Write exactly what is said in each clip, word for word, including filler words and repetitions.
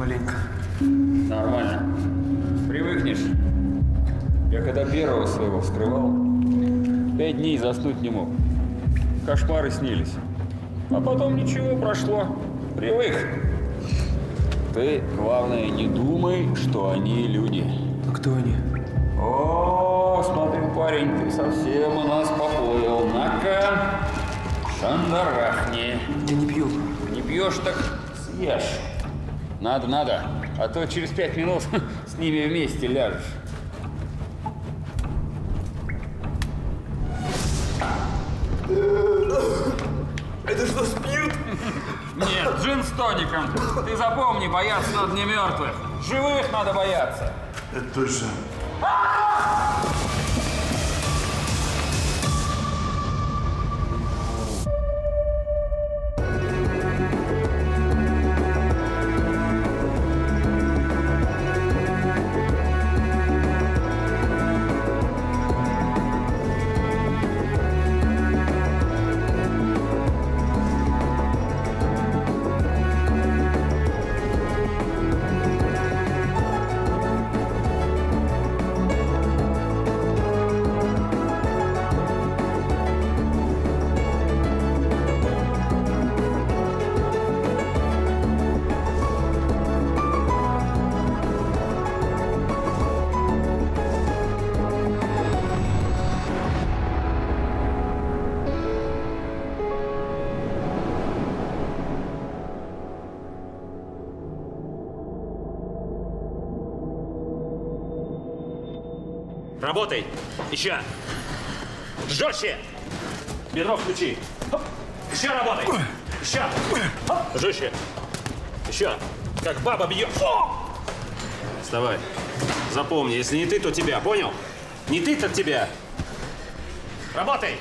маленько. Нормально. Привыкнешь. Я когда первого своего вскрывал, пять дней заснуть не мог. Кошмары снились. А потом ничего, прошло. Привык. Ты, главное, не думай, что они люди. А кто они? О, смотри, парень, ты совсем у нас поплыл. На-ка, шандарахни. Я не пью. Не пьешь, так съешь. Надо, надо. А то через пять минут с ними вместе ляжешь. Это что, спирт? Нет, джин с тоником. Ты запомни, бояться надо не мертвых. Живых надо бояться. Это точно. Работай! Еще! Жестче! Бедро включи! Еще работай! Еще! Жестче! Еще! Как баба бьет! Вставай! Запомни, если не ты, то тебя, понял? Не ты, так тебя! Работай!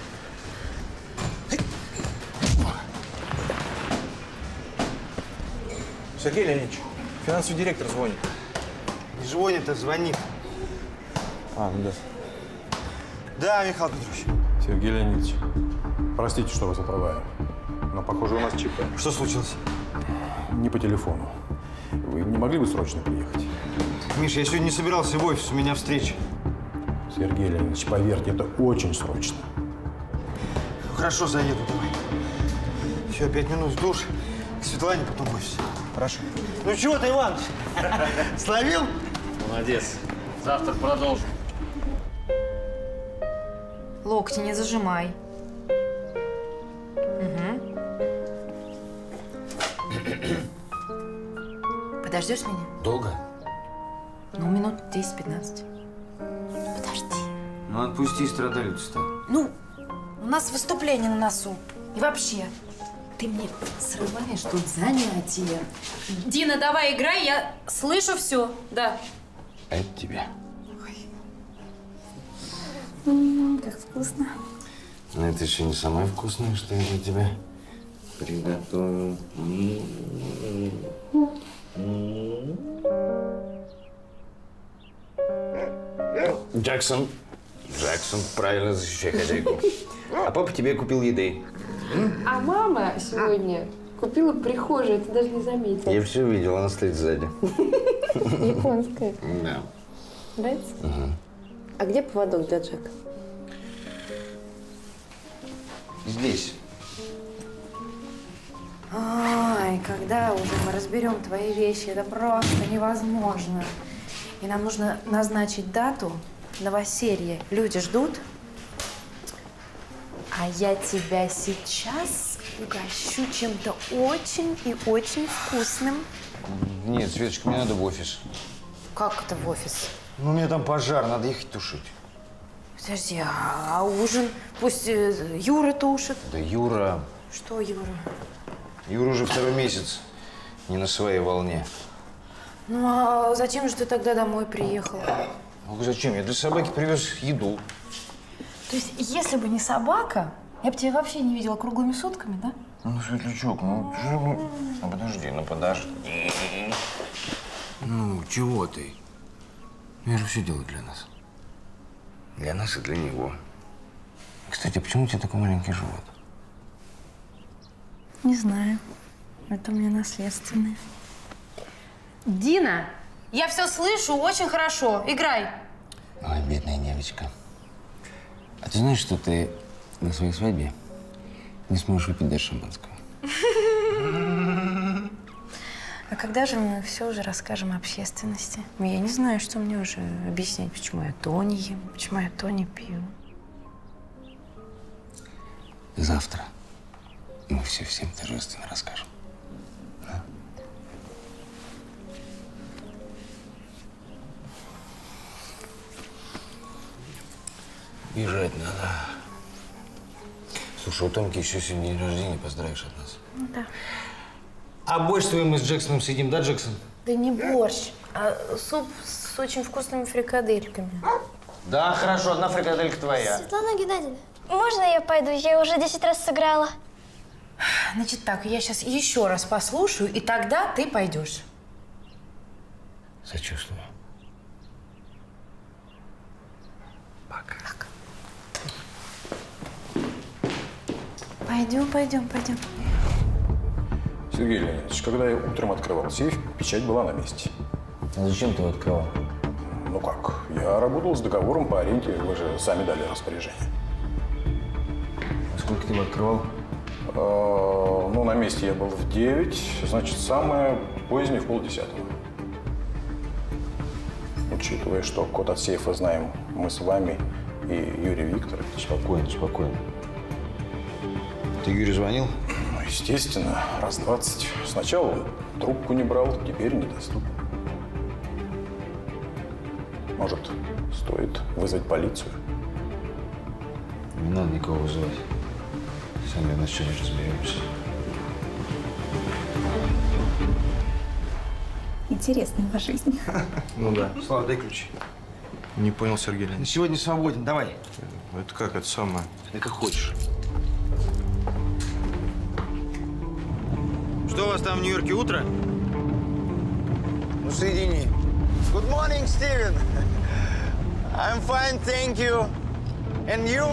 Сергей Леонидович, финансовый директор звонит. Не звонит, а звонит. А, ну да. Да, Михаил Петрович. Сергей Леонидович, простите, что вас отрываю, но, похоже, у нас ЧП. Что случилось? Не по телефону. Вы не могли бы срочно приехать? Миша, я сегодня не собирался в офис, у меня встреча. Сергей Леонидович, поверьте, это очень срочно. Ну, хорошо, заеду, давай. Все, пять минут в душ, к Светлане, потом в офис. Хорошо. Ну чего ты, Иваныч, словил? Молодец. Завтра продолжим. Локти не зажимай. Угу. Подождешь меня? Долго? Ну, минут десять-пятнадцать. Подожди. Ну, отпусти, страдалицу-то. Ну, у нас выступление на носу. И вообще, ты мне срываешь тут занятия. Дина, давай играй, я слышу все. Да. А это тебе. М-м, как вкусно. Но это еще не самое вкусное, что я для тебя приготовил. Джексон. Джексон, правильно защищай хозяйку. А папа тебе купил еды. А мама сегодня купила прихожую, ты даже не заметил. Я все видел, она стоит сзади. Японская. Да. Нравится? Угу. А где поводок для Джека? Здесь. Ай, когда уже мы разберем твои вещи, это просто невозможно. И нам нужно назначить дату новоселья. Люди ждут. А я тебя сейчас угощу чем-то очень и очень вкусным. Нет, Светочка, мне надо в офис. Как это в офис? Ну, у меня там пожар, надо ехать тушить. Подожди, а, а ужин? Пусть э, Юра тушит. Да Юра… Что Юра? Юра уже второй месяц не на своей волне. Ну, а зачем же ты тогда домой приехал? Ну, зачем? Я для собаки привез еду. То есть, если бы не собака, я бы тебя вообще не видела круглыми сутками, да? Ну, Светлячок, ну, ну, ну подожди, ну подожди. Ну, чего ты? Я же все делаю для нас. Для нас и для него. Кстати, а почему у тебя такой маленький живот? Не знаю. Это у меня наследственное. Дина, я все слышу очень хорошо. Играй. Ой, бедная девочка. А ты знаешь, что ты на своей свадьбе не сможешь выпить даже шампанского? А когда же мы все уже расскажем общественности? Я не знаю, что мне уже объяснять, почему я то не ем, почему я то не пью. Завтра мы все всем торжественно расскажем. Да? Бежать надо. Слушай, у Томки еще сегодня день рождения, поздравишь от нас. Ну да. А борщ твой мы с Джексоном съедим, да, Джексон? Да не борщ, а суп с очень вкусными фрикадельками. Да, хорошо, одна фрикаделька твоя. Светлана Геннадьевна, можно я пойду? Я уже десять раз сыграла. Значит так, я сейчас еще раз послушаю, и тогда ты пойдешь. Сочувствую. Пока. Пока. Пойдем, пойдем, пойдем. Сергей Леонидович, когда я утром открывал сейф, печать была на месте. А зачем ты его открывал? Ну как? Я работал с договором по аренде, вы же сами дали распоряжение. А сколько ты его открывал? Э, ну, на месте я был в девять, значит, самое позднее в полдесятого. Учитывая, что код от сейфа знаем мы с вами и Юрий Викторович. Спокойно, спокойно. Ты Юрию звонил? Ну, естественно, раз двадцать. Сначала он трубку не брал, теперь недоступен. Может, стоит вызвать полицию? Не надо никого вызывать. Сами на что-нибудь разберемся. Интересная ваша жизнь. Ну да. Слава, дай ключи. Не понял, Сергей Леонидович. Сегодня свободен, давай. Это как, это самое? Да как хочешь. Что у вас там в Нью-Йорке, утро? Ну, соедини. Good morning, Steven. I'm fine, thank you. And you?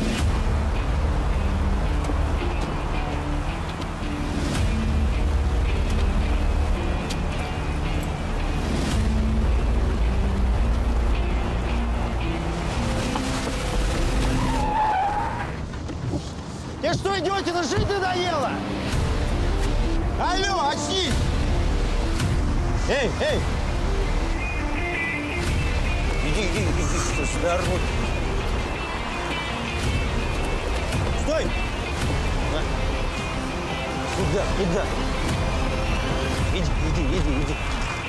Ты что, идете? Ну жить надоело? Алло, очнись! Эй, эй! Иди, иди, иди, что сюда рвут. Стой! На. Куда, куда? Иди, иди, иди, иди.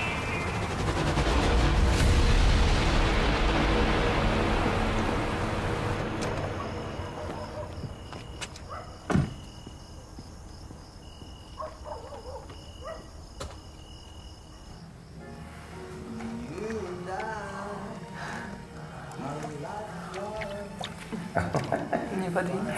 Не подвинется.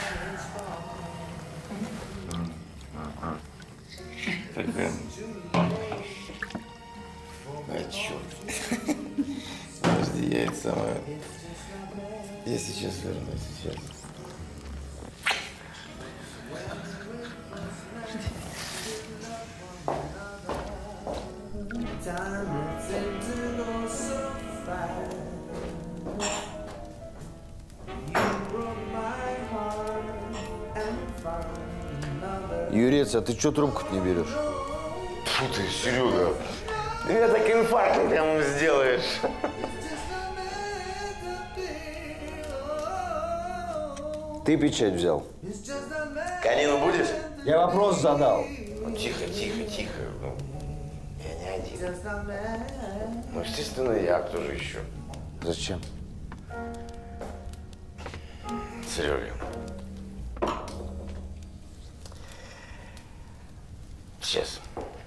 А, черт. Подожди, я это самое... Я сейчас вернусь, сейчас. Юрец, а ты что трубку-то не берешь? Фу ты, Серега. Ты меня так инфарктом прямо сделаешь. Ты печать взял? Конину будешь? Я вопрос задал. Ну, тихо, тихо, тихо. Ну, я не один. Ну, естественно, я. А кто же еще? Зачем? Серега. Сейчас.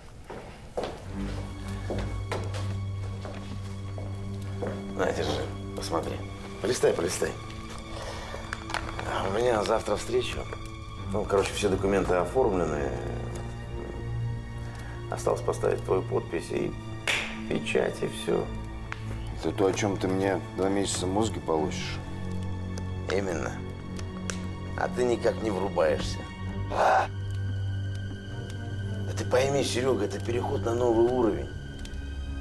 На, держи, посмотри. Полистай, полистай. А у меня завтра встреча. Ну, короче, все документы оформлены. Осталось поставить твою подпись и печать, и все. Это то, о чем ты мне два месяца мозги получишь? Именно. А ты никак не врубаешься. Да ты пойми, Серега, это переход на новый уровень.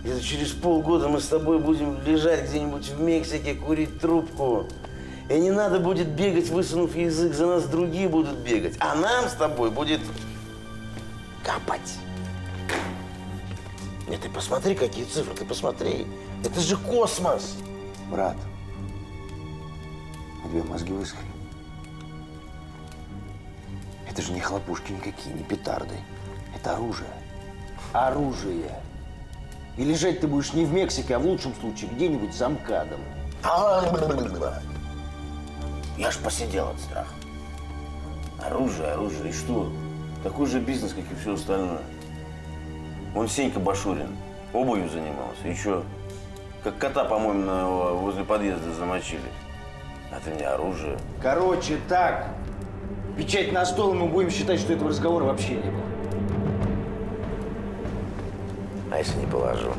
Где-то через полгода мы с тобой будем лежать где-нибудь в Мексике, курить трубку. И не надо будет бегать, высунув язык, за нас другие будут бегать. А нам с тобой будет капать. Нет, ты посмотри, какие цифры, ты посмотри. Это же космос. Брат, у тебя мозги высохли. Это же не хлопушки никакие, не петарды. Это оружие. Оружие. И лежать ты будешь не в Мексике, а в лучшем случае где-нибудь за МКАДом. Я ж посидел от страха. Оружие, оружие. И что? Такой же бизнес, как и все остальное. Вон Сенька Башурин обувью занимался. И что? Как кота, по-моему, на- возле подъезда замочили. А ты мне оружие. Короче, так. Печать на стол, и мы будем считать, что этого разговора вообще не было. А если не положу?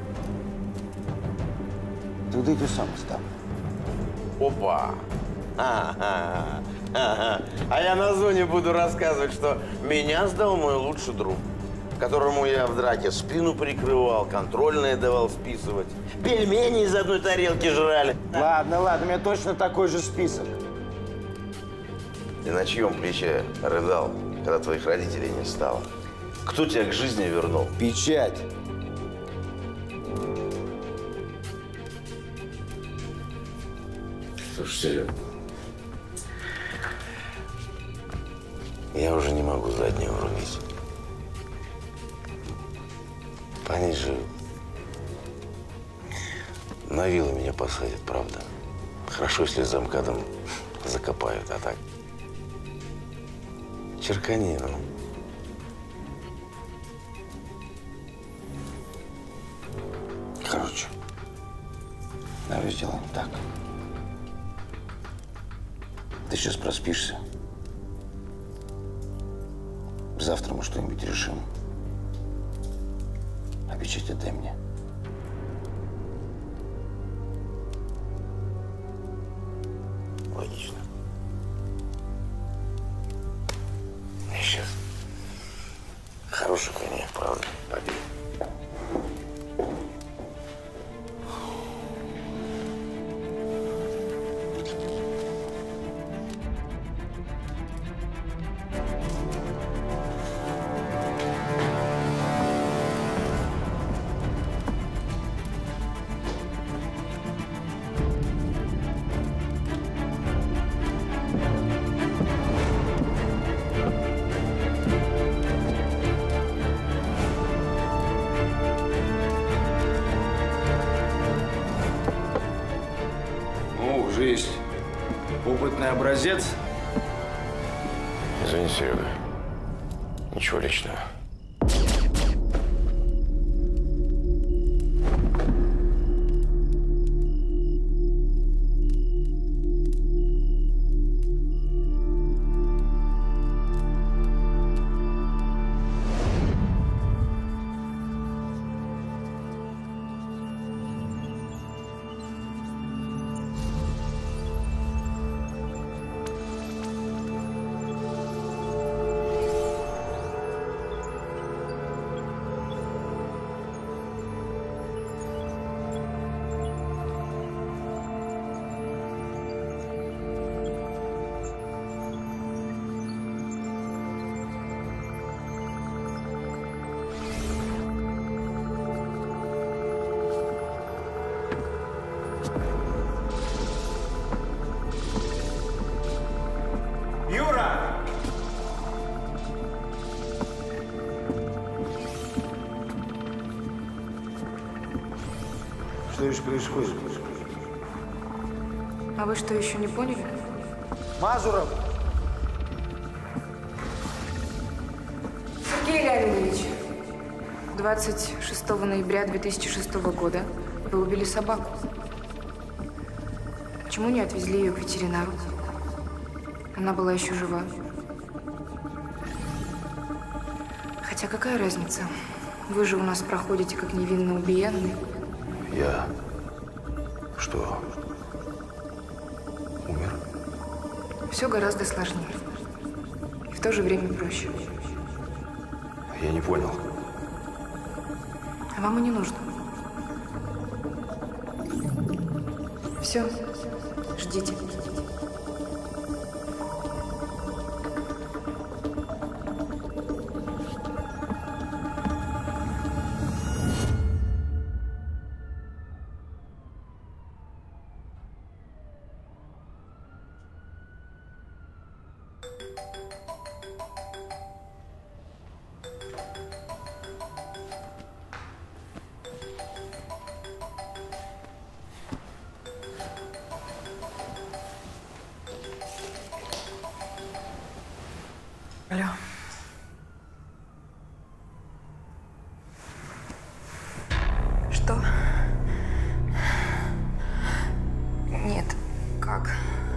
Тогда иди сам стал. Опа! Ага, ага. А я на зоне буду рассказывать, что меня сдал мой лучший друг, которому я в драке спину прикрывал, контрольные давал списывать, пельмени из одной тарелки жрали. Ладно, ладно, у меня точно такой же список. Ты на чьем плече рыдал, когда твоих родителей не стало? Кто тебя к жизни вернул? Печать. Слушай, Серега, я уже не могу заднюю врубить. Они же на вилы меня посадят, правда? Хорошо, если за МКАДом закопают, а так? Черкани, ну. Короче, давай сделаем так. Ты сейчас проспишься. Завтра мы что-нибудь решим. А печать отдай мне. Логично. Я сейчас хороший коньяк, правда? Попей. Ну, уже есть опытный образец. Извини, Серега. Ничего личного. Юра! Что еще происходит? А вы что, еще не поняли? Мазуров! Сергей Леонидович, двадцать шестого ноября две тысячи шестого года вы убили собаку. Почему не отвезли ее к ветеринару? Она была еще жива. Хотя какая разница? Вы же у нас проходите как невинно убиенный. Я что, умер? Все гораздо сложнее. И в то же время проще. Я не понял. А вам и не нужно. Все, ждите. Алло. Что? Нет. Как?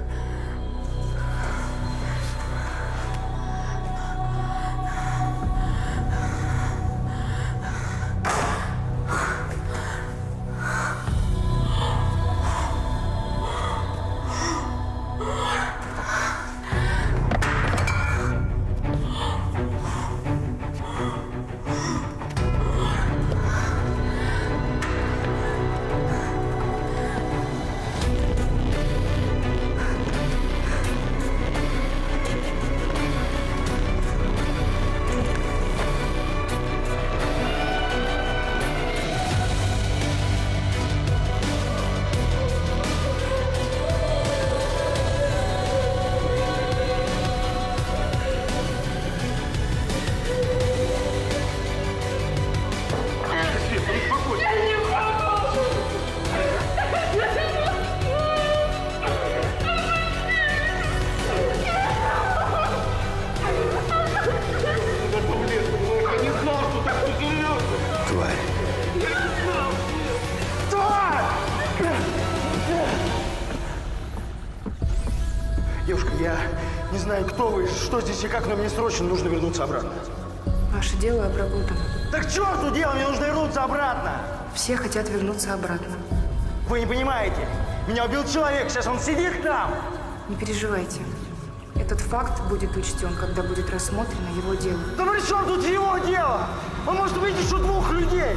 Девушка, я не знаю, кто вы, что здесь и как, но мне срочно нужно вернуться обратно. Ваше дело обработано. Так к черту дело, мне нужно вернуться обратно. Все хотят вернуться обратно. Вы не понимаете, меня убил человек, сейчас он сидит там. Не переживайте. Этот факт будет учтен, когда будет рассмотрено его дело. Да при чем тут его дело? Он может убить еще двух людей.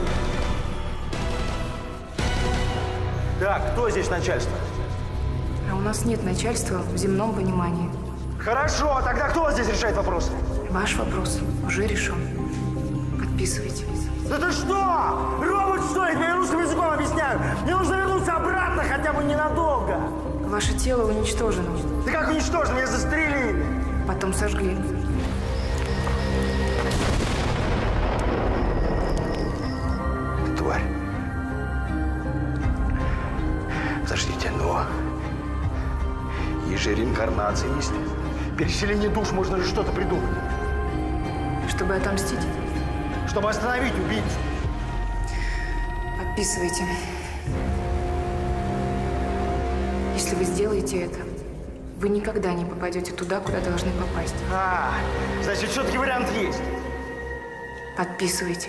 Так, кто здесь начальство? А у нас нет начальства в земном понимании. Хорошо, тогда кто здесь решает вопросы? Ваш вопрос уже решен. Подписывайте. Да ты что? Робот, что? Я тебе русским языком объясняю. Мне нужно вернуться обратно хотя бы ненадолго. Ваше тело уничтожено. Да как уничтожено? Меня застрелили. Потом сожгли. Тварь. Подождите, но... Есть же реинкарнация, есть переселение душ, можно же что-то придумать. Чтобы отомстить? Чтобы остановить убийцу. Подписывайте. Если вы сделаете это, вы никогда не попадете туда, куда должны попасть. А, значит, все-таки вариант есть. Подписывайте.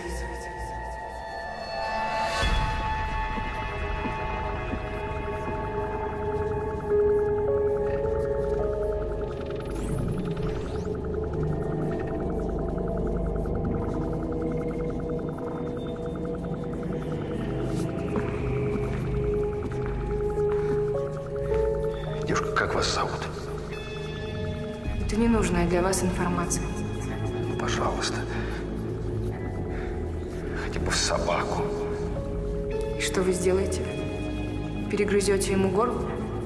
Как вас зовут? Это ненужная для вас информация. Пожалуйста. Хотя бы в собаку. И что вы сделаете? Перегрызете ему горло?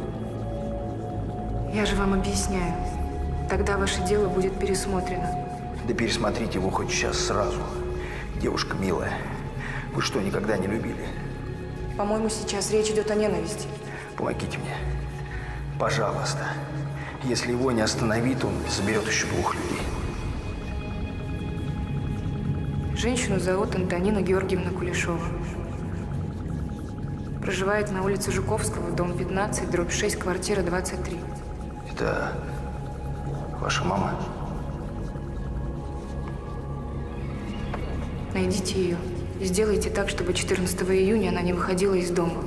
Я же вам объясняю. Тогда ваше дело будет пересмотрено. Да пересмотрите его хоть сейчас сразу. Девушка милая, вы что, никогда не любили? По-моему, сейчас речь идет о ненависти. Помогите мне. Пожалуйста. Если его не остановит, он заберет еще двух людей. Женщину зовут Антонина Георгиевна Кулешова. Проживает на улице Жуковского, дом пятнадцать, дробь шесть, квартира двадцать три. Это ваша мама? Найдите ее и сделайте так, чтобы четырнадцатого июня она не выходила из дома.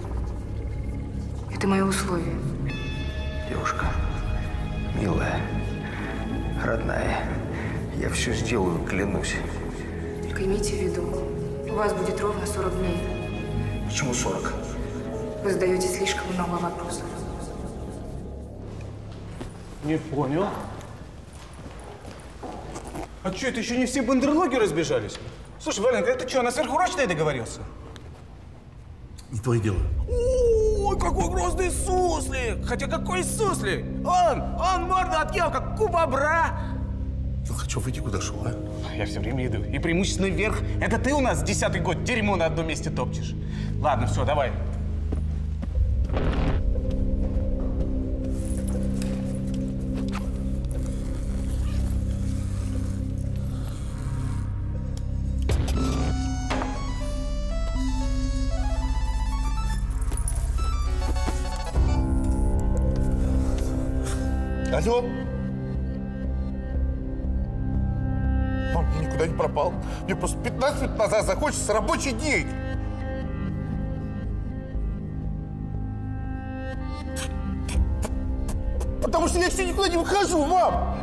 Это мое условие. Девушка, милая, родная, я все сделаю, клянусь. Только имейте в виду, у вас будет ровно сорок дней. Почему сорок? Вы задаете слишком много вопросов. Не понял. А что, это еще не все бандерлоги разбежались? Слушай, Валенка, это что, на сверхурочное договорился? Не твое дело. Ой, какой грозный суслик! Хотя какой суслик? Он, он морду отъел, как у бобра. Ну, хочу выйти, куда шел, а? Я все время иду. И преимущественно вверх. Это ты у нас десятый год дерьмо на одном месте топчешь. Ладно, все, давай. Алло? Он никуда не пропал. Мне просто пятнадцать минут назад закончился рабочий день. Потому что я все никуда не выхожу, мам!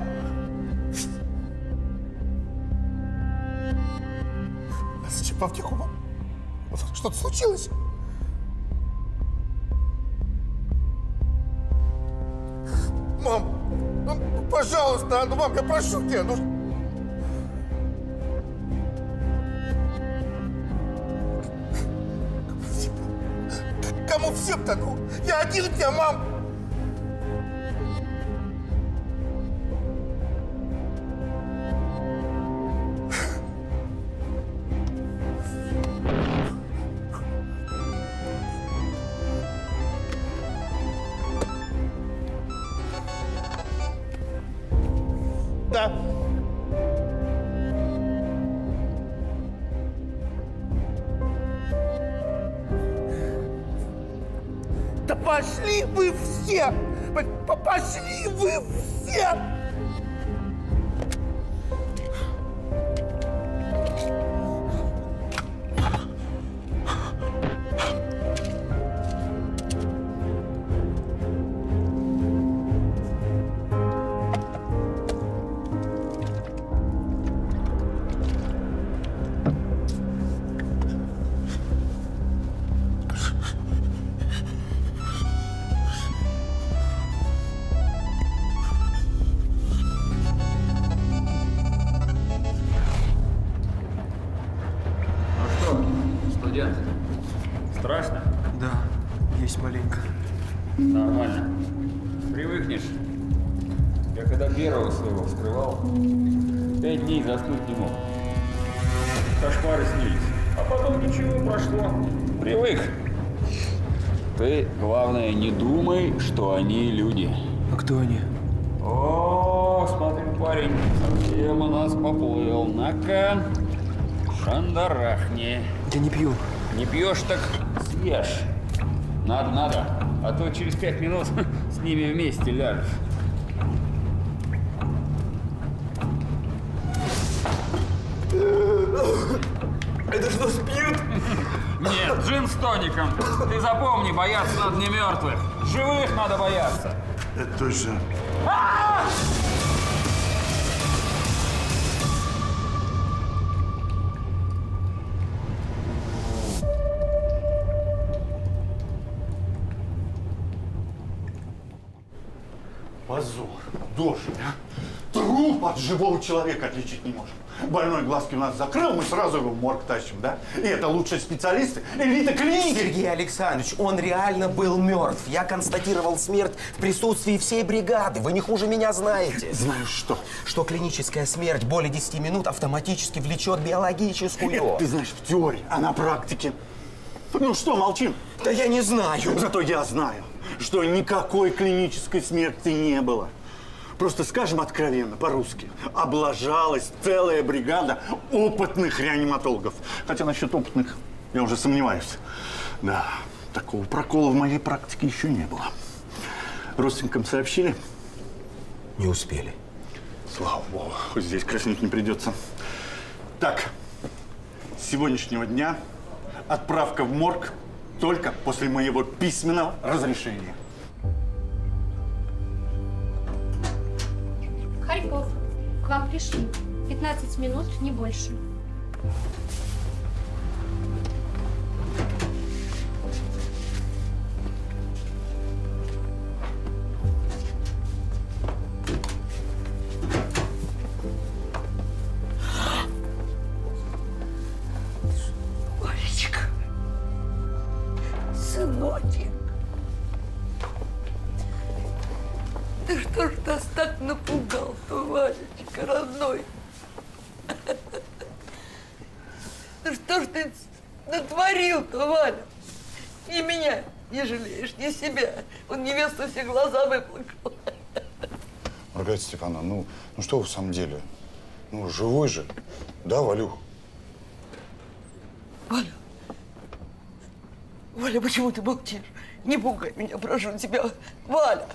А зачем по аптеку, мам? Что-то случилось? Мам, ну, пожалуйста, ну, мам, я прошу тебя, ну... Кому всем-то, ну? Я один у тебя, мам! Да. Да пошли вы все! Пошли вы все! Страшно? Да, есть маленько. Нормально. Привыкнешь. Я когда первого своего вскрывал, пять дней заснуть не мог. Кошмары снились. А потом ничего, прошло. Привык. Ты, главное, не думай, что они люди. А кто они? О, смотри, парень, совсем у нас поплыл. На-ка, шандарахни. Я не пью. Не пьешь, так съешь. Надо, надо. А то через пять минут с ними вместе ляжешь. Это что, спирт? Нет, джин с тоником. Ты запомни, бояться надо не мертвых. Живых надо бояться. Это точно. Позор, дождь, а? Труп от живого человека отличить не можем. Больной глазки у нас закрыл, мы сразу его в морг тащим, да? И это лучшие специалисты, элита клиники. Сергей Александрович, он реально был мертв. Я констатировал смерть в присутствии всей бригады. Вы не хуже меня знаете. Знаешь что? Что клиническая смерть более десяти минут автоматически влечет биологическую. Ты знаешь, в теории, а на практике? Ну что, молчим? Да я не знаю. Зато я знаю, что никакой клинической смерти не было. Просто скажем откровенно, по-русски, облажалась целая бригада опытных реаниматологов. Хотя насчет опытных я уже сомневаюсь. Да, такого прокола в моей практике еще не было. Родственникам сообщили? Не успели. Слава богу, хоть здесь краснеть не придется. Так, с сегодняшнего дня отправка в морг только после моего письменного разрешения. Харьков, к вам пришли. пятнадцать минут, не больше. сыночек. Ты что ж нас так напугал-то, Валечка, родной? Ну что ж ты натворил-то, Валя? Ни меня не жалеешь, ни себя. Он невесту все глаза выплакал. Маргарита Степановна, ну, ну что вы в самом деле? Ну, живой же. Да, Валюх? Валя, Валя, почему ты молчишь? Не пугай меня, прошу тебя. Валя!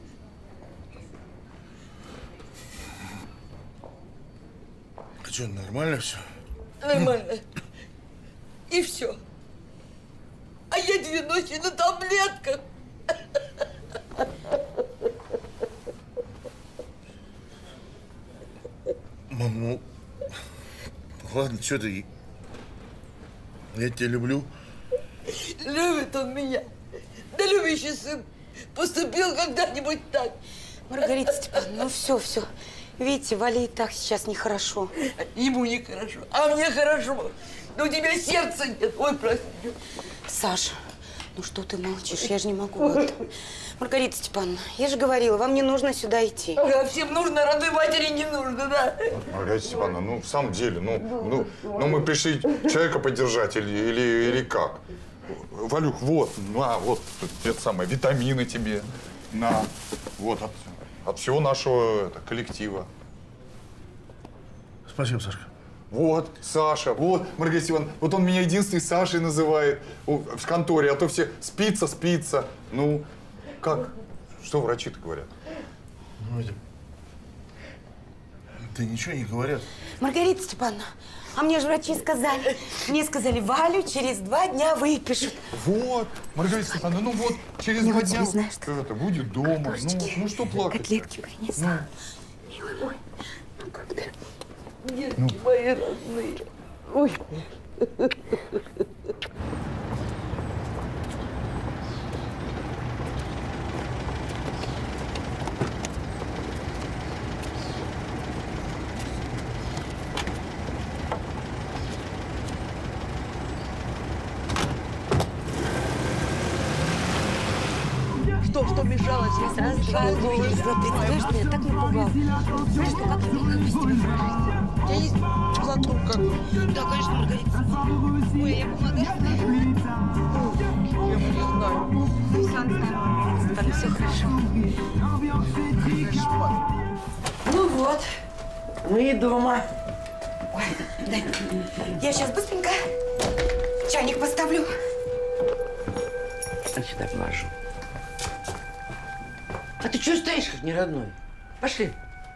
А что, нормально все? Нормально. И все. А я две ночи на таблетках. Мам, ну, ладно, что ты, я тебя люблю. Любит он меня. Да любящий сын поступил когда-нибудь так. Маргарита Степановна, ну все, все. Видите, Вале и так сейчас нехорошо. Ему нехорошо, а мне хорошо. Но у тебя сердца нет. Ой, прости. Саша, ну что ты молчишь? Я же не могу. Вот. Маргарита Степановна, я же говорила, вам не нужно сюда идти. А всем нужно, родной матери не нужно, да? Маргарита Степановна, ну, в самом деле, ну, ну, ну мы пришли человека поддержать или, или, или как? Валюх, вот, на, вот, это самое, витамины тебе, на, вот, от, от всего нашего это, коллектива. Спасибо, Сашка. Вот, Саша, вот, Маргарита Степановна, вот он меня единственной Сашей называет в конторе, а то все спится, спится. Ну, как? Что врачи-то говорят? Ну, это... Да ничего не говорят. Маргарита Степановна, а мне же врачи сказали, мне сказали, Валю через два дня выпишут. Вот, Маргарита Степановна, ну вот, через Я два вот дня тебе, знаешь, что? это будет дома. Ну, ну что плакать? Котлетки принесла. Милый мой, ну как ты? Детки Ну. мои родные. Ой. Что, что мешало тебе? Раз, два, три, представляешь, ты меня так напугал. Знаешь, что как мне надо с тебя прожить? У тебя есть платок какой? Да, конечно, Маргарита. Ой, я помогаю. Я не знаю. Ну, все, Маргарита, там все хорошо. Хорошо. Ну вот, мы и дома. Ой, дай. Я сейчас быстренько чайник поставлю. Я сюда положу. А ты чего стоишь, как неродной? Пошли.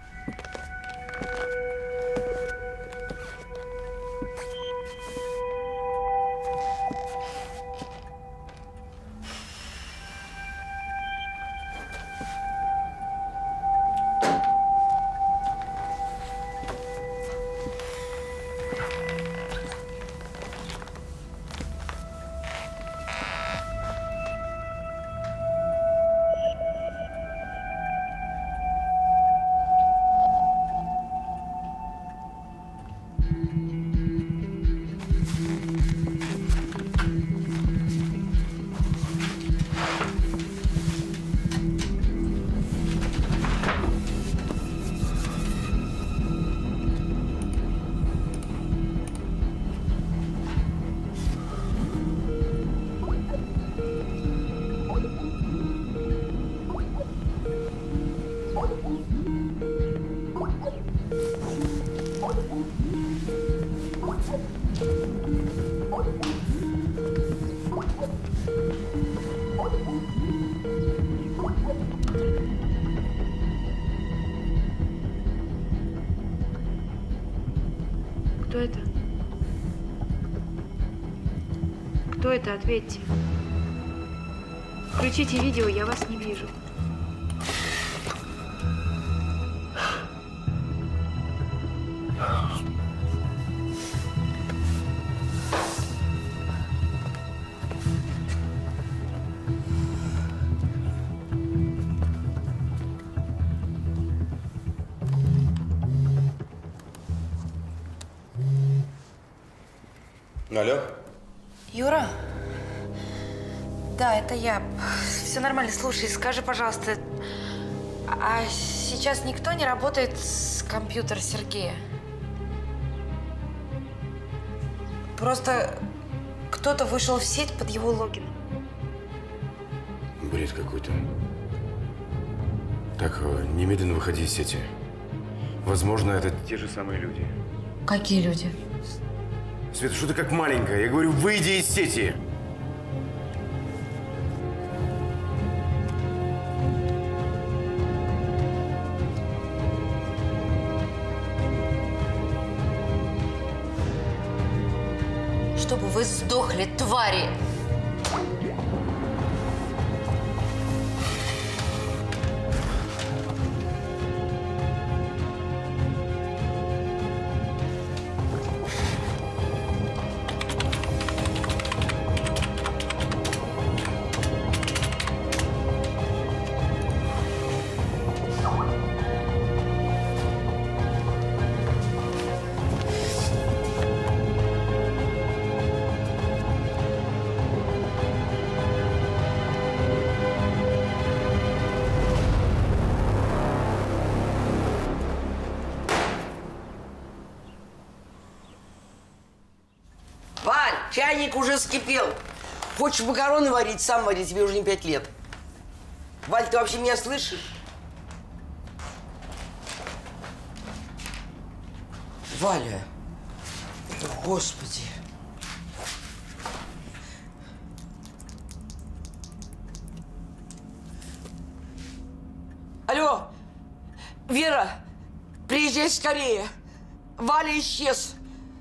Кто это? Кто это? Ответьте. Включите видео, я вас не вижу. Алло? Юра, Да, это я. Все нормально. Слушай, скажи, пожалуйста, а сейчас никто не работает с компьютера Сергея? Просто кто-то вышел в сеть под его логином. Бред какой-то. Так, немедленно выходи из сети. Возможно, это те же самые люди. Какие люди? Света, что ты как маленькая? Я говорю, выйди из сети! Чтобы вы сдохли, твари! Валь, чайник уже вскипел. Хочешь макароны варить, сам вари, тебе уже не пять лет. Валь, ты вообще меня слышишь? Валя, господи. Алло, Вера, приезжай скорее. Валя исчез.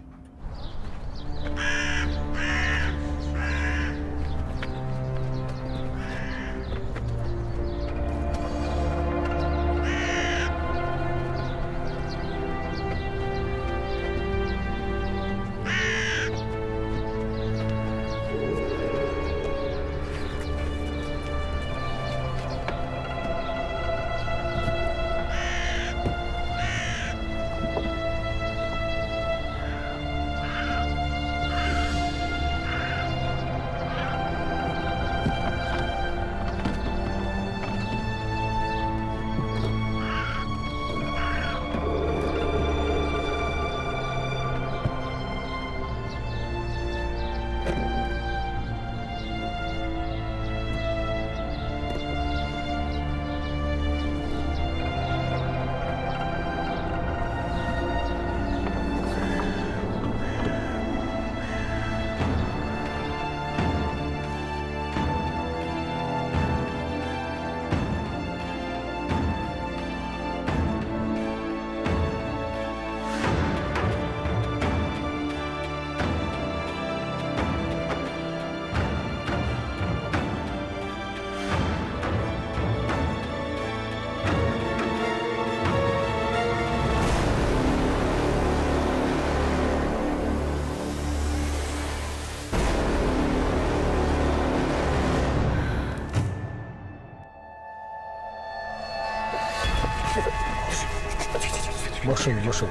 Машину, машину.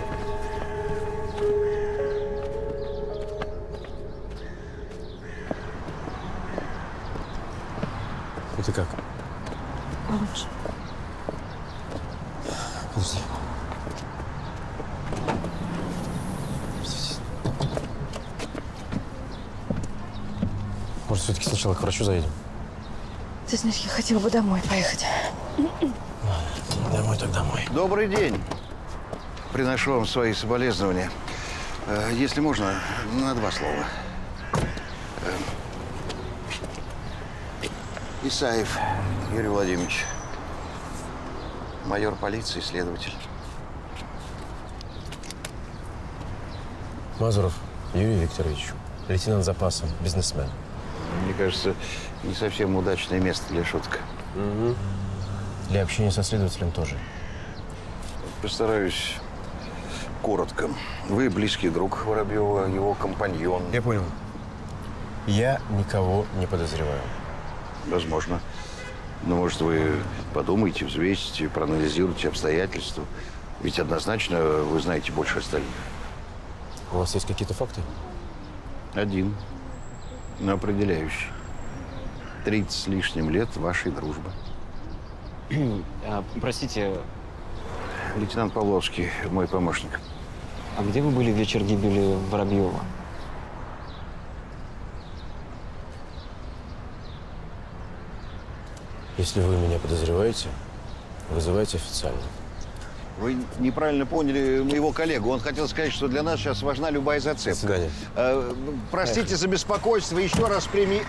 Ну ты как? Лучше. Подожди. Может, все-таки сначала к врачу заедем? Ты знаешь, я хотела бы домой поехать. Домой так домой. Добрый день. Приношу вам свои соболезнования. Если можно, на два слова. Исаев Юрий Владимирович. Майор полиции, следователь. Мазуров Юрий Викторович. Лейтенант запаса, бизнесмен. Мне кажется, не совсем удачное место для шуток. Угу. Для общения со следователем тоже. Постараюсь коротко. Вы близкий друг Воробьева, его компаньон. Я понял. Я никого не подозреваю. Возможно. Но, может, вы подумаете, взвесите, проанализируйте обстоятельства. Ведь однозначно вы знаете больше остальных. У вас есть какие-то факты? Один. Но определяющий. тридцать с лишним лет вашей дружбы. А, простите. Лейтенант Павловский, мой помощник. А где вы были в вечер гибели Воробьева? Если вы меня подозреваете, вызывайте официально. Вы неправильно поняли моего коллегу. Он хотел сказать, что для нас сейчас важна любая зацепка. До свидания. Э, простите Поехали. за беспокойство. Еще раз прими...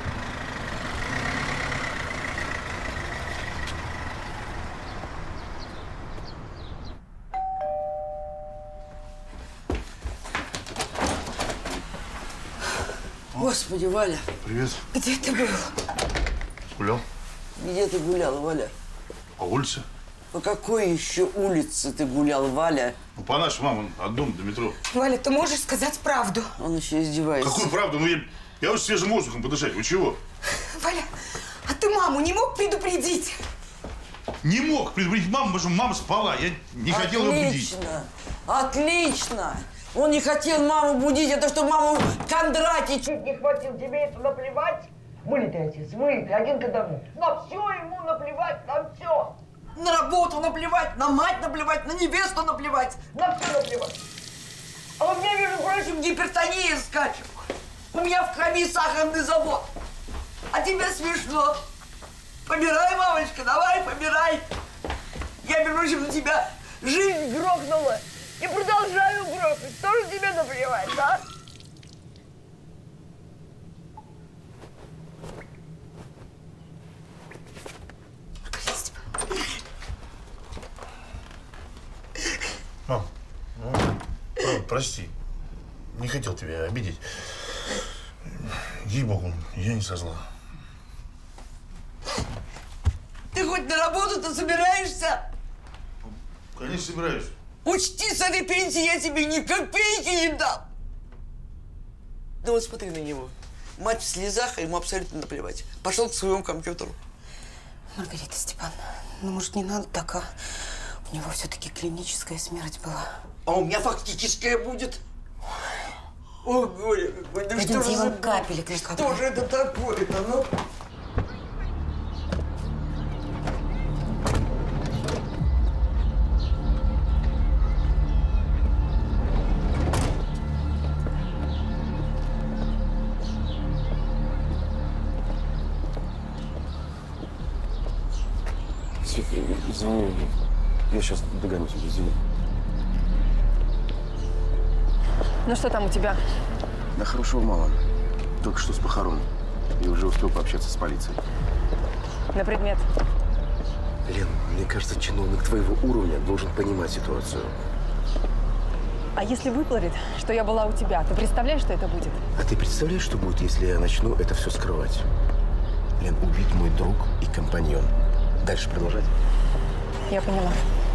Господи, Валя. Привет. Где ты был? Гулял? Где ты гуляла, Валя? По улице. По какой еще улице ты гулял, Валя? Ну, по нашей, мама, от дома до метро. Валя, ты можешь сказать правду? Он еще издевается. Какую правду? Ну, я, я вот свежим воздухом подышать. Вы чего? Валя, а ты маму не мог предупредить? Не мог предупредить маму, потому что мама спала. Я не хотел ее будить. Отлично. Отлично. Он не хотел маму будить, это что маму Кондратий чуть не хватил. Тебе это наплевать? Вылитый отец, вылитый, один к одному. На все ему наплевать, на все. На работу наплевать, на мать наплевать, на невесту наплевать, на все наплевать. А у меня, между прочим, гипертония скачет. У меня в крови сахарный завод. А тебе смешно. Помирай, мамочка, давай, помирай. Я, между прочим, на тебя жизнь грохнула. И продолжаю грохать. Тоже тебе наплевать, да? Мам, ну, правда, прости. Не хотел тебя обидеть. Ей-богу, я не со зла. Ты хоть на работу-то собираешься? Конечно, собираюсь. Учти, с этой пенсии я тебе ни копейки не дам. Да вот смотри на него. Мать в слезах, а ему абсолютно наплевать. Пошел к своему компьютеру. Маргарита Степановна, ну, может, не надо так, а? У него все-таки клиническая смерть была. А у меня фактическая будет. О, горе какое. Да Пойдемте, что я же вам капелек накапаю. Что же это такое-то, ну? Свет, извини, я сейчас догоню тебя, извини. Ну что там у тебя? Да хорошего мало. Только что с похорон. И уже успел пообщаться с полицией. На предмет? Лен, мне кажется, чиновник твоего уровня должен понимать ситуацию. А если выплывет, что я была у тебя, ты представляешь, что это будет? А ты представляешь, что будет, если я начну это все скрывать? Лен, убит мой друг и компаньон. Дальше продолжать? Я поняла.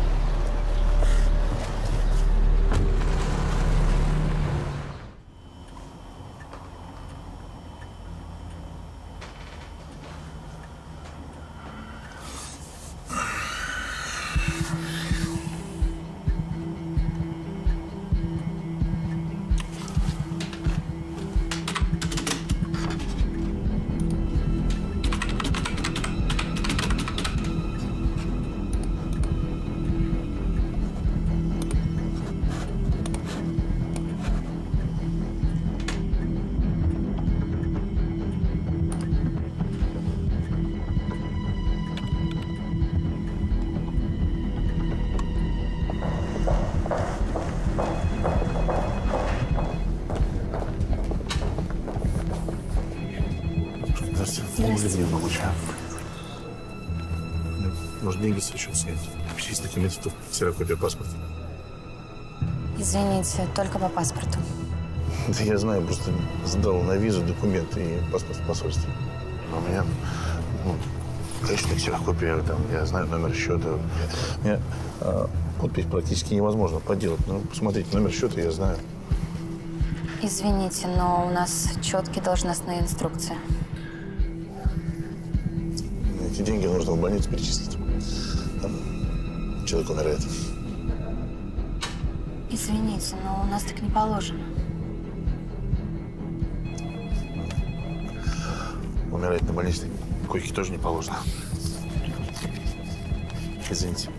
Здравствуйте. Не помочь. Может, деньги со счета снять? Есть документы, тут ксерокопия паспорта. Извините, только по паспорту. Да я знаю, просто сдал на визу документы и паспорт в посольстве. А у меня, ну, конечно, ксерокопия, там, я знаю номер счета. У меня а, подпись практически невозможно подделать. Но посмотрите, номер счета я знаю. Извините, но у нас четкие должностные инструкции. Эти деньги нужно в больницу перечислить. Там человек умирает. Извините, но у нас так не положено. Умирать на больничной койки тоже не положено. Извините.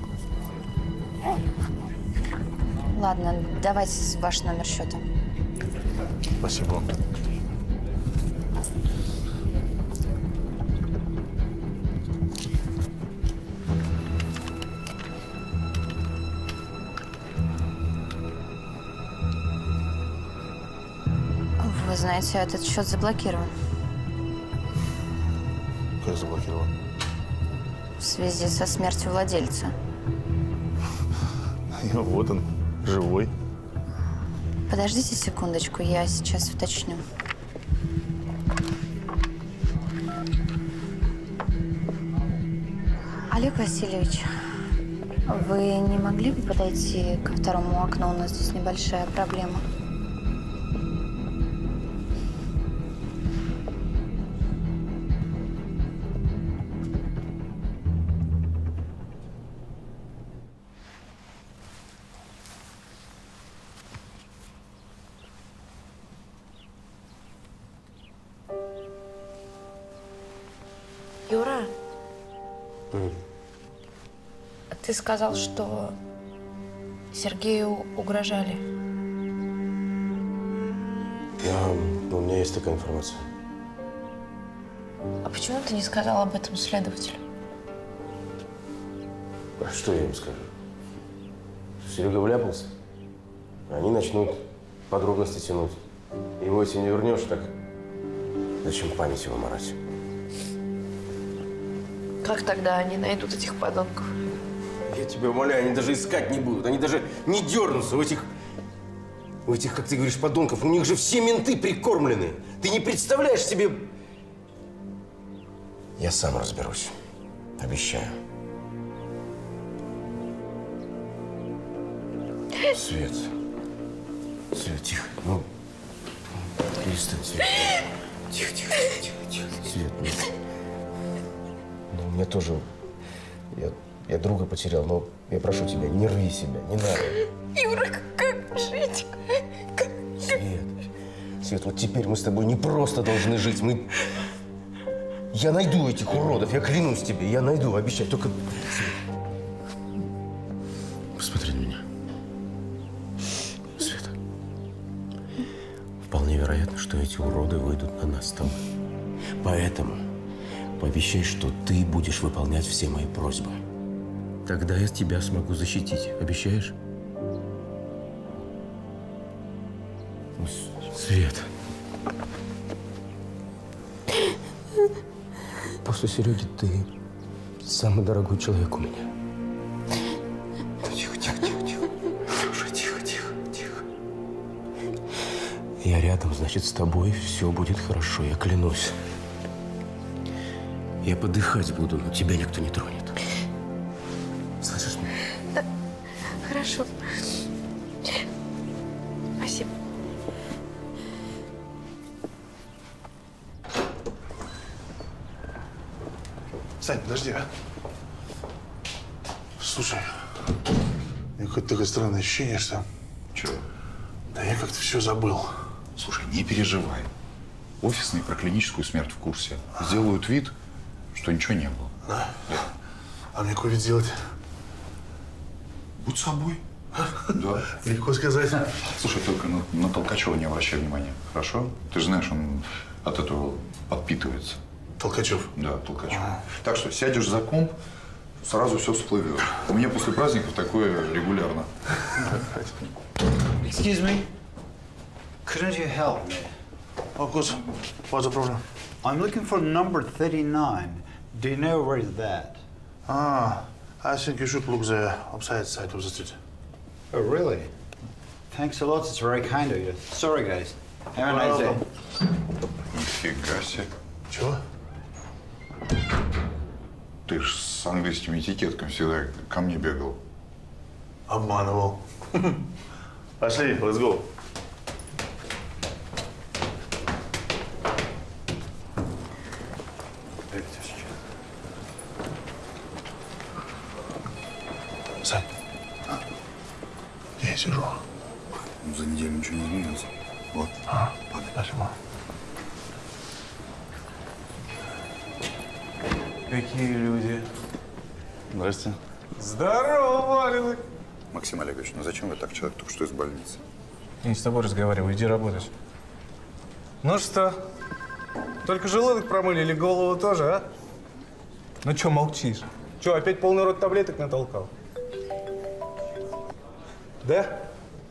Ладно, давайте ваш номер счета. Спасибо. Вы знаете, этот счет заблокирован. Как заблокирован? В связи со смертью владельца. И вот он, живой. Подождите секундочку, я сейчас уточню. Олег Васильевич, вы не могли бы подойти ко второму окну? У нас здесь небольшая проблема. Юра, Mm. ты сказал, что Сергею угрожали. Я, у меня есть такая информация. А почему ты не сказал об этом следователю? А что я им скажу? Серега вляпался? Они начнут подробности тянуть. Его этим не вернешь, так зачем память его марать? Как тогда они найдут этих подонков? Я тебя умоляю, они даже искать не будут. Они даже не дернутся у этих, у этих, как ты говоришь, подонков. У них же все менты прикормлены. Ты не представляешь себе... Я сам разберусь. Обещаю. Свет. Свет, тихо. Ну, перестань, Свет. Тихо, тихо, тихо, тихо. Свет, нет. Ну, у меня тоже... Я, я друга потерял, но я прошу тебя, не рви себя, не надо. Юра, как жить? Как... Свет, Свет, вот теперь мы с тобой не просто должны жить, мы... Я найду этих уродов, я клянусь тебе, я найду, обещаю, только... Свет. Посмотри на меня. Света. Вполне вероятно, что эти уроды выйдут на нас с тобой. Поэтому пообещай, что ты будешь выполнять все мои просьбы. Тогда я тебя смогу защитить. Обещаешь? Свет. После Сереги ты самый дорогой человек у меня. Ну, тихо, тихо, тихо, тихо. Слушай, тихо, тихо, тихо. Я рядом, значит, с тобой все будет хорошо, я клянусь. Я подыхать буду, но тебя никто не тронет. Слышишь меня? Да. Хорошо. Спасибо. Сань, подожди, а? Слушай, у меня какое-то такое странное ощущение, что... Чего? Да я как-то все забыл. Слушай, не переживай. Офисные про клиническую смерть в курсе. Сделают вид, что ничего не было. Да? А мне какой вид делать? Будь собой. Да. Легко сказать. Слушай, только на, на Толкачева не обращай внимания, хорошо? Ты же знаешь, он от этого подпитывается. Толкачев? Да, Толкачев. А. Так что сядешь за комп, сразу все всплывет. У меня после праздников такое регулярно. Excuse me. Couldn't you help me? Of course. What's the problem? I'm looking for number thirty-nine. Do you know where is that? Ah, I think you should look the opposite side of the street. Oh, really? Thanks a lot. It's very kind of you. Sorry, guys. Have a nice day. Нифига себе. Чего? Ты ж с английским этикетком всегда ко мне бегал. Обманывал. Пошли, let's go. Сань, я сижу. За неделю ничего не изменится. Вот. А, спасибо. Какие люди? Здрасте. Здорово, Валик. Максим Олегович, ну зачем вы так? Человек только что из больницы. Я не с тобой разговариваю, иди работать. Ну что, только желудок промыли или голову тоже, а? Ну что молчишь? Что, опять полный рот таблеток натолкал? Да?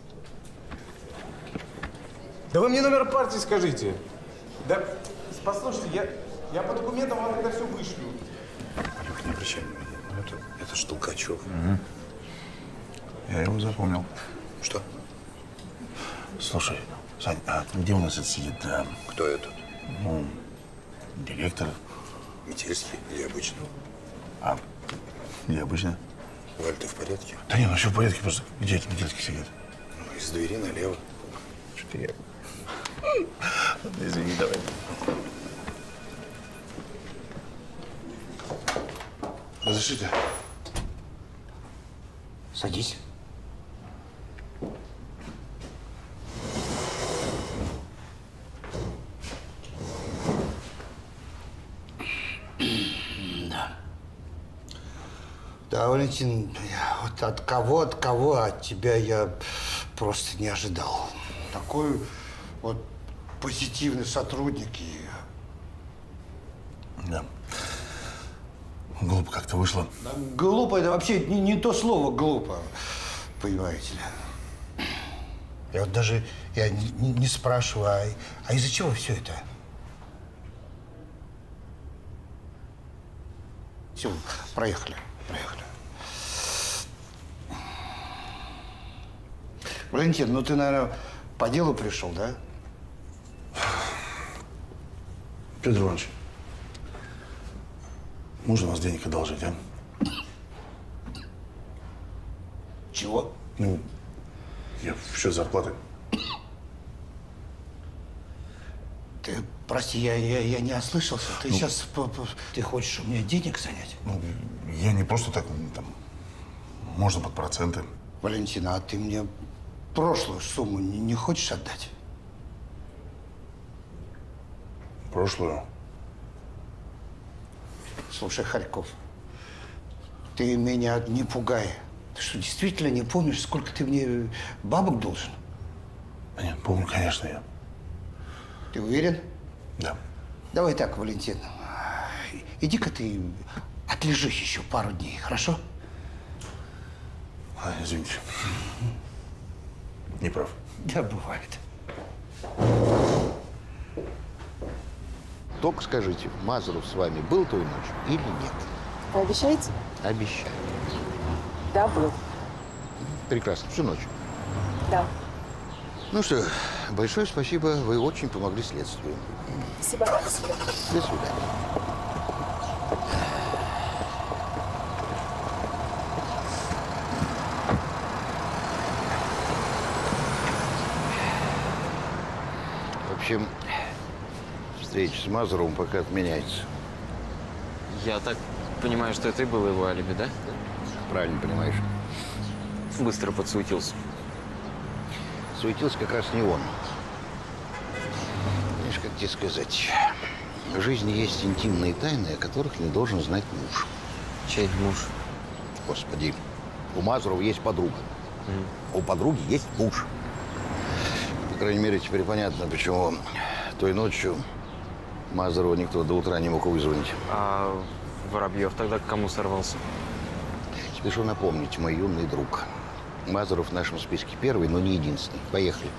Да вы мне номер партии скажите. Да, послушайте, я, я по документам вам тогда все вышлю. Валюх, не обращай внимания. Ну, это, это ж Толкачев. Угу. Я его запомнил. Что? Слушай, Сань, а где у нас это сидит? А, кто это? Ну, директор. Метельский или обычный? А, где обычно? Валь, ты в порядке? Да не, ну все в порядке, просто где эти Метельские сидят? Ну, из двери налево. Что я? Извини, давай. Разрешите? Садись. Да. Да, Валентин, я вот от кого, от кого, от тебя я просто не ожидал. Такой вот позитивный сотрудник и… Да. Глупо как-то вышло. Да, глупо – это вообще не, не то слово глупо, понимаете ли. Я вот даже я не, не, не спрашиваю, а, а из-за чего все это? Все, проехали, проехали. Валентин, ну ты, наверное, по делу пришел, да? Петр Иванович, можно вас денег одолжить, а? Чего? Ну, я в счет зарплаты. Ты, прости, я, я, я не ослышался. Ты Ну, сейчас, ты хочешь у меня денег занять? Ну, я не просто так, там, можно под проценты. Валентина, а ты мне прошлую сумму не, не хочешь отдать? Прошлую? Слушай, Харьков, ты меня не пугай. Ты что, действительно не помнишь, сколько ты мне бабок должен? Да нет, помню, конечно, я. Ты уверен? Да. Давай так, Валентин, иди-ка ты отлежись еще пару дней, хорошо? А, извините. Не прав. Да, бывает. Только скажите, Мазуров с вами был той ночью или нет? Вы обещаете? Обещаю. Да, был. Прекрасно. Всю ночь. Да. Ну что, большое спасибо. Вы очень помогли следствию. Спасибо. До свидания. В общем, встреча с Мазуровым пока отменяется. Я так понимаю, что это и было его алиби, да? Правильно понимаешь. Быстро подсуетился. Суетился как раз не он. Знаешь, как тебе сказать, в жизни есть интимные тайны, о которых не должен знать муж. Чей муж? Господи, у Мазурова есть подруга. Mm. У подруги есть муж. По крайней мере, теперь понятно, почему той ночью Мазурова никто до утра не мог вызвонить. А Воробьев тогда к кому сорвался? Спешу напомнить, мой юный друг. Мазуров в нашем списке первый, но не единственный. Поехали.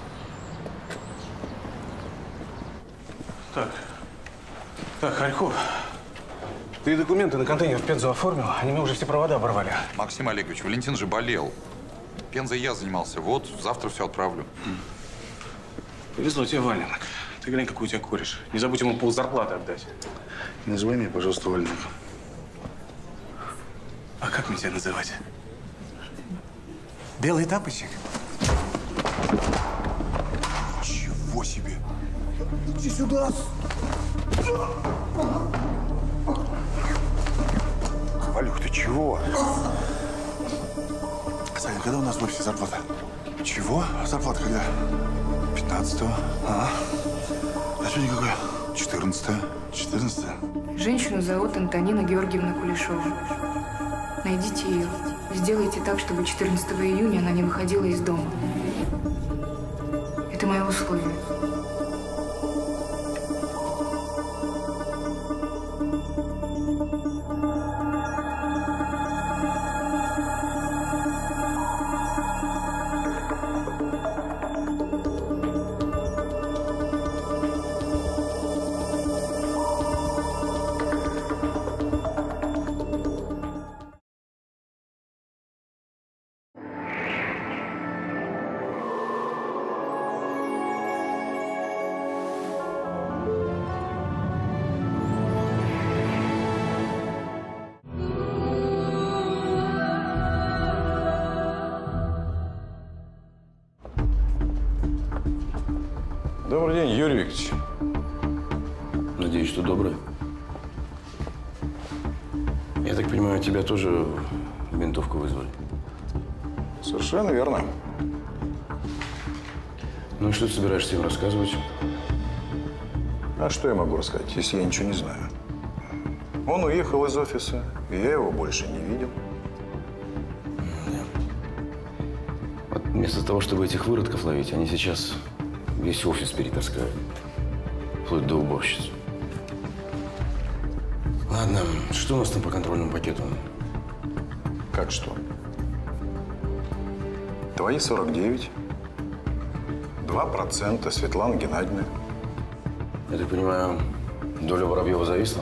Так. Так, Харьков. Ты документы на контейнер в Пензу оформил? Они мне уже все провода оборвали. Максим Олегович, Валентин же болел. Пензой я занимался. Вот, завтра все отправлю. Повезло тебе, Валенок. Ты глянь, какой у тебя кореш. Не забудь ему ползарплаты отдать. Не называй меня, пожалуйста, Валенок. А как мне тебя называть? Белый тапочек? Чего себе? Иди сюда. Валюх, ты чего? Саня, когда у нас в офисе зарплата? Чего? Зарплата когда? пятнадцатого. А, а сегодня какое? четырнадцатое. четырнадцатое. Женщину зовут Антонина Георгиевна Кулешова. Найдите ее. Сделайте так, чтобы четырнадцатого июня она не выходила из дома. Это мое условие. Добрый день, Юрий Викторович. Надеюсь, что добрый. Я так понимаю, тебя тоже в ментовку вызвали? Совершенно верно. Ну и что ты собираешься им рассказывать? А что я могу рассказать, если я ничего не знаю? Он уехал из офиса, и я его больше не видел. Вот вместо того, чтобы этих выродков ловить, они сейчас весь офис перетаскают. Вплоть до уборщиц. Ладно, что у нас там по контрольному пакету? Как что? Твои сорок девять. два процента Светланы Геннадьевны. Я так понимаю, доля Воробьева зависла?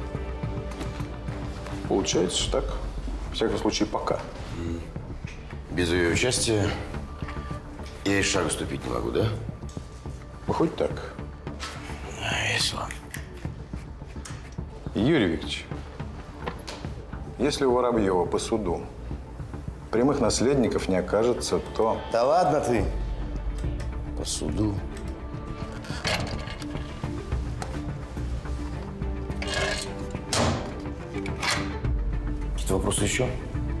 Получается, что так. В всяком случае, пока. Без ее участия я и шага ступить не могу, да? Хоть так. Весело. Юрий Викторович, если у Воробьева по суду прямых наследников не окажется, то… Да ладно ты. По суду. Какие-то вопросы еще?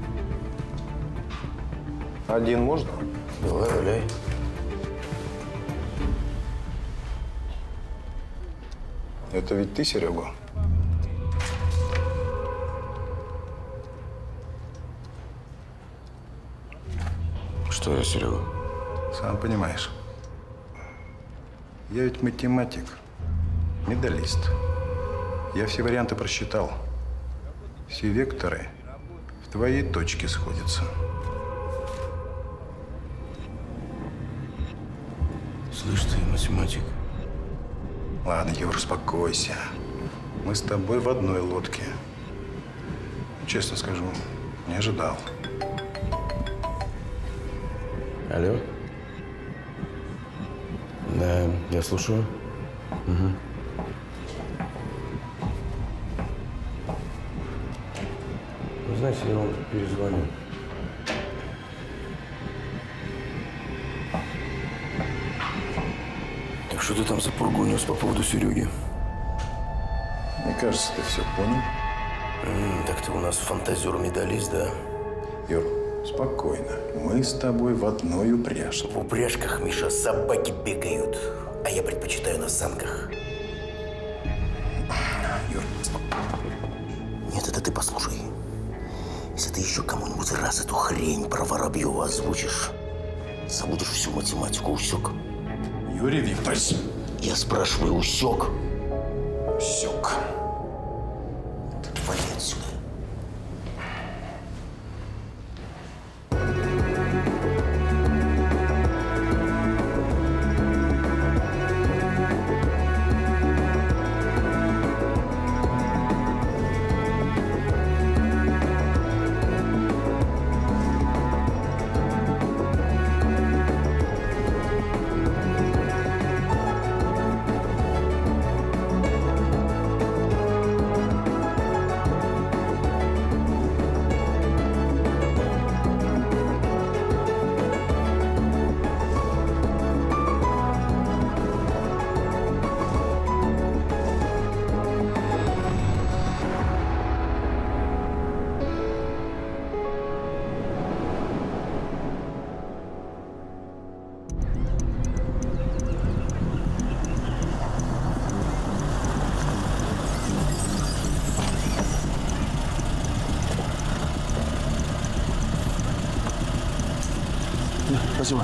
Один можно? Давай, валяй. Это ведь ты, Серега? Что я, Серега? Сам понимаешь. Я ведь математик, медалист. Я все варианты просчитал. Все векторы в твоей точке сходятся. Слышь ты, математик. Ладно, Юр, успокойся. Мы с тобой в одной лодке. Честно скажу, не ожидал. Алло? Да, я слушаю. Угу. Вы знаете, я вам перезвоню. Так что ты там за пургу нес по поводу Сереги? Мне кажется, ты все понял. М, так ты у нас фантазер-медалист, да? Юр, спокойно. Мы с тобой в одной упряжке. В упряжках, Миша, собаки бегают, а я предпочитаю на санках. Юр, нет, это ты послушай. Если ты еще кому-нибудь раз эту хрень про Воробьева озвучишь, забудешь всю математику, усек? Юрий Викторович. Я спрашиваю, усек? Усек. Вали отсюда. Спасибо.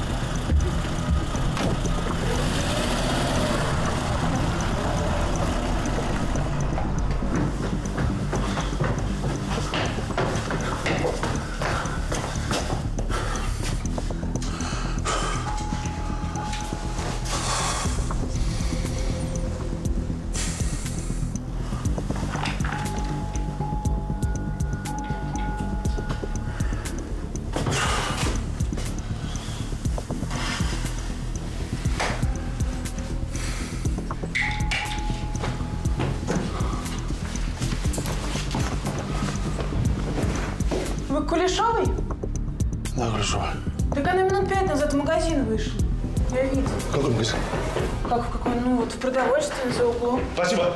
Вы к Кулешовой? Да, Кулешова. Так она минут пять назад в магазин вышла. Я видела. Какой магазин? Как в какой? Ну вот в продовольственном за углом. Спасибо.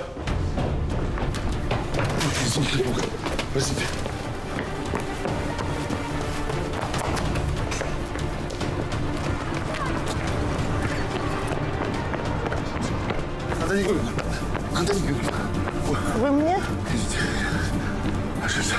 Извините, простите. Антонина Георгиевна. Антонина Георгиевна. Вы мне? Извините. Ошибся.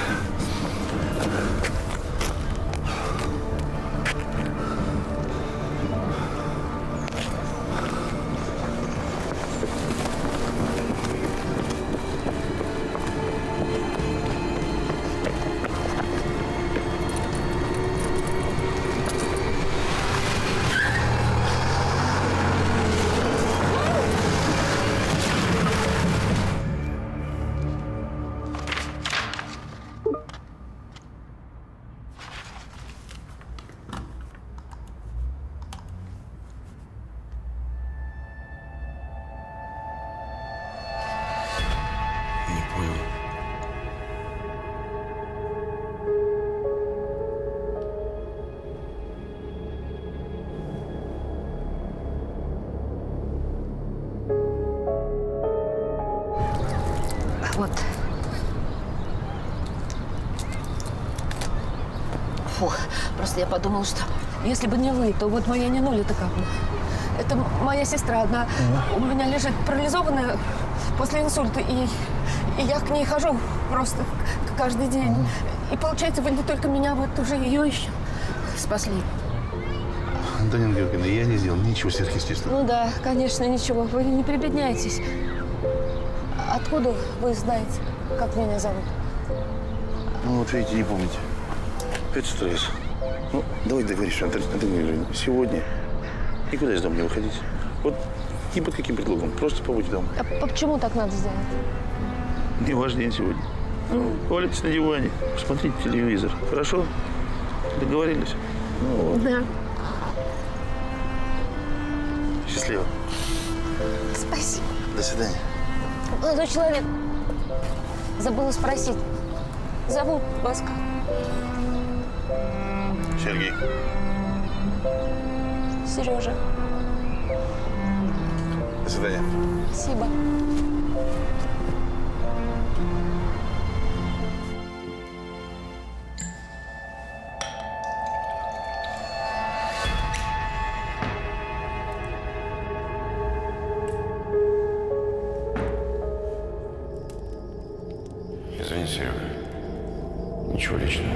Вот. Фу, просто я подумала, что если бы не вы, то вот моя нянуля-то как бы. Это моя сестра одна. У меня лежит парализованная после инсульта, и, и я к ней хожу просто каждый день. И получается, вы не только меня, вы тоже ее еще спасли. Антонина Георгиевна, я не сделал ничего сверхъестественного. Ну да, конечно, ничего. Вы не прибедняйтесь. Откуда вы знаете, как меня зовут? Ну, вот видите, не помните. Это стресс. Ну, давайте договоримся, Антонина Георгиевна. Сегодня никуда из дома не выходите. Вот ни под каким предлогом. Просто побудьте дома. А почему так надо сделать? Не ваш день сегодня. Mm. Валяйтесь на диване, посмотрите телевизор. Хорошо? Договорились? Ну, вот. Да. Счастливо. Спасибо. До свидания. Молодой человек, забыла спросить. Зовут вас как? Сергей. Сережа. До свидания. Спасибо. Извини, Серега. Ничего личного.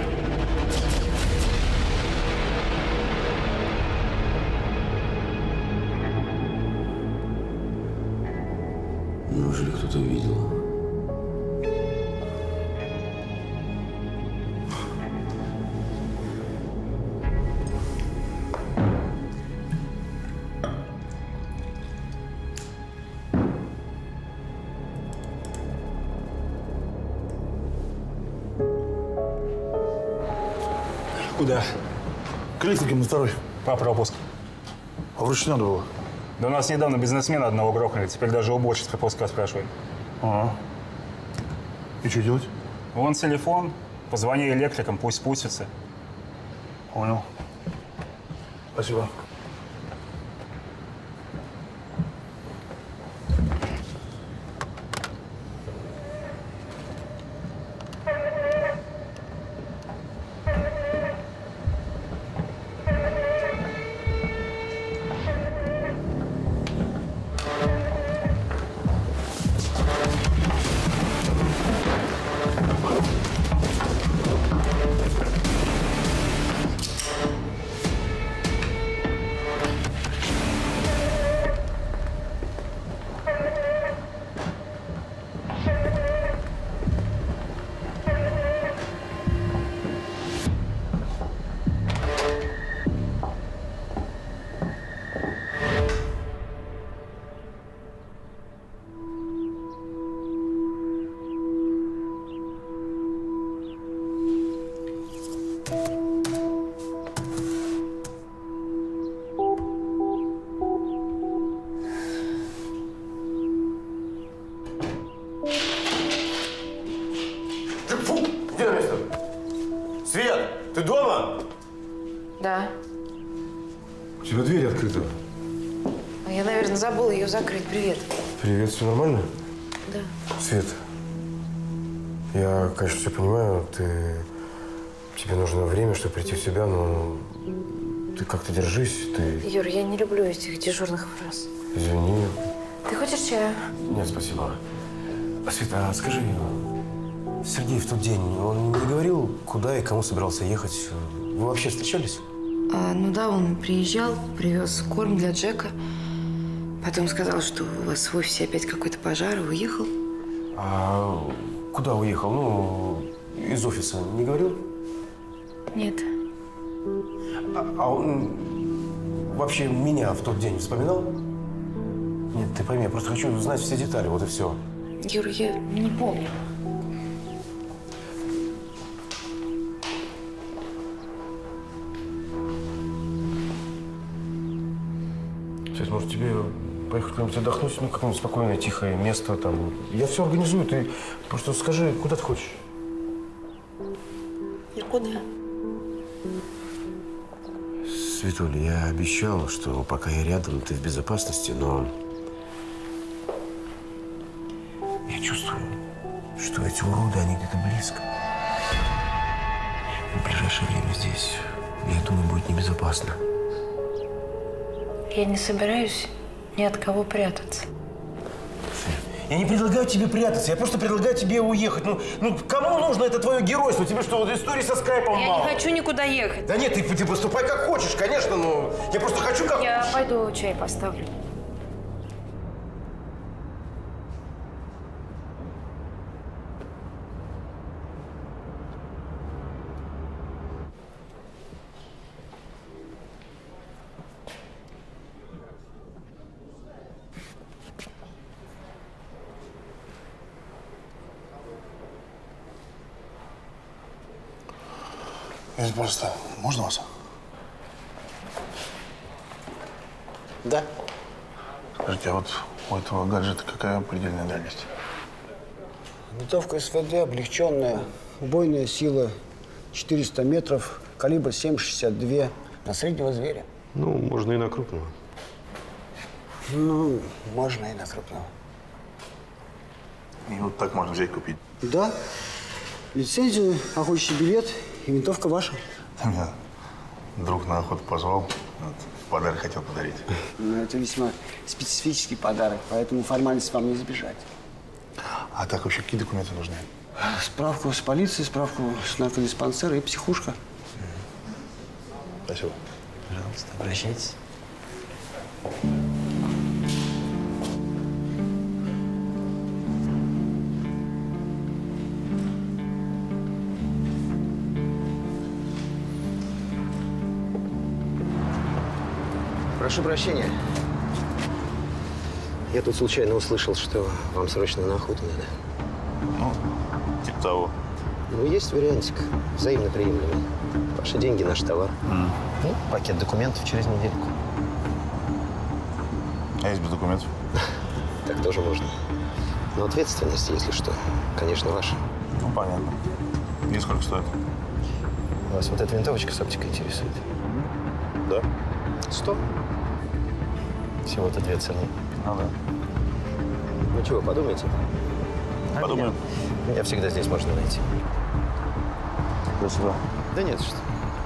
Неужели кто-то видел? Куда? К электрикам на второй. По пропуск. А вручь надо было? Да у нас недавно бизнесмена одного грохнули. Теперь даже уборщиц пропуска спрашивают. Ага. И что делать? Вон телефон. Позвони электрикам, пусть спустятся. Понял. Спасибо. Ты дома? Да. У тебя дверь открыта. А я, наверное, забыла ее закрыть. Привет. Привет, все нормально? Да. Свет, я, конечно, все понимаю. Ты... Тебе нужно время, чтобы прийти в себя, но ты как-то держись. Ты... Юр, я не люблю этих дежурных фраз. Извини. Ты хочешь чая? Нет, спасибо. Света, а скажи, Сергей в тот день, он не говорил, куда и кому собирался ехать? Вы вообще встречались? А, ну да, он приезжал, привез корм для Джека. Потом сказал, что у вас в офисе опять какой-то пожар, и уехал. А куда уехал? Ну, из офиса не говорил? Нет. А, а он вообще меня в тот день вспоминал? Нет, ты пойми, я просто хочу знать все детали, вот и все. Юра, я не помню. Свет, может, тебе поехать куда-нибудь отдохнуть? Ну, какое-нибудь спокойное, тихое место там. Я все организую, ты просто скажи, куда ты хочешь? Никуда. Светуля, я обещал, что пока я рядом, ты в безопасности, но я чувствую, что эти уроды, они где-то близко. В ближайшее время здесь, я думаю, будет небезопасно. Я не собираюсь ни от кого прятаться. Я не предлагаю тебе прятаться, я просто предлагаю тебе уехать. Ну, ну кому нужно это твое геройство? Тебе что, вот истории со скайпом Я мало? не хочу никуда ехать. Да нет, ты, ты поступай как хочешь, конечно, но я просто хочу как... Я пойду чай поставлю. Извините, пожалуйста, можно вас? Да. Скажите, а вот у этого гаджета какая предельная дальность? Винтовка СВД облегченная, убойная сила четыреста метров, калибр семь шестьдесят два на среднего зверя. Ну, можно и на крупного. Ну, можно и на крупного. И вот так можно взять и купить. Да. Лицензию, охотничий билет и винтовка ваша. Меня друг на охоту позвал, вот, подарок хотел подарить. Но это весьма специфический подарок, поэтому формальность вам не избежать. А так вообще какие документы нужны? Справку с полиции, справку с наркодиспансера и психушка. Спасибо. Пожалуйста, обращайтесь. Прошу прощения. Я тут случайно услышал, что вам срочно на охоту надо. Ну, типа того. Ну, есть вариантик. Взаимно приемлемый. Ваши деньги, наш товар. Mm. Ну, пакет документов через недельку. А есть без документов? Так тоже можно. Но ответственность, если что, конечно, ваша. Ну, понятно. И сколько стоит? Вас вот эта винтовочка с оптикой интересует? Да. Сто. Всего-то две цены. Ну да. Ну чего, подумайте? Подумаем. А меня, меня всегда здесь можно найти. Спасибо. Да нет, что.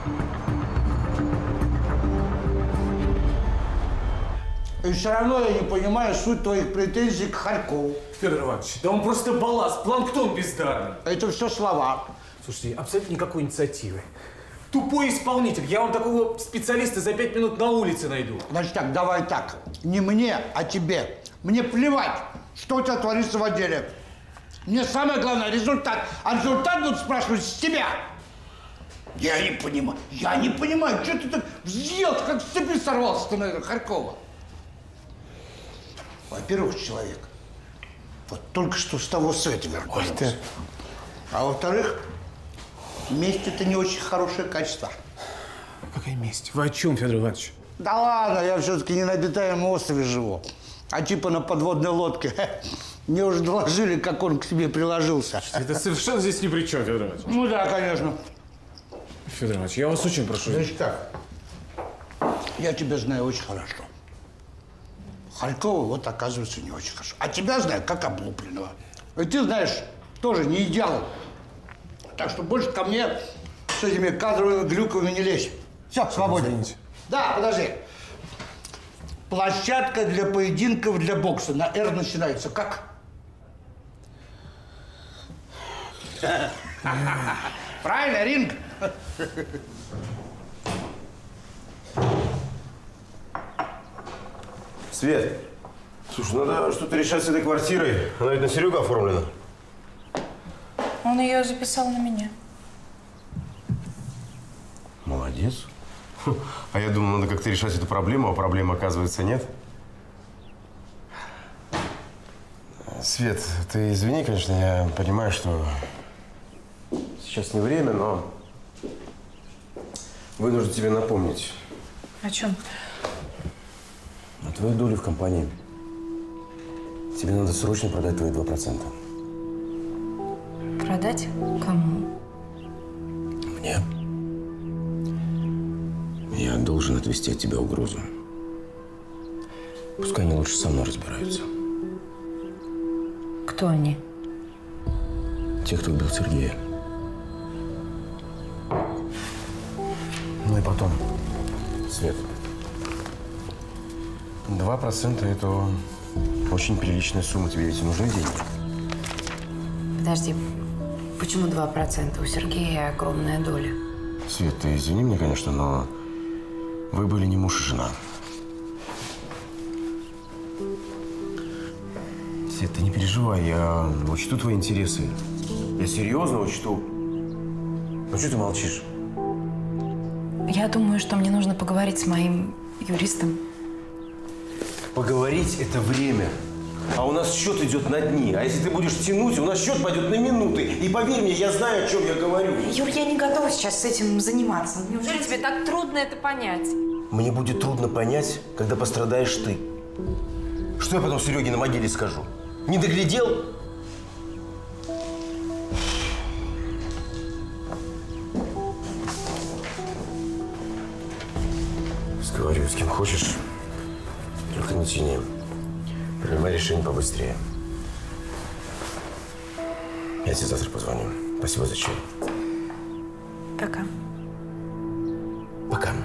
И все равно я не понимаю суть твоих претензий к Харькову. Федор Иванович, да он просто балласт, планктон бездарный. Это все слова. Слушайте, абсолютно никакой инициативы. Тупой исполнитель. Я вам такого специалиста за пять минут на улице найду. Значит так, давай так. Не мне, а тебе. Мне плевать, что у тебя творится в отделе. Мне самое главное результат. А результат будут спрашивать с тебя. Я не понимаю. Я не понимаю, что ты так взъелся, как с цепи сорвался ты на это Харькова. Во-первых, человек вот только что с того света вернулся. А во-вторых, месть – это не очень хорошее качество. Какая месть? Вы о чем, Федор Иванович? Да ладно, я все-таки не на обитаемом острове живу, а типа на подводной лодке. Мне уже доложили, как он к тебе приложился. Это совершенно здесь ни при чем, Федор Иванович. Ну да, конечно. Федор Иванович, я вас очень прошу. Значит так, я тебя знаю очень хорошо. Халькова вот оказывается не очень хорошо. А тебя знаю как облупленного. И ты знаешь, тоже не идеал. Так что больше ко мне с этими кадровыми глюками не лезь. Все, свободен. Извините. Да, подожди. Площадка для поединков для бокса. На «Р» начинается. Как? Правильно, ринг? Свет, слушай, надо что-то решать с этой квартирой. Она ведь на Серегу оформлена. Он ее записал на меня. Молодец. А я думал, надо как-то решать эту проблему, а проблемы, оказывается, нет. Свет, ты извини, конечно, я понимаю, что сейчас не время, но вынужден тебе напомнить. О чем? О твоей доле в компании. Тебе надо срочно продать твои два процента. Продать? Кому? Мне. Я должен отвести от тебя угрозу. Пускай они лучше со мной разбираются. Кто они? Те, кто убил Сергея. Ну и потом, Свет. Два процента – это очень приличная сумма. Тебе ведь нужны деньги. Подожди, почему два процента? У Сергея огромная доля. Свет, ты извини меня, конечно, но вы были не муж и жена. Свет, ты не переживай, я учту твои интересы. Я серьезно учту. Ну что ты молчишь? Я думаю, что мне нужно поговорить с моим юристом. Поговорить – это время. А у нас счет идет на дни. А если ты будешь тянуть, у нас счет пойдет на минуты. И поверь мне, я знаю, о чем я говорю. Юр, я не готова сейчас с этим заниматься. Неужели тебе так трудно это понять? Мне будет трудно понять, когда пострадаешь ты. Что я потом Сереге на могиле скажу? Не доглядел? Сговорю с кем хочешь. Только не тяни. Принимай решение побыстрее. Я тебе завтра позвоню. Спасибо за чай. Пока. Пока.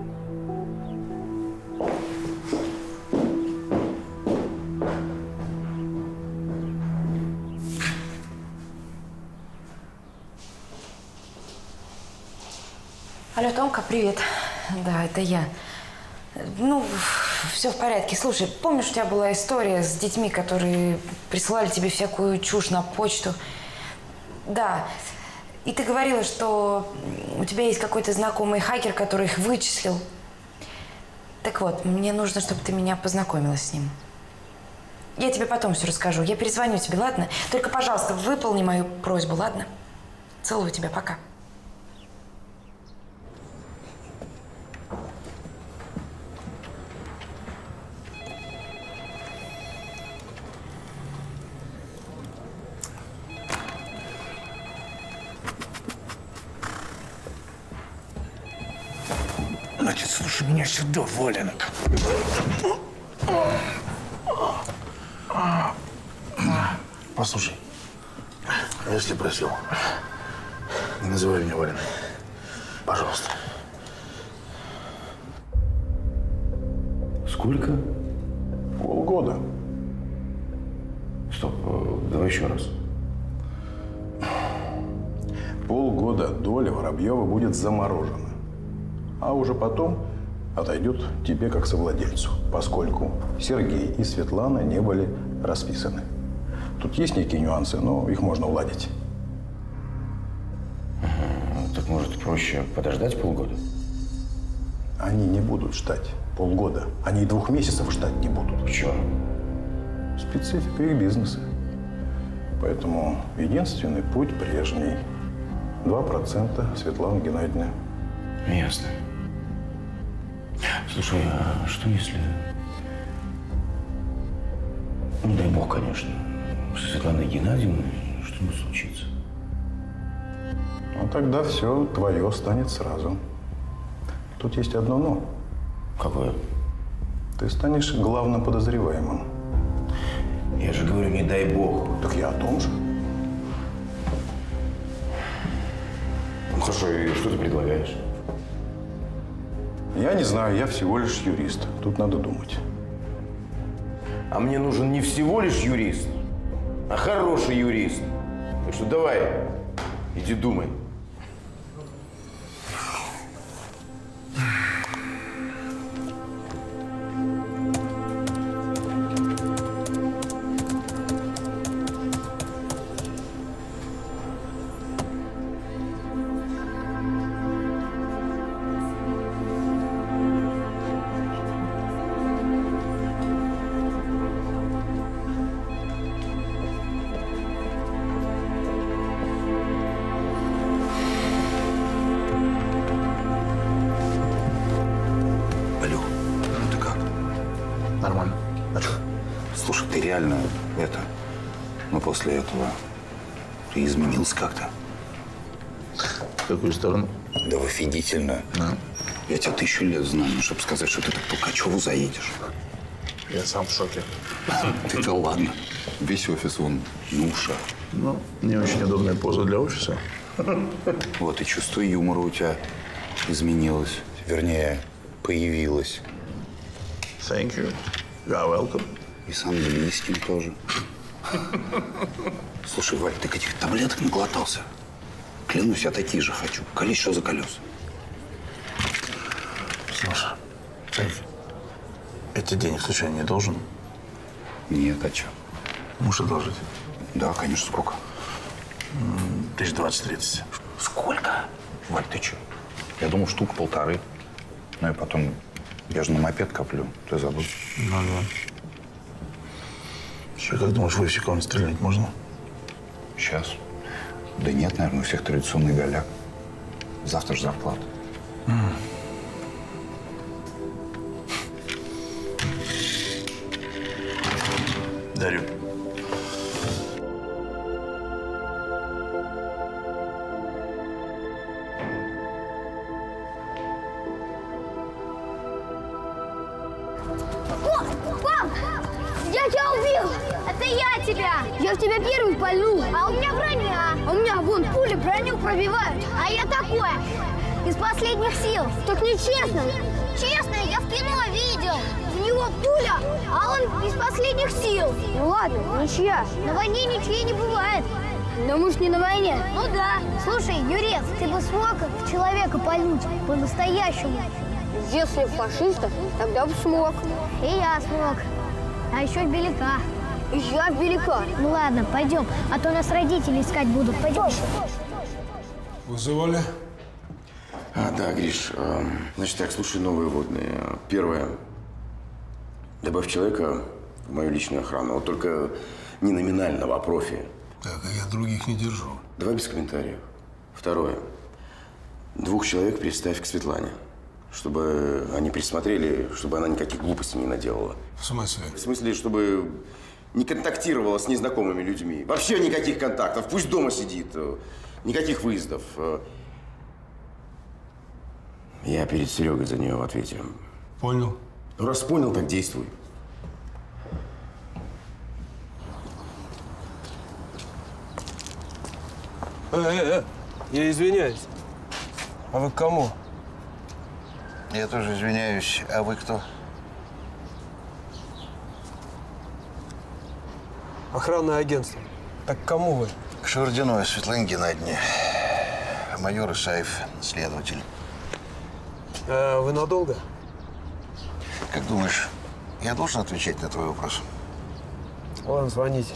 Алло, Томка, привет. Да, это я. Ну, все в порядке. Слушай, помнишь, у тебя была история с детьми, которые присылали тебе всякую чушь на почту? Да. И ты говорила, что у тебя есть какой-то знакомый хакер, который их вычислил. Так вот, мне нужно, чтобы ты меня познакомила с ним. Я тебе потом все расскажу. Я перезвоню тебе, ладно? Только, пожалуйста, выполни мою просьбу, ладно? Целую тебя, пока. Значит, слушай меня сюда, валенок. Послушай, если просил, не называй меня валенок. Пожалуйста. Сколько? Полгода. Стоп, давай еще раз. Полгода доля Воробьева будет заморожена. А уже потом отойдет тебе как совладельцу, поскольку Сергей и Светлана не были расписаны. Тут есть некие нюансы, но их можно уладить. Ага, так может проще подождать полгода? Они не будут ждать полгода. Они и двух месяцев ждать не будут. Почему? Специфика их бизнеса. Поэтому единственный путь прежний. Два процента, Светлана Геннадьевна. Ясно. Слушай, а что если… Ну, дай бог, конечно, с Светланой Геннадьевной что-нибудь случится? Ну, тогда все твое станет сразу. Тут есть одно «но». Какое? Ты станешь главным подозреваемым. Я же говорю, не дай бог. Так я о том же. Ну хорошо, и что ты предлагаешь? Я не знаю, я всего лишь юрист. Тут надо думать. А мне нужен не всего лишь юрист, а хороший юрист. Так что давай, иди думай. Нормально. А что? Слушай, ты реально это... Ну, после этого ты изменился как-то. В какую сторону? Да в офигительно. Да. Я тебя тысячу лет знаю, ну, чтобы сказать, что ты так по Качеву заедешь. Я сам в шоке. Ты-то ладно. Весь офис, он на ушах. Ну, не очень удобная поза для офиса. Вот, и чувство юмора у тебя изменилось. Вернее, появилось. Thank you. You're welcome. И с английским тоже. Слушай, Валь, ты каких таблеток наглотался? Клянусь, я такие же хочу. Колись, что за колеса? Слушай, Жень, я тебе денег случайно не должен? Нет, а что? Можешь одолжить? Да, конечно. Сколько? Тысяч двадцать-тридцать. Сколько? Валь, ты что? Я думал, штук полторы. Ну и потом, я же на мопед коплю. Ты забыл? Ну да. Что, как думаешь, в офисе кого-нибудь стрелять можно? Сейчас. Да нет, наверное, у всех традиционный голяк. Завтра же зарплата. Mm. Дарю. Пап! Я тебя убил! Это я тебя! Я в тебя первый пальнул! А у меня броня! А у меня вон пули броню пробивают! А я такое! Из последних сил! Так нечестно! Честно, я в кино видел! У него пуля, а он из последних сил! Ну ладно, ничья! На войне ничьей не бывает! Да мы ж не на войне! Ну да! Слушай, Юрец, ты бы смог в человека пальнуть по-настоящему? Если фашистов, тогда бы смог. И я смог. А еще велика. И я велика. Ну ладно, пойдем, а то нас родители искать будут. Пойдем. Вызывали? А, да, Гриш. э, Значит так, слушай новые водные. Первое. Добавь человека в мою личную охрану. Вот только не номинального, а профи. Так, а я других не держу. Давай без комментариев. Второе. Двух человек приставь к Светлане. Чтобы они присмотрели, чтобы она никаких глупостей не наделала. В смысле? В смысле, чтобы не контактировала с незнакомыми людьми. Вообще никаких контактов. Пусть дома сидит. Никаких выездов. Я перед Серегой за нее в ответе. Понял. Ну, раз понял, так действуй. Э, э, э, я извиняюсь. А вы к кому? Я тоже извиняюсь. А вы кто? Охранное агентство. Так к кому вы? К Шевардиной Светлане Геннадьевне. Майор Исаев, следователь. А вы надолго? Как думаешь, я должен отвечать на твой вопрос? Ладно, звоните.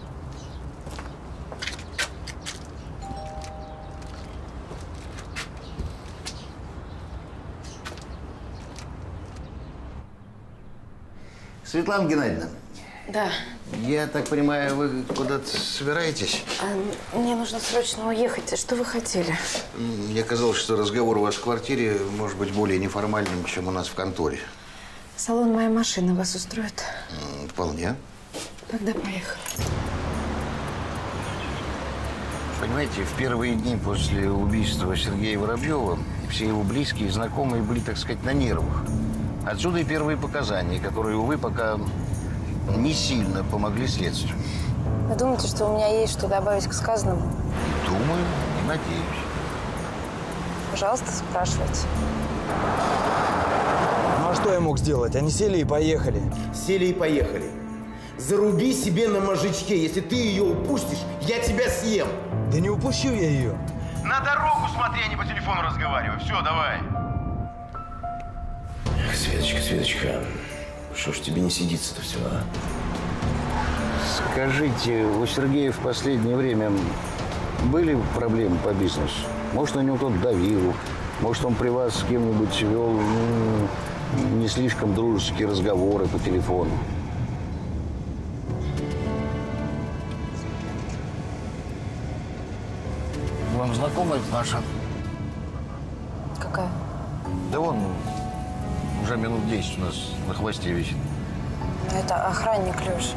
Светлана Геннадьевна. Да. Я так понимаю, вы куда-то собираетесь? А, мне нужно срочно уехать. А что вы хотели? Мне казалось, что разговор у вас в квартире может быть более неформальным, чем у нас в конторе. Салон моей машины вас устроит? Вполне. Тогда поехали. Понимаете, в первые дни после убийства Сергея Воробьева все его близкие и знакомые были, так сказать, на нервах. Отсюда и первые показания, которые, увы, пока не сильно помогли следствию. Вы думаете, что у меня есть что добавить к сказанному? Думаю и надеюсь. Пожалуйста, спрашивайте. Ну а что я мог сделать? Они сели и поехали. Сели и поехали. Заруби себе на мозжечке. Если ты ее упустишь, я тебя съем. Да не упущу я ее. На дорогу смотри, а не по телефону разговаривай. Все, давай. Светочка, Светочка, что ж тебе не сидится-то все, а? Скажите, у Сергея в последнее время были проблемы по бизнесу? Может, на него кто-то давил? Может, он при вас с кем-нибудь вел ну, не слишком дружеские разговоры по телефону? Вам знакома эта наша? Какая? Да вон, уже минут десять у нас на хвосте висит. Это охранник Леша.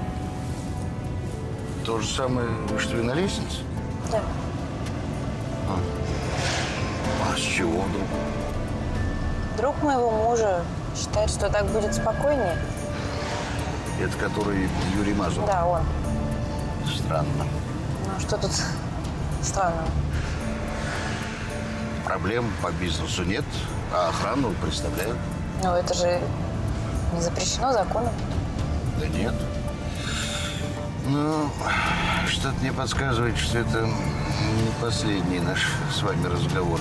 То же самое, что и на лестнице? Да. А, а с чего вдруг? Друг моего мужа считает, что так будет спокойнее. Это который Юрий Мазуров? Да, он. Странно. Ну, что тут странного? Проблем по бизнесу нет, а охрану представляют. Ну, это же не запрещено законом. Да нет. Ну, что-то мне подсказывает, что это не последний наш с вами разговор.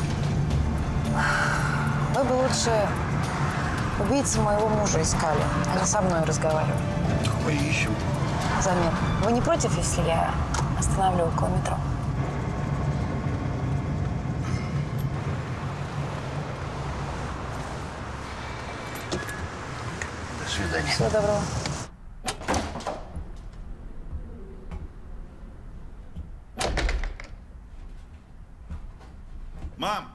Вы бы лучше убийцу моего мужа искали, а не со мной разговаривали. Мы ищем. Замер. Вы не против, если я остановлю около метро? До свидания. Всего доброго. Мам!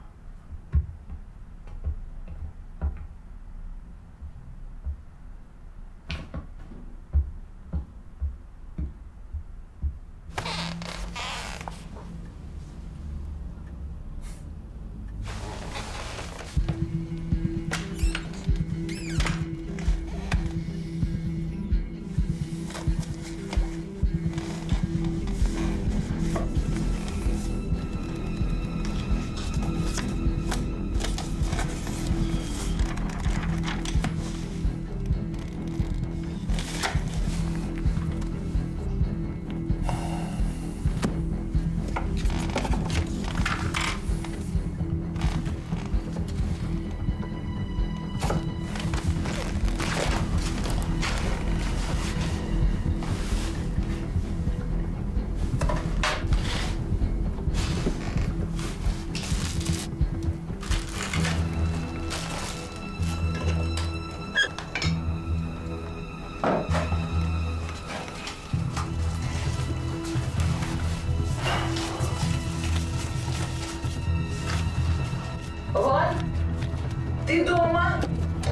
Вань, ты дома?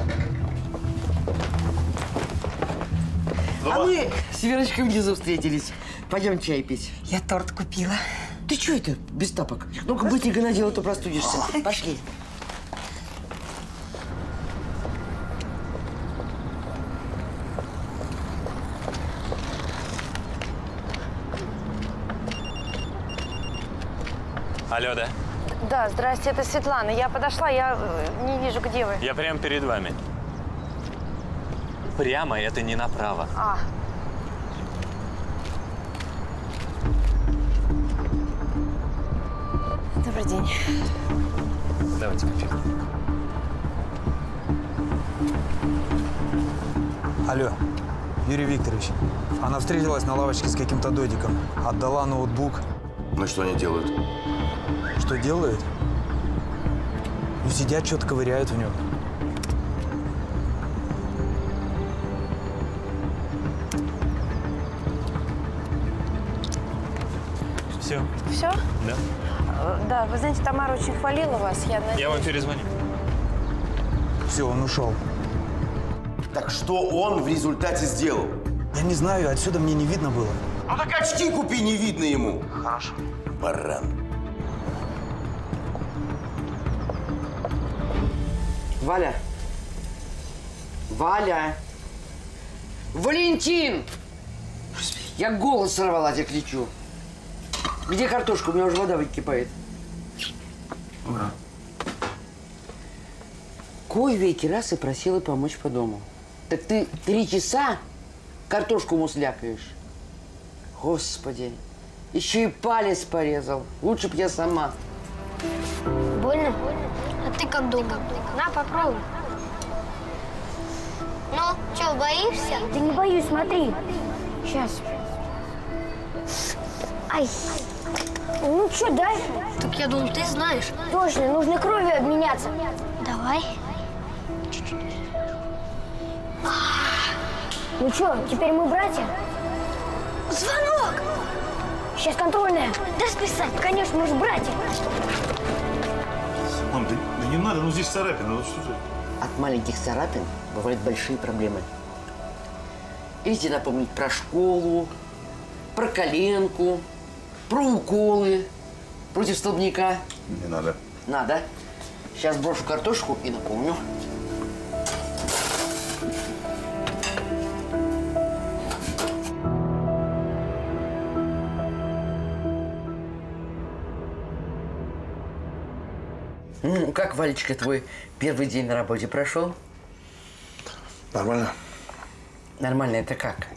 А мы с Верочкой внизу встретились. Пойдем чай пить. Я торт купила. Ты что это без тапок? Ну-ка быстренько надел, а то простудишься. Пошли. Алло, да? Да, здрасте, это Светлана. Я подошла, я не вижу, где вы. Я прямо перед вами. Прямо, это не направо. А. Добрый день. Давайте кофе. Алло, Юрий Викторович. Она встретилась на лавочке с каким-то додиком. Отдала ноутбук. Ну что они делают? Что делают? Ну, сидят, что-то ковыряют в нем. Все? Все? Да. Да, вы знаете, Тамара очень хвалила вас. Я, надеюсь... Я вам перезвоню. Все, он ушел. Так что он в результате сделал? Я не знаю, отсюда мне не видно было. Ну так очки купи, не видно ему. Хорошо. баран. Валя! Валя! Валентин! Я голос сорвала, тебе кричу. Где картошка? У меня уже вода выкипает. Ура. Кой веки раз и просила помочь по дому. Так ты три часа картошку муслякаешь? Господи, еще и палец порезал. Лучше б я сама. Больно? А ты как думал? На, попробуй. Ну, что, боишься? Да не боюсь, смотри. Сейчас. Ай. Ну, что дальше? Так я думал, ты знаешь. Точно, нужно кровью обменяться. Давай. Ну что, теперь мы братья? Звонок! Сейчас контрольная. Дай списать. Конечно, мы же братья. Мам, да, да не надо, ну здесь царапина, ну что ты? От маленьких царапин бывают большие проблемы. Идите напомнить про школу, про коленку, про уколы против столбняка. Не надо. Надо. Сейчас брошу картошку и напомню. Ну, как, Валечка, твой первый день на работе прошел? Нормально. Нормально это как?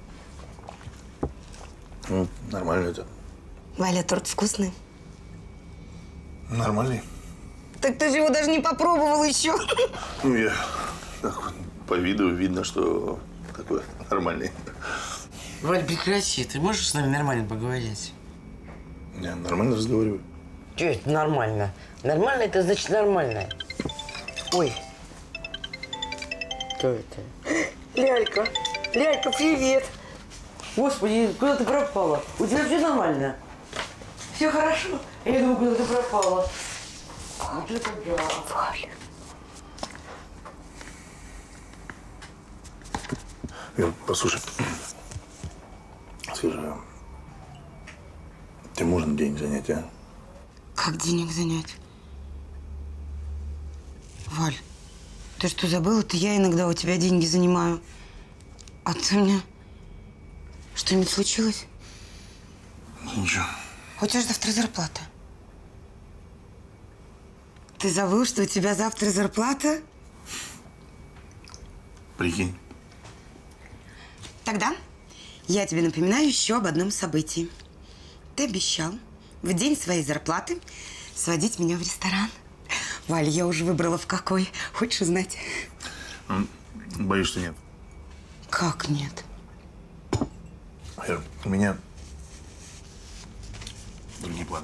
Ну, нормально это. Валя, торт вкусный. Нормальный. Так ты же его даже не попробовал еще. Ну, я так вот, по виду видно, что такой нормальный. Валь, прекрати. Ты можешь с нами нормально поговорить? Я нормально разговариваю. Что это нормально? Нормально это значит нормально. Ой. Кто это? Лялька. Лялька, привет. Господи, куда ты пропала? У тебя все нормально? Все хорошо? Я думаю, куда ты пропала. Вот это да. Валя. Вер, послушай. Скажи, тебе можно денег занять, а? Как денег занять? Валь, ты что, забыла? Это я иногда у тебя деньги занимаю. А ты мне... Что-нибудь случилось? Ничего. У тебя же завтра зарплата. Ты забыл, что у тебя завтра зарплата? Прикинь. Тогда я тебе напоминаю еще об одном событии. Ты обещал в день своей зарплаты сводить меня в ресторан. Валь, я уже выбрала в какой. Хочешь узнать? Боюсь, что нет. Как нет? Вер, у меня другие планы.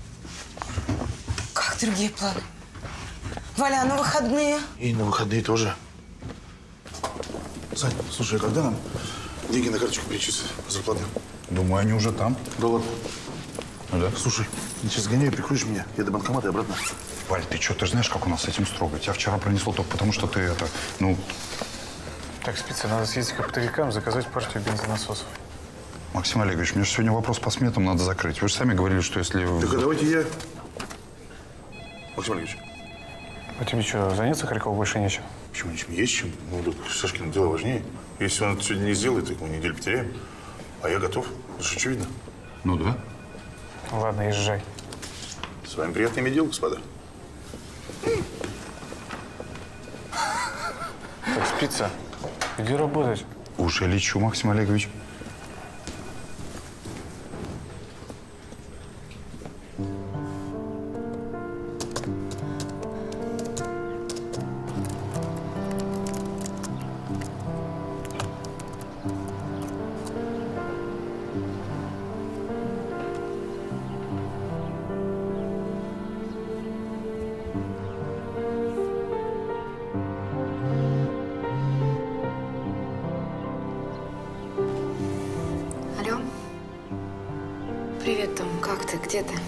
Как другие планы? Валя, а на выходные? И на выходные тоже. Сань, слушай, а когда нам деньги на карточку перечислят зарплаты? Думаю, они уже там. Да ладно. Ну да. Слушай, ты сейчас гоняй, прикроешь меня. Я до банкомата и обратно. Валь, ты что, ты же знаешь, как у нас с этим строго? Тебя вчера пронесло только потому, что ты это, ну… Так, спицы, надо съездить к оптовикам, заказать партию бензонасосов. Максим Олегович, мне же сегодня вопрос по сметам надо закрыть. Вы же сами говорили, что если… Так, а давайте я… Максим Олегович. А тебе что, заняться Харькову больше нечем? Почему нечем? Есть чем. Ну, так Сашкино дело важнее. Если он это сегодня не сделает, так мы неделю потеряем. А я готов. Это же очевидно. Ну да. Ладно, езжай. С вами приятно иметь дело, господа. Так, спица, иди работать. Уже лечу, Максим Олегович. Алло. Привет, Том. Как ты? Где ты?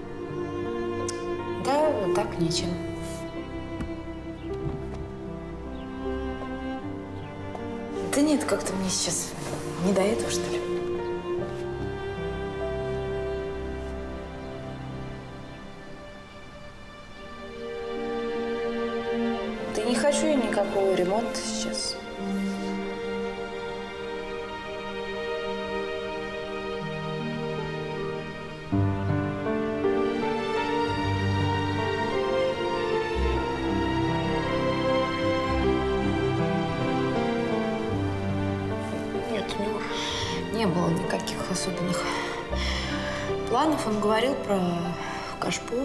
Да, вот так, ничего. Да нет, как-то мне сейчас не до этого, что ли. Да не хочу я никакого ремонта сейчас. Не было никаких особенных планов. Он говорил про кашпо.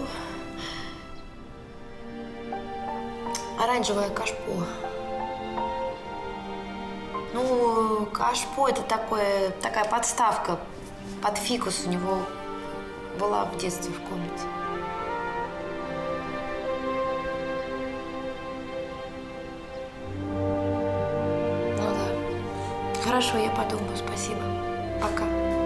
Оранжевое кашпо. Ну, кашпо – это такое, такая подставка под фикус у него была в детстве в комнате. Ну да. Хорошо, я подумаю. Спасибо. Пока.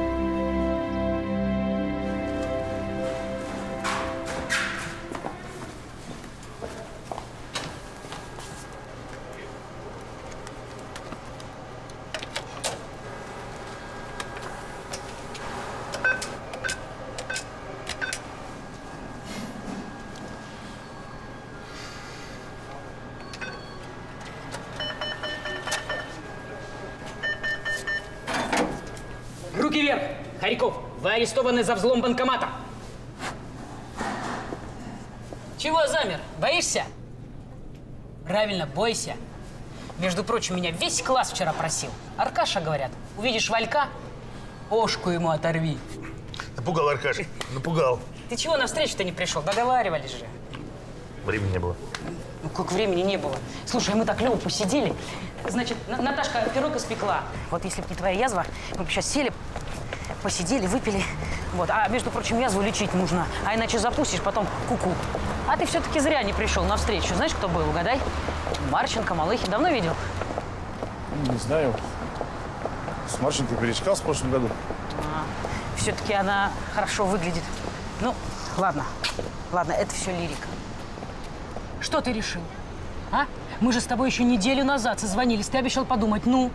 Руки вверх! Харьков, вы арестованы за взлом банкомата. Чего замер? Боишься? Правильно, бойся. Между прочим, меня весь класс вчера просил. Аркаша, говорят, увидишь Валька, ошку ему оторви. Напугал, Аркаша, напугал. Ты чего на встречу-то не пришел? Договаривались же. Времени не было. Ну, как времени не было. Слушай, мы так клево посидели. Значит, Наташка пирог испекла. Вот если бы не твоя язва, мы бы сейчас сели, посидели, выпили. Вот. А, между прочим, язву лечить нужно. А иначе запустишь, потом куку. А ты все-таки зря не пришел на встречу. Знаешь, кто был? Угадай. Марченко, Малыхин. Давно видел? Не знаю. С Марченко пересекался в прошлом году. А, все-таки она хорошо выглядит. Ну, ладно. Ладно, это все лирика. Что ты решил? А? Мы же с тобой еще неделю назад созвонились. Ты обещал подумать. Ну?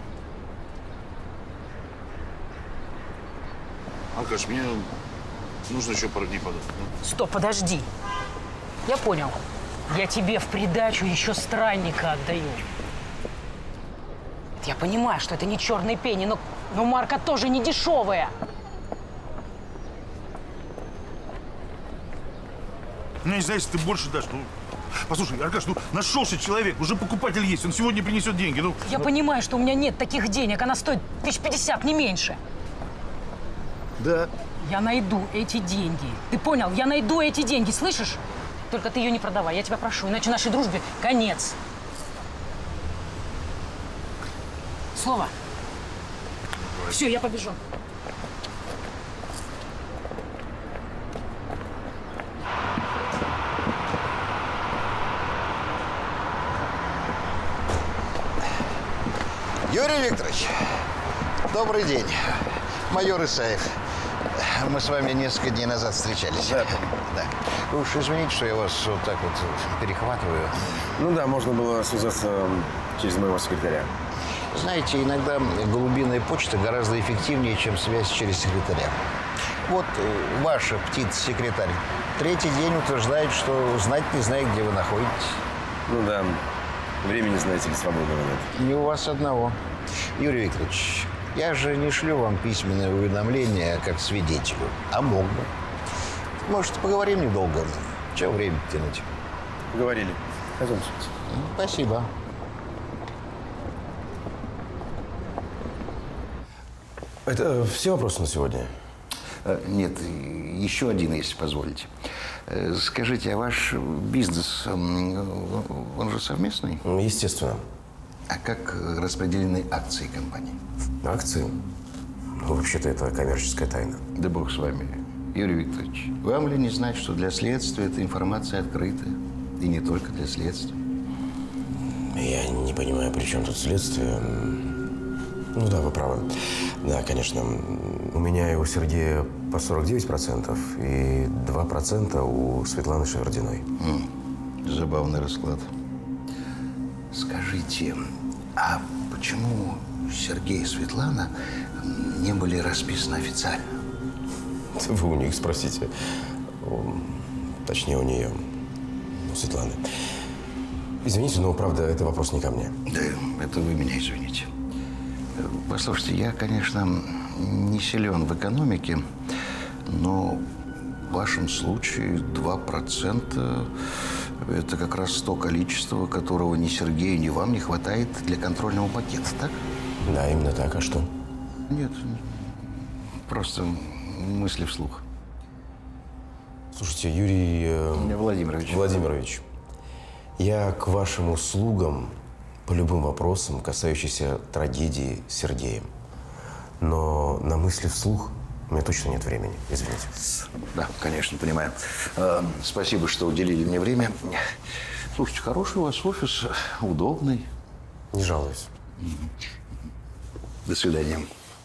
Алкаш, мне нужно еще пару дней подумать. Стоп, подожди. Я понял. Я тебе в придачу еще странника отдаю. Я понимаю, что это не черный пенни, но, но марка тоже не дешевая. Ну, не знаю, если ты больше дашь, ну… Послушай, Аркаш, ну нашелся человек, уже покупатель есть, он сегодня принесет деньги, ну… Я ну... понимаю, что у меня нет таких денег, она стоит тысяч пятьдесят, не меньше. Да. Я найду эти деньги. Ты понял? Я найду эти деньги, слышишь? Только ты ее не продавай, я тебя прошу, иначе нашей дружбе конец. Слово. Давай. Все, я побежу. Юрий Викторович, добрый день. Майор Исаев. Мы с вами несколько дней назад встречались. Да. Да. Вы уж извините, что я вас вот так вот перехватываю. Ну да, можно было связаться через моего секретаря. Знаете, иногда голубиная почта гораздо эффективнее, чем связь через секретаря. Вот ваша птица-секретарь третий день утверждает, что знать не знает, где вы находитесь. Ну да, времени, знаете ли, свободного нет. Не у вас одного. Юрий Викторович, я же не шлю вам письменное уведомление как свидетелю, а мог бы. Может, поговорим недолго? Чего время тянуть? Поговорили. Пойдемте. Спасибо. Это все вопросы на сегодня? Нет, еще один, если позволите. Скажите, а ваш бизнес, он же совместный? Естественно. А как распределены акции компании? Акции? Ну, вообще-то это коммерческая тайна. Да бог с вами. Юрий Викторович, вам ли не знать, что для следствия эта информация открыта? И не только для следствия. Я не понимаю, при чем тут следствие. Ну да, вы правы. Да, конечно. У меня и у Сергея по сорок девять процентов и два процента у Светланы Шевердиной. М-м, забавный расклад. Скажите, а почему Сергей и Светлана не были расписаны официально? Вы у них спросите. Точнее, у нее, у Светланы. Извините, но, правда, это вопрос не ко мне. Да, это вы меня извините. Послушайте, я, конечно, не силен в экономике, но в вашем случае два процента – это как раз то количество, которого ни Сергею, ни вам не хватает для контрольного пакета, так? Да, именно так. А что? Нет, просто мысли вслух. Слушайте, Юрий… Э, Владимирович. Владимирович, я к вашим услугам по любым вопросам, касающимся трагедии с Сергеем. Но на мысли вслух у меня точно нет времени. Извините. Да, конечно, понимаю. Э, спасибо, что уделили мне время. Слушайте, хороший у вас офис, удобный. Не жалуюсь. До свидания.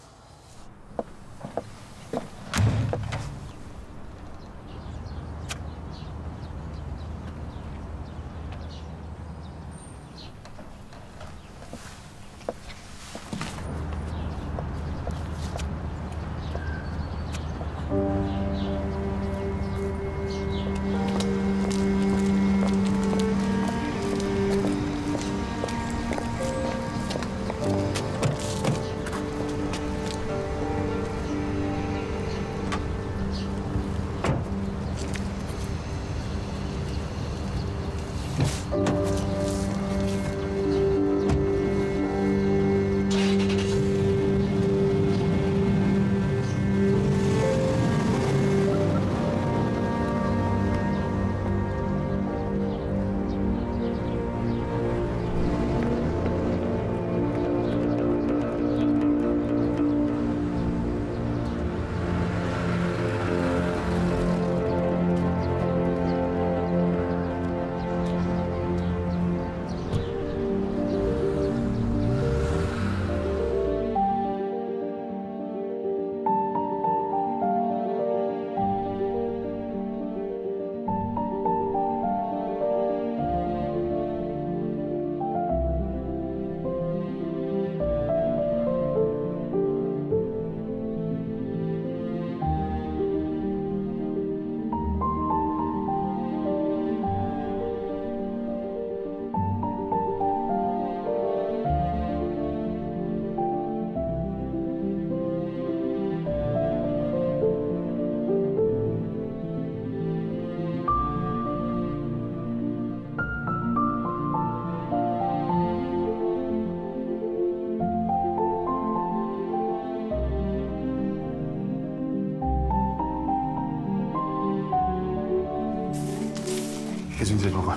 Извините, папа.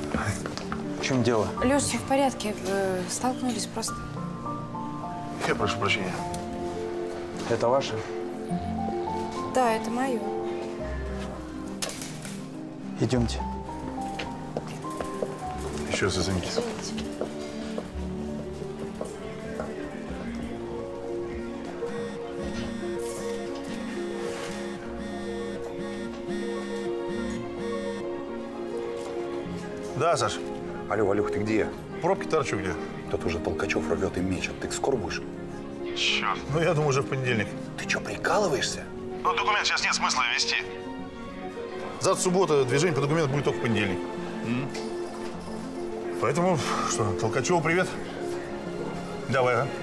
В чем дело? Лёш, все в порядке. Э, Столкнулись просто. Я прошу прощения. Это ваше? Да, это мое. Идемте. Еще раз извините. Да, Саш. Алло, Валюх, ты где? Пробки торчу где? Тут уже Толкачев рвет и мечет. Ты скоро будешь? Черт. Ну, я думаю, уже в понедельник. Ты что, прикалываешься? Ну, документ сейчас нет смысла везти. Завтра суббота, движение по документу будет только в понедельник. М? Поэтому, что, Толкачеву привет. Давай, а.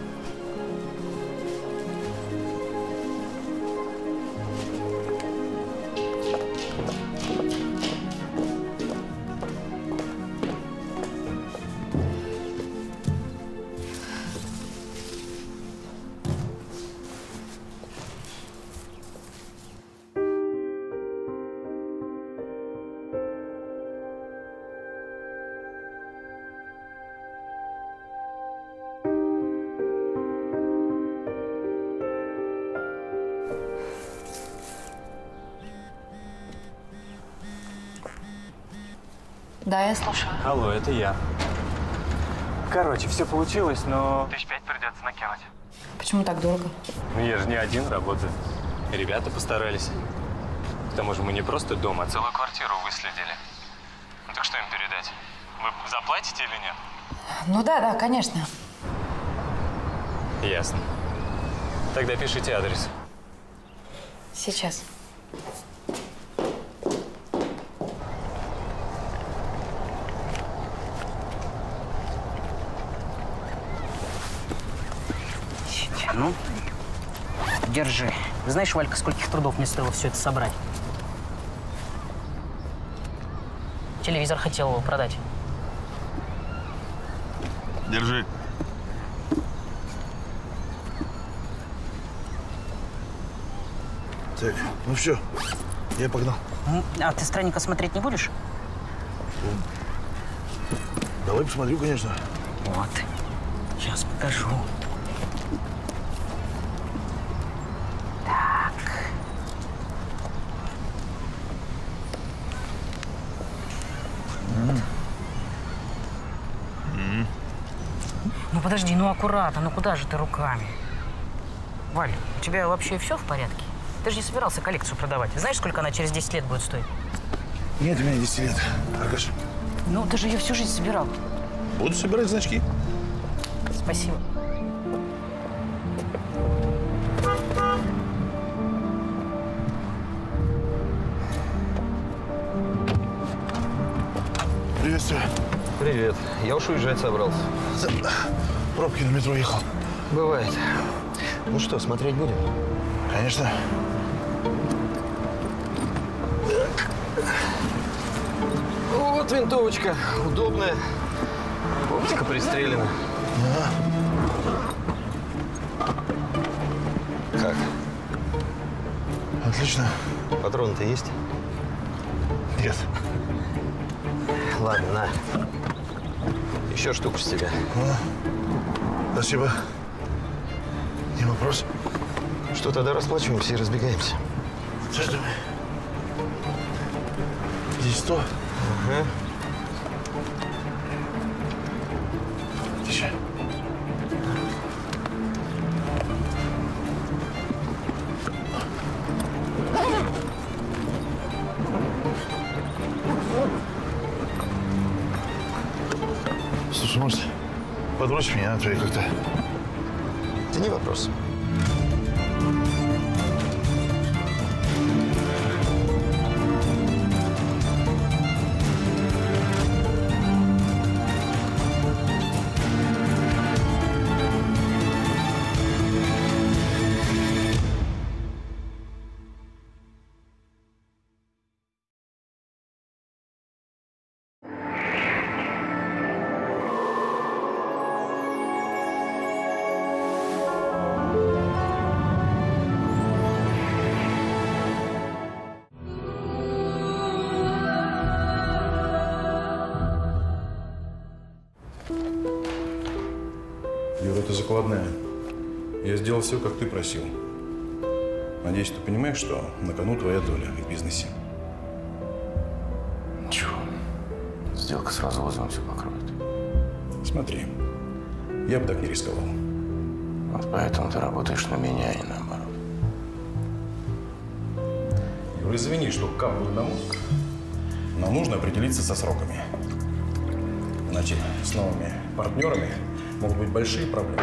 Да, я слушаю. Алло, это я. Короче, все получилось, но… Тысяч пять придется накинуть. Почему так дорого? Ну, я же не один работаю. Ребята постарались. К тому же мы не просто дом, а целую квартиру выследили. Ну так что им передать? Вы заплатите или нет? Ну да, да, конечно. Ясно. Тогда пишите адрес. Сейчас. Ну, держи. Знаешь, Валька, скольких трудов мне стоило все это собрать? Телевизор хотел его продать. Держи. Так, ну все, я погнал. А ты странненько смотреть не будешь? Давай посмотрю, конечно. Вот. Сейчас покажу. Так. М. М. Ну подожди, ну аккуратно, ну куда же ты руками? Валь, у тебя вообще все в порядке? Ты же не собирался коллекцию продавать. Знаешь, сколько она через десять лет будет стоить? Нет у меня десяти лет, Аркаш. Ну, ты же ее всю жизнь собирал. Буду собирать значки. Спасибо. Приветствую. Привет. Я уж уезжать собрался. Пробки на метро ехал. Бывает. Ну что, смотреть будем? Конечно. Вот винтовочка. Удобная. Оптика пристрелена. Как? Отлично. Патроны-то есть? Нет. Ладно, на. Еще штуку с тебя. А, спасибо. Не вопрос. Что, тогда расплачиваемся и разбегаемся? Что там? Здесь сто? Ага. Тише. Слушай, может, подбросишь меня, а то я как-то… Это не вопрос. Юра, это закладная. Я сделал все, как ты просил. Надеюсь, ты понимаешь, что на кону твоя доля в бизнесе. Чего? Сделка сразу вызовом все покроет. Смотри, я бы так не рисковал. Вот поэтому ты работаешь на меня и наоборот. Юра, извини, что капаю на мозг, но нужно определиться со сроками. Иначе с новыми партнерами могут быть большие проблемы.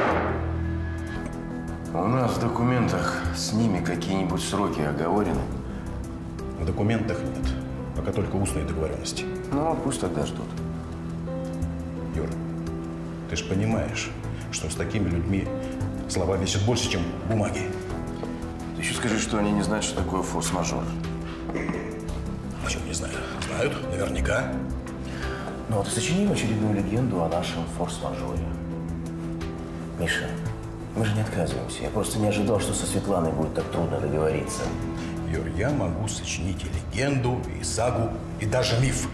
У нас в документах с ними какие-нибудь сроки оговорены? В документах нет. Пока только устные договоренности. Ну, пусть тогда ждут. Юр, ты же понимаешь, что с такими людьми слова весят больше, чем бумаги. Ты еще скажи, что они не знают, что такое форс-мажор. Почему не знают? Знают, наверняка. Ну вот и сочиним очередную легенду о нашем форс-мажоре. Миша, мы же не отказываемся. Я просто не ожидал, что со Светланой будет так трудно договориться. Юр, я могу сочинить и легенду, и сагу, и даже миф.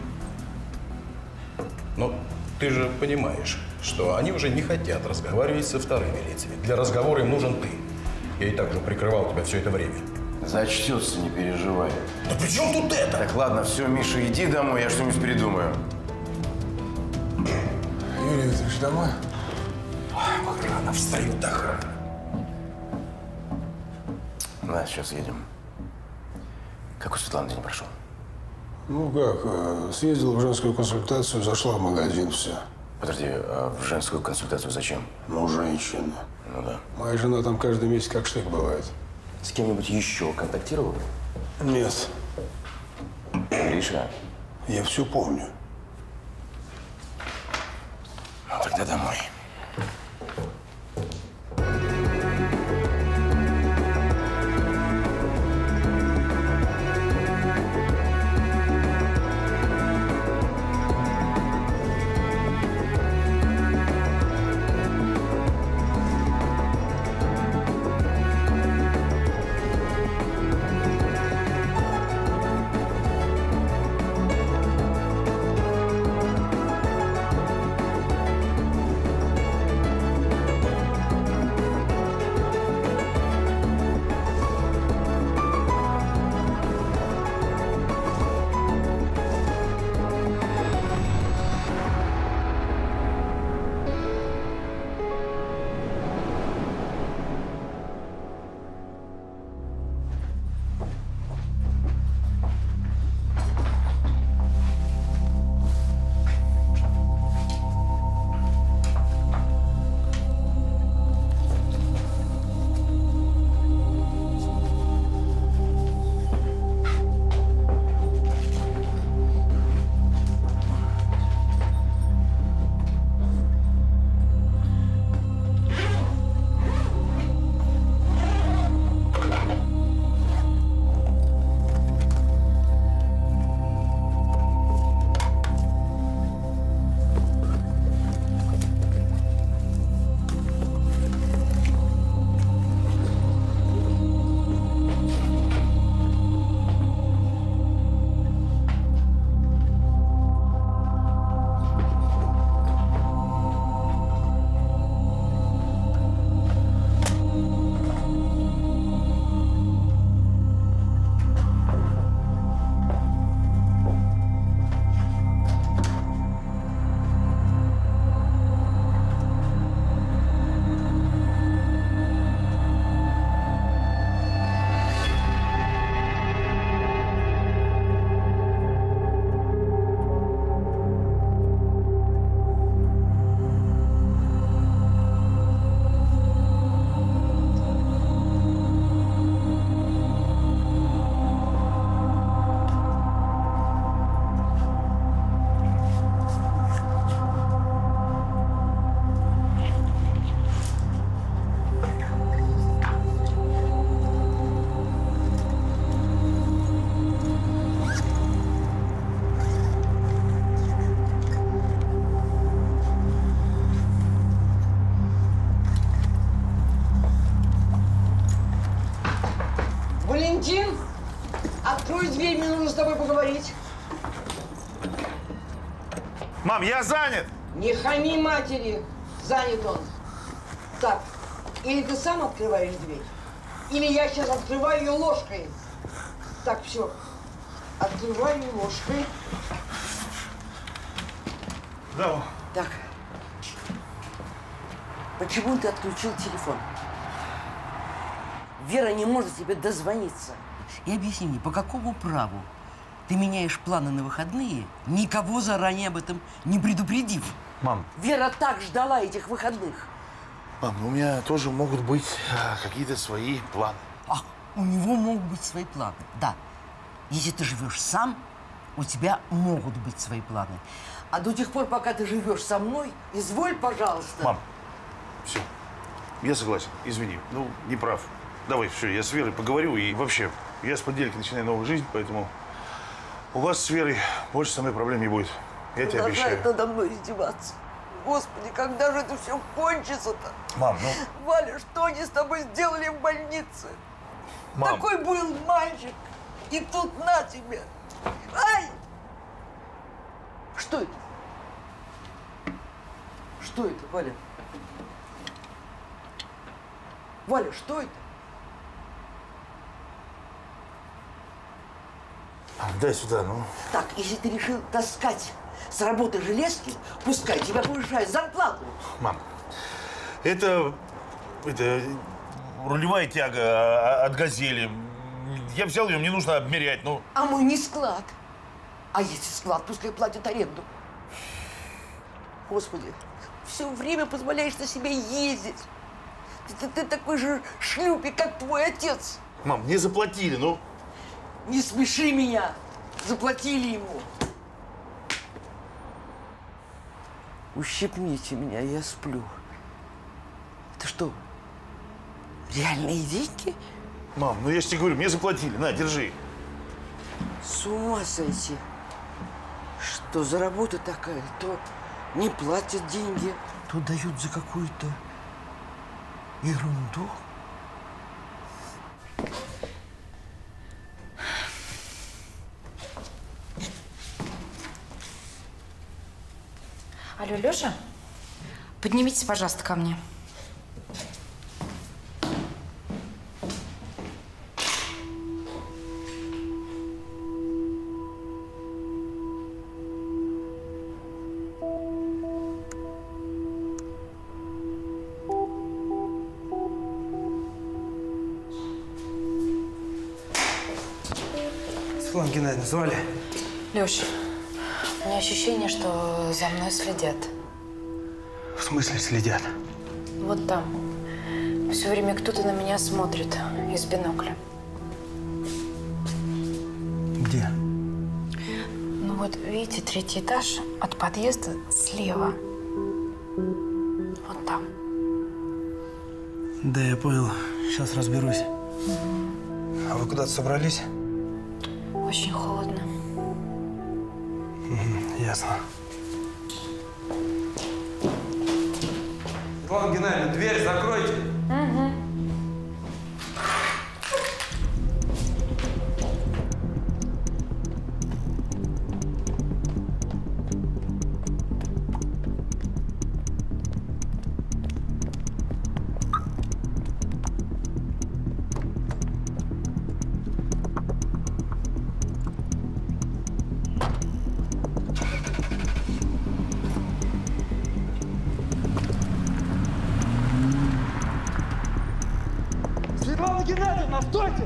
Но ты же понимаешь, что они уже не хотят разговаривать со вторыми лицами. Для разговора им нужен ты. Я и так же прикрывал тебя все это время. Зачтется, не переживай. Да при чем тут это? Так, ладно, все, Миша, иди домой, я что-нибудь придумаю. Юрий Викторович, домой? Ой, рано встают, так рано. Да, сейчас едем. Как у Светланы день прошел? Ну как, э, съездила в женскую консультацию, зашла в магазин, все. Подожди, а в женскую консультацию зачем? Ну, женщина. Ну да. Моя жена там каждый месяц как штык бывает. С кем-нибудь еще контактировал? Нет. Гриша? Я все помню. Ну тогда домой. Валентин, открой дверь, мне нужно с тобой поговорить. Мам, я занят! Не хами матери, занят он. Так, или ты сам открываешь дверь, или я сейчас открываю ее ложкой. Так, все, открываю ложкой. Да. Так, почему ты отключил телефон? Вера не может тебе дозвониться. И объясни мне, по какому праву ты меняешь планы на выходные, никого заранее об этом не предупредив? Мам. Вера так ждала этих выходных. Мам, ну у меня тоже могут быть а, какие-то свои планы. А, у него могут быть свои планы, да. Если ты живешь сам, у тебя могут быть свои планы. А до тех пор, пока ты живешь со мной, изволь, пожалуйста. Мам, все. Я согласен. Извини. Ну, не прав. Давай, все, я с Верой поговорю. И вообще, я с понедельника начинаю новую жизнь, поэтому у вас с Верой больше со мной проблем не будет. Я тебе обещаю. Продолжает надо мной издеваться. Господи, когда же это все кончится-то? Мам, ну… Валя, что они с тобой сделали в больнице? Мам. Такой был мальчик, и тут на тебе. Ай! Что это? Что это, Валя? Валя, что это? Дай сюда, ну. Так, если ты решил таскать с работы железки, пускай тебя повышают зарплату. Мам, это, это рулевая тяга от «Газели». Я взял ее, мне нужно обмерять, ну. А мой не склад. А если склад, пускай платят аренду. Господи, все время позволяешь на себе ездить. Ты, ты такой же шлюпик, как твой отец. Мам, мне заплатили, ну. Не смеши меня. Заплатили ему. Ущипните меня, я сплю. Это что, реальные деньги? Мам, ну я же тебе говорю, мне заплатили. На, держи. С ума сойти. Что за работа такая? То не платят деньги, то дают за какую-то ерунду. Алло, Лёша, поднимитесь, пожалуйста, ко мне. Светлана Геннадьевна, звали? Лёш, у меня ощущение, что за мной следят. В смысле следят? Вот там. Все время кто-то на меня смотрит из бинокля. Где? Ну вот, видите, третий этаж от подъезда слева. Вот там. Да, я понял. Сейчас разберусь. Угу. А вы куда-то собрались? Очень холодно. Угу, ясно. Светлана Геннадьевна, дверь закройте. Угу. Светлана Геннадьевна, стойте!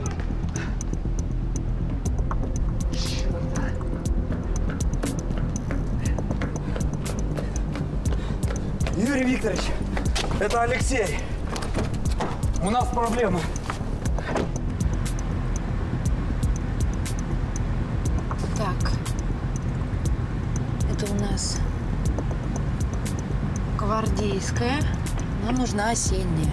Юрий Викторович, это Алексей. У нас проблемы. Так. Это у нас гвардейская. Нам нужна осенняя.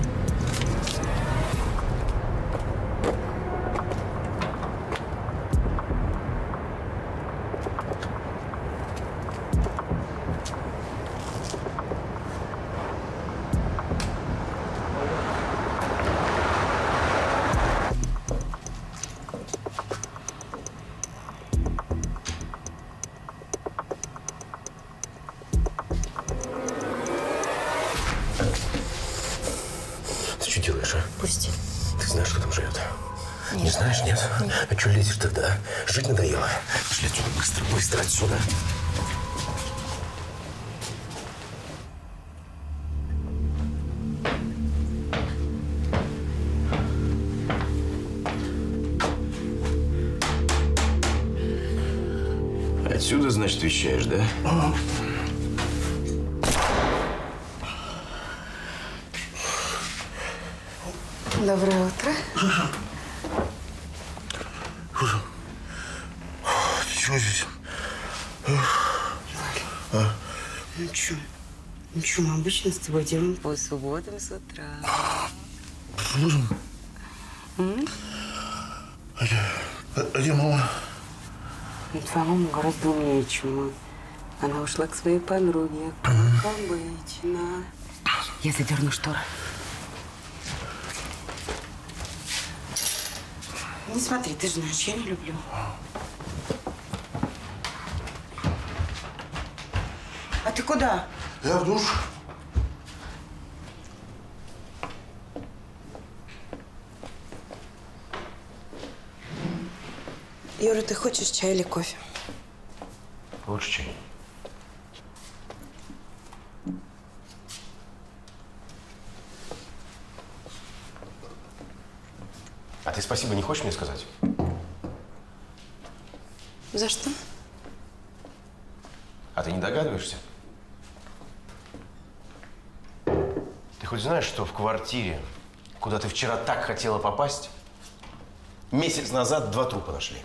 Ты что делаешь, а? Пусти. Ты знаешь, кто там живет? Нет. Не знаешь, нет? Нет. А что лезешь тогда? А? Жить надоело. Пошли отсюда, быстро, быстро отсюда. Отсюда, значит, вещаешь, да? Доброе утро. Слушай, ты чего здесь? А? Ничего. Ничего, мы обычно с тобой делаем по субботам с утра. Слушай. М? А где, а, а где мама? Ну, твоя мама гораздо умнее, чем мы. Она ушла к своей подруге, как обычно. Я задерну шторы. Не смотри, ты же знаешь, я не люблю. А ты куда? Я в душ. Юра, ты хочешь чай или кофе? Лучше чай. А ты спасибо не хочешь мне сказать? За что? А ты не догадываешься? Ты хоть знаешь, что в квартире, куда ты вчера так хотела попасть, месяц назад два трупа нашли?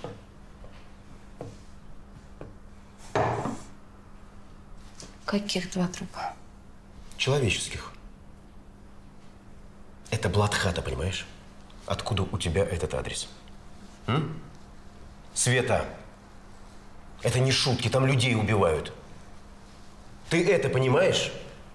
Каких два трупа? Человеческих. Это Бладхата, понимаешь? Откуда у тебя этот адрес? М? Света, это не шутки, там людей убивают. Ты это понимаешь?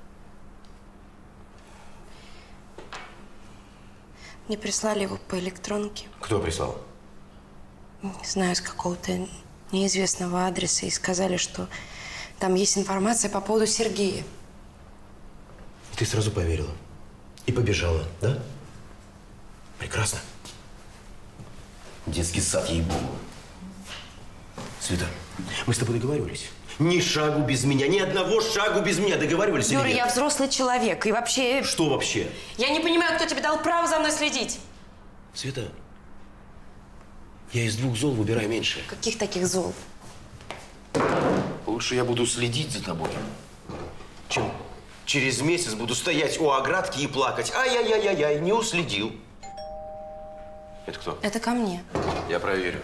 Мне прислали его по электронке. Кто прислал? Не знаю, с какого-то неизвестного адреса. И сказали, что там есть информация по поводу Сергея. И ты сразу поверила. И побежала, да? Прекрасно. Детский сад, ей-богу. Света, мы с тобой договаривались. Ни шагу без меня, ни одного шагу без меня. Договаривались или Юра, нет? я взрослый человек. И вообще… Что вообще? Я не понимаю, кто тебе дал право за мной следить. Света, я из двух зол выбираю меньше. Каких таких зол? Лучше я буду следить за тобой, чем через месяц буду стоять у оградки и плакать. Ай-яй-яй-яй, не уследил. Это кто? Это ко мне. Я проверю.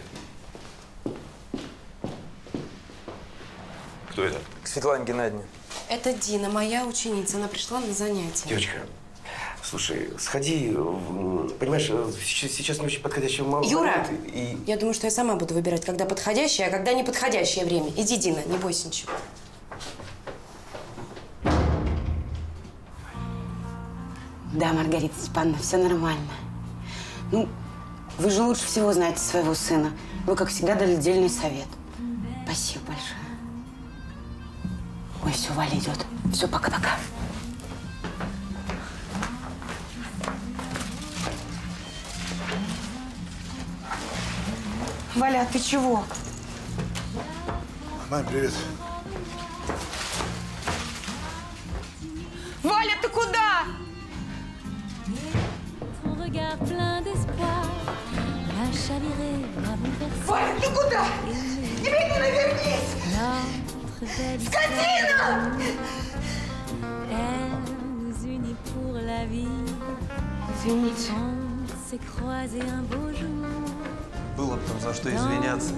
Кто это? К Светлане Геннадьевне. Это Дина, моя ученица. Она пришла на занятия. Девочка, слушай, сходи, в- понимаешь, сейчас, сейчас не очень подходящий момент. Юра, И... я думаю, что я сама буду выбирать, когда подходящее, а когда неподходящее время. Иди, Дина, не бойся ничего. Да, Маргарита Степановна, все нормально. Ну, вы же лучше всего знаете своего сына. Вы, как всегда, дали дельный совет. Спасибо большое. Ой, все, Валя идет. Все, пока-пока. Валя, ты чего? Мам, привет. Валя, ты куда? Валя, ты куда? Немедленно вернись! Скотина! Извините. Было бы там за что извиняться.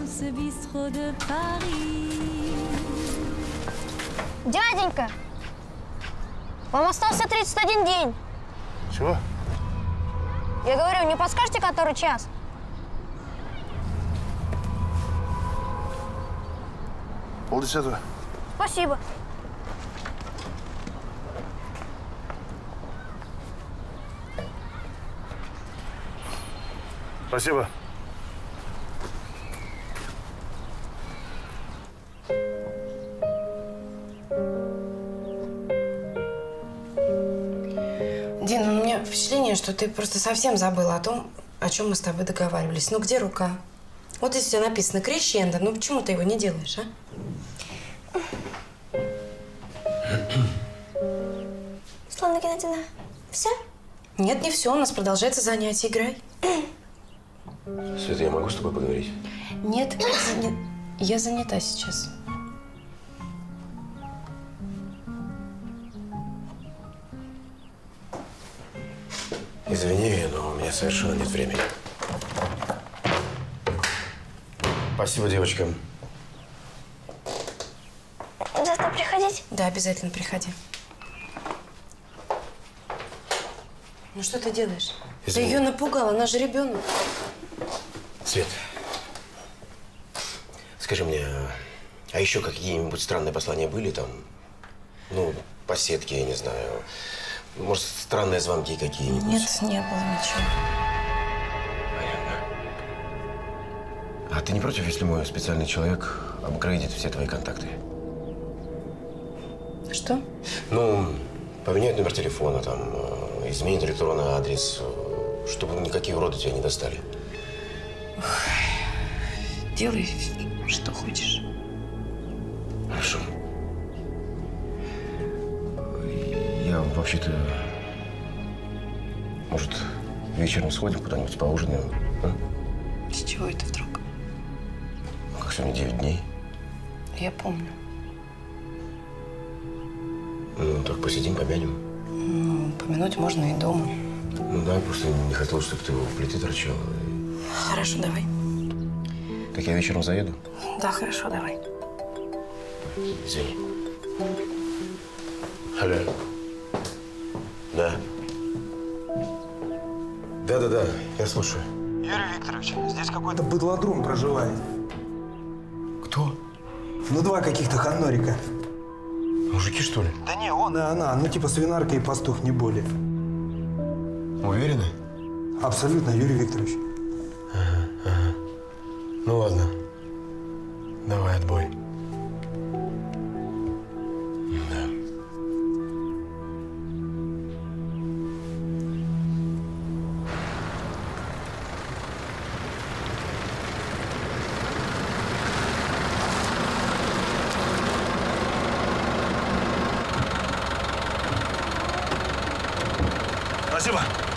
Дяденька, вам остался тридцать один день. Чего? Я говорю, не подскажете, который час? Полдесятого. Спасибо. Спасибо. Дина, ну, у меня впечатление, что ты просто совсем забыла о том, о чем мы с тобой договаривались. Ну, где рука? Вот здесь у тебя написано крещендо. Ну, почему ты его не делаешь, а? Светлана Геннадьевна, все? Нет, не все. У нас продолжается занятие. Играй. Света, я могу с тобой поговорить? Нет, я, заня... я занята сейчас. Извини, но у меня совершенно нет времени. Спасибо, девочкам. Завтра приходить? Да, обязательно приходи. Ну что ты делаешь? Извини. Ты ее напугала, она же ребенок. Свет, скажи мне, а еще какие-нибудь странные послания были там? Ну, по сетке, я не знаю. Может, странные звонки какие-нибудь? Нет, не было ничего. А ты не против, если мой специальный человек апгрейдит все твои контакты? Что? Ну, поменяет номер телефона, там, э, изменит электронный адрес, э, чтобы никакие уроды тебя не достали. Ой, делай, что хочешь. Хорошо. Я вообще-то… Может, вечером сходим куда-нибудь поужинаем? А? С чего это вдруг? Как сегодня девять дней. Я помню. Ну, так посидим, помянем. Ну, помянуть можно и дома. Ну да, просто не хотел, чтобы ты его в плите торчала. Хорошо, давай. Так я вечером заеду? Да, хорошо, давай. Извини. Алло. Да. Да-да-да, я слушаю. Юрий Викторович, здесь какой-то быдлодрум проживает. Кто? Ну, два каких-то ханорика. Мужики, что ли? Да не, он и она. Ну, типа свинарка и пастух, не более. Уверены? Абсолютно, Юрий Викторович. Ага, ага. Ну ладно. Давай, отбой. Да. Спасибо.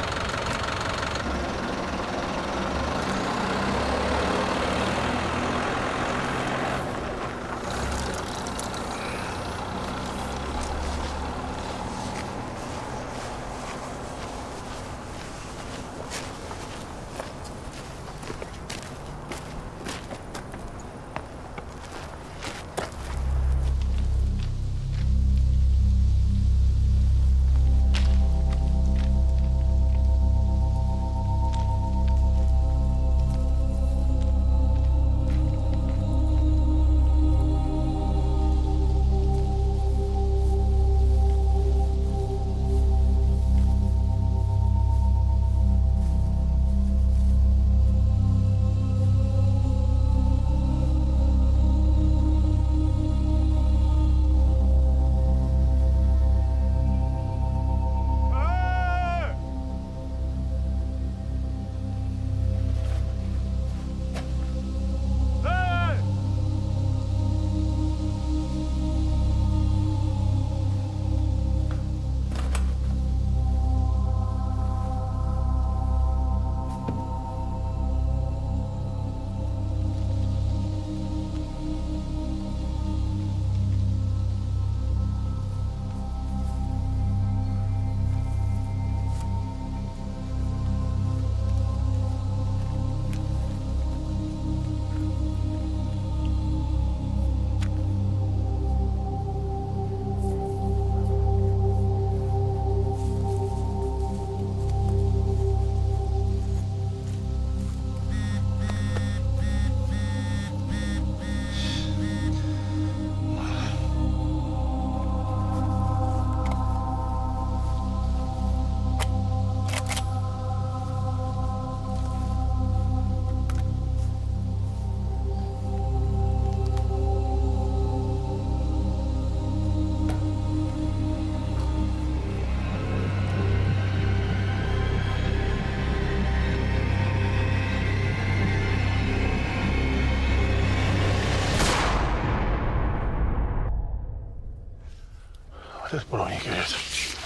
Вот это проводник является.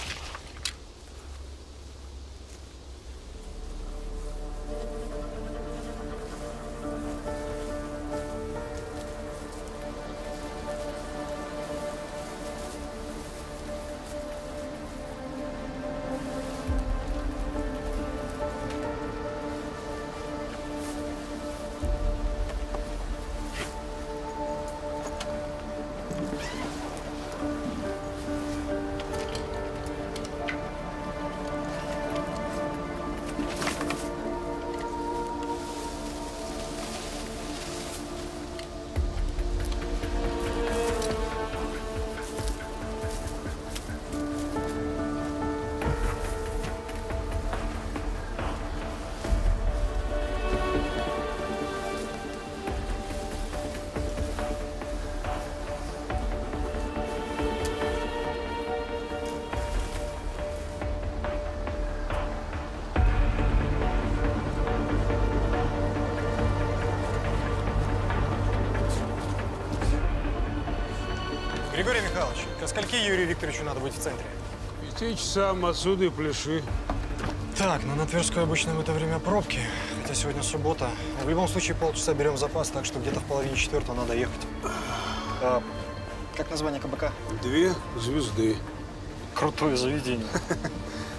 Григорий Михайлович, ко скольки Юрию Викторовичу надо быть в центре? Пяти часам отсюда и пляши. Так, ну на Тверской обычно в это время пробки, хотя сегодня суббота. В любом случае полчаса берем запас, так что где-то в половине четвертого надо ехать. А, как название КБК? Две звезды. Крутое заведение.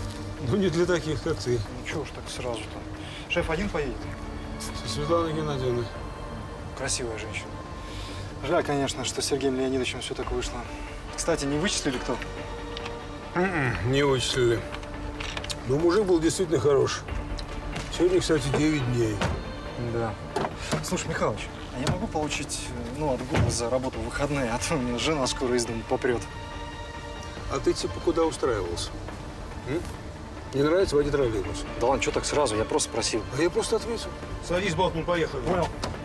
Ну, не для таких, как ты. Ну, чего уж так сразу-то. Шеф один поедет? Со Светланой Геннадьевной. Красивая женщина. Жаль, конечно, что с Сергеем Леонидовичем все так вышло. Кстати, не вычислили кто? Mm-mm, не вычислили. Но мужик был действительно хорош. Сегодня, кстати, девять дней. Да. Слушай, Михалыч, а я могу получить, ну, отгул за работу в выходные, а то у меня жена скоро из дома попрет. А ты типа куда устраивался? М? Не нравится водить троллейбус? Да ладно, что так сразу? Я просто спросил. А я просто ответил. Садись, Балтман, поехали. Понял.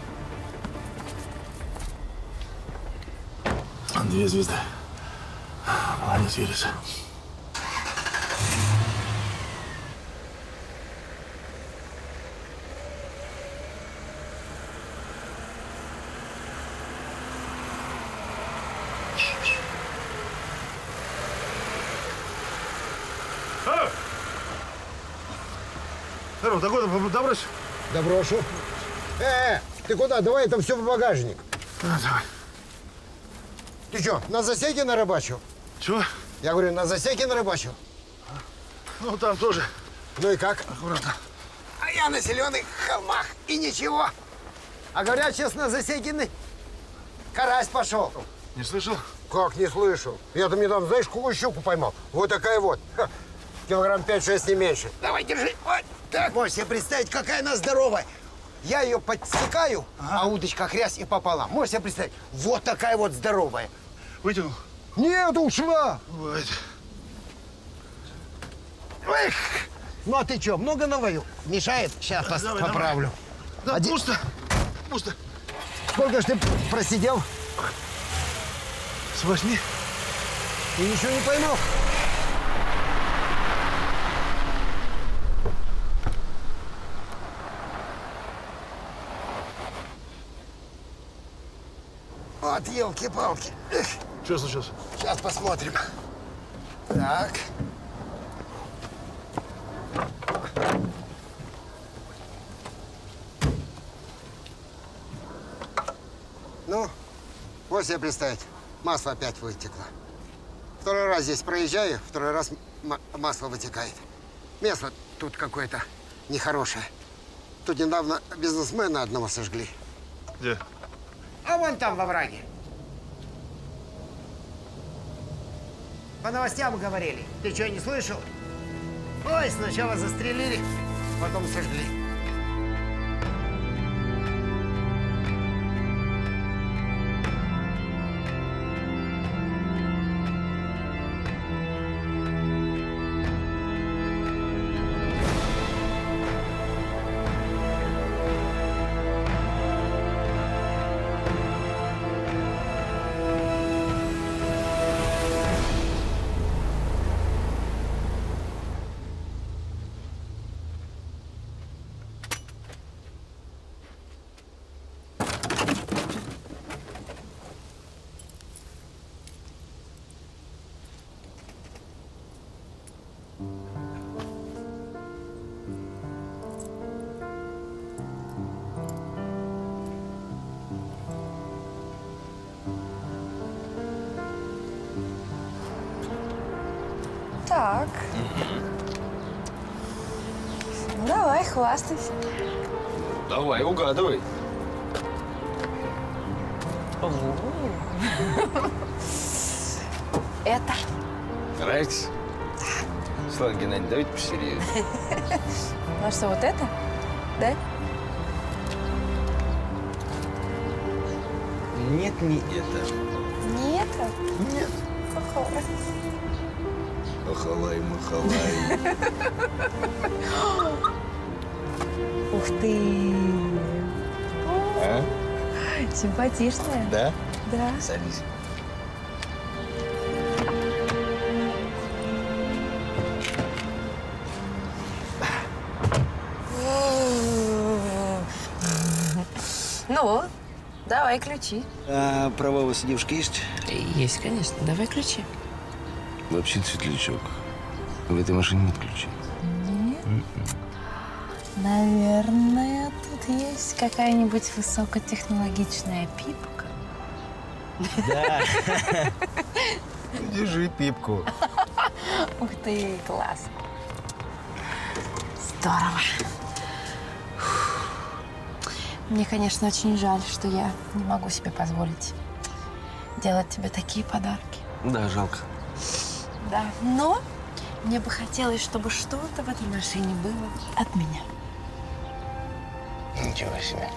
Две звезды. Молодец, верится. Здорово, догону, добрось? Доброшу. Э, ты куда? Давай это все в багажник. А, давай. Ты что, на засеке нарыбачил? Чего? Я говорю, на засеке нарыбачил. Ну, там тоже. Ну и как? Аккуратно. А я на зеленых холмах и ничего. А говорят, сейчас на засекиной карась пошел. Не слышал? Как не слышал? Я там недавно, знаешь, какую щуку поймал? Вот такая вот. Ха. Килограмм пять-шесть, не меньше. Давай, держи. Вот так. Можешь себе представить, какая она здоровая. Я ее подсекаю, ага. А удочка хрясь и пополам. Можешь себе представить? Вот такая вот здоровая. Вытянул? Нет, ушла. Вот. Эх. Ну а ты что, много наловил? Мешает? Сейчас Да, пос- давай, поправлю. Да, Один... пусто. Пусто. Сколько ж ты просидел? С восьми. И ничего не поймал? Вот, елки-палки. Что случилось? Сейчас посмотрим. Так. Ну, вот себе представить, масло опять вытекло. Второй раз здесь проезжаю, второй раз масло вытекает. Место тут какое-то нехорошее. Тут недавно бизнесмена одного сожгли. Где? А вон там, во враге. По новостям говорили. Ты что, не слышал? Ой, сначала застрелили, потом сожгли. Так. Ну, давай, хвастайся. Давай, угадывай. Это. Нравится? Светлана Геннадьевна, давайте посерьезнее. Ну что, вот это? Да? Нет, не это. Не это? Нет. Какое? Махалай, махалай. Ух ты! А? Симпатичная. Да? Да. Садись. Ну, давай ключи. А права у вас девушки есть? Есть, конечно. Давай ключи. Вообще-то, Светлячок, в этой машине нет ключей. Нет? Наверное, тут есть какая-нибудь высокотехнологичная пипка. Да. Держи пипку. Ух ты, класс. Здорово. Мне, конечно, очень жаль, что я не могу себе позволить делать тебе такие подарки. Да, жалко. Да, но мне бы хотелось, чтобы что-то в этой машине было от меня. Ничего себе.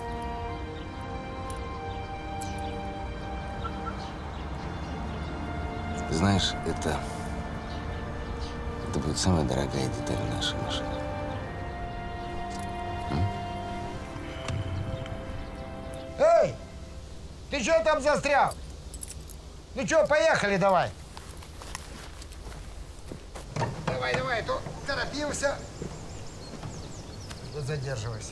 Знаешь, это... Это будет самая дорогая деталь в нашей машине. Эй, ты что там застрял? Ну что, поехали давай. Давай, давай, то торопился. Не задерживайся.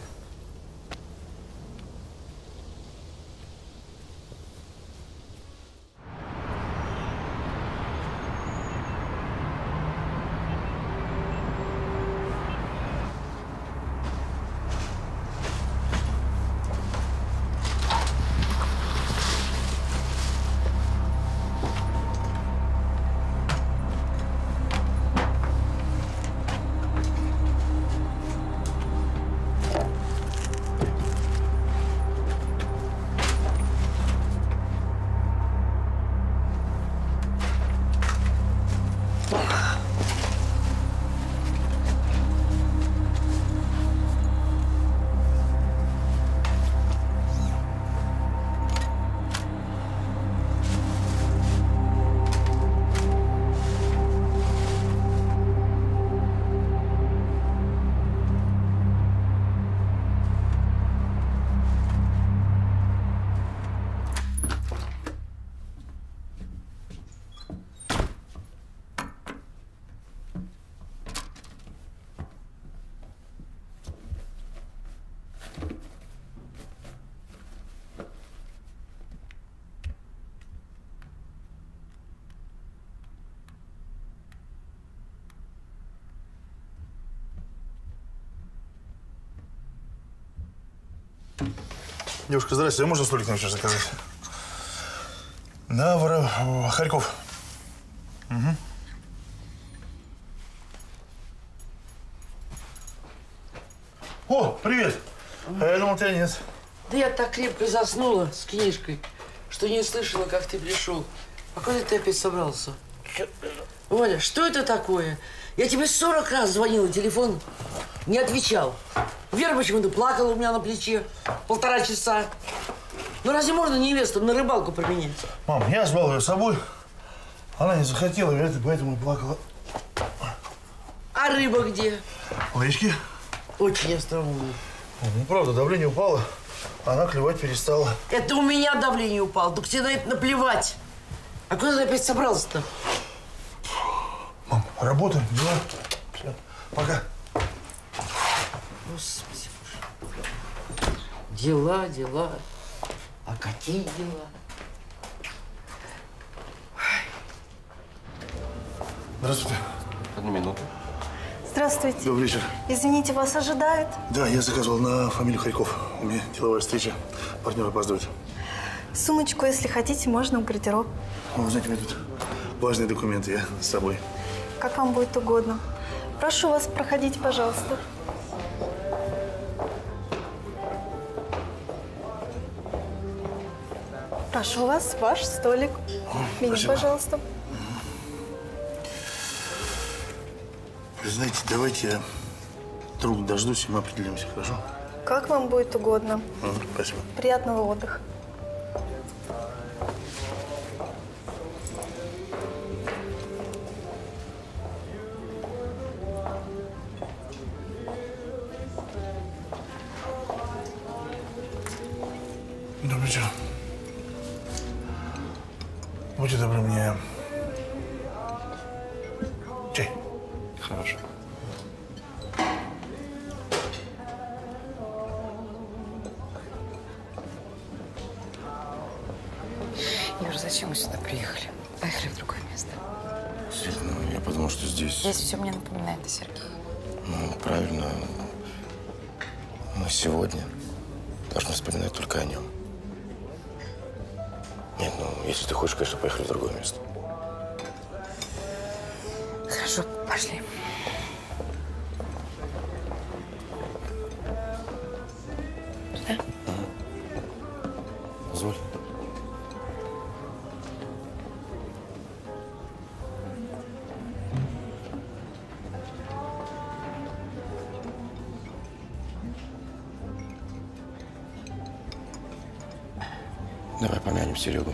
Девушка, здрасте. А можно столик на вечер заказать? На Воро... Харьков. Угу. О, привет. А я думал, тебя нет. Да я так крепко заснула с книжкой, что не слышала, как ты пришел. А куда ты опять собрался? Оля, что это такое? Я тебе сорок раз звонила, телефон не отвечал. Вера почему-то плакала у меня на плече полтора часа. Ну разве можно невесту на рыбалку променять? Мам, я звал ее с собой. Она не захотела, поэтому и плакала. А рыба где? В речке. Очень остроумно. Ну, правда, давление упало, она клевать перестала. Это у меня давление упало, только тебе на это наплевать. А куда ты опять собрался-то? Мам, работа, дела. Все, пока. Господи, боже. Дела, дела. А какие дела? Здравствуйте. Одну минуту. Здравствуйте. Добрый вечер. Извините, вас ожидают? Да, я заказывал на фамилию Харьков. У меня деловая встреча. Партнер опаздывает. Сумочку, если хотите, можно в гардероб. Вы знаете, у меня тут важные документы. Я с собой. Как вам будет угодно. Прошу вас, проходите, пожалуйста. Прошу вас, ваш столик. Меню, пожалуйста. Вы знаете, давайте я друг дождусь, и мы определимся, хорошо? Как вам будет угодно. А, спасибо. Приятного отдыха. Добрый вечер. Будьте добры, мне чай. Хорошо. Юр, зачем мы сюда приехали? Поехали в другое место. Свет, ну, я подумал, что здесь… Здесь все мне напоминает о Сергее. Ну, правильно. Мы сегодня должны вспоминать только о нем. Нет, ну, если ты хочешь, конечно, поехали в другое место. Хорошо, пошли. Давай помянем Серегу.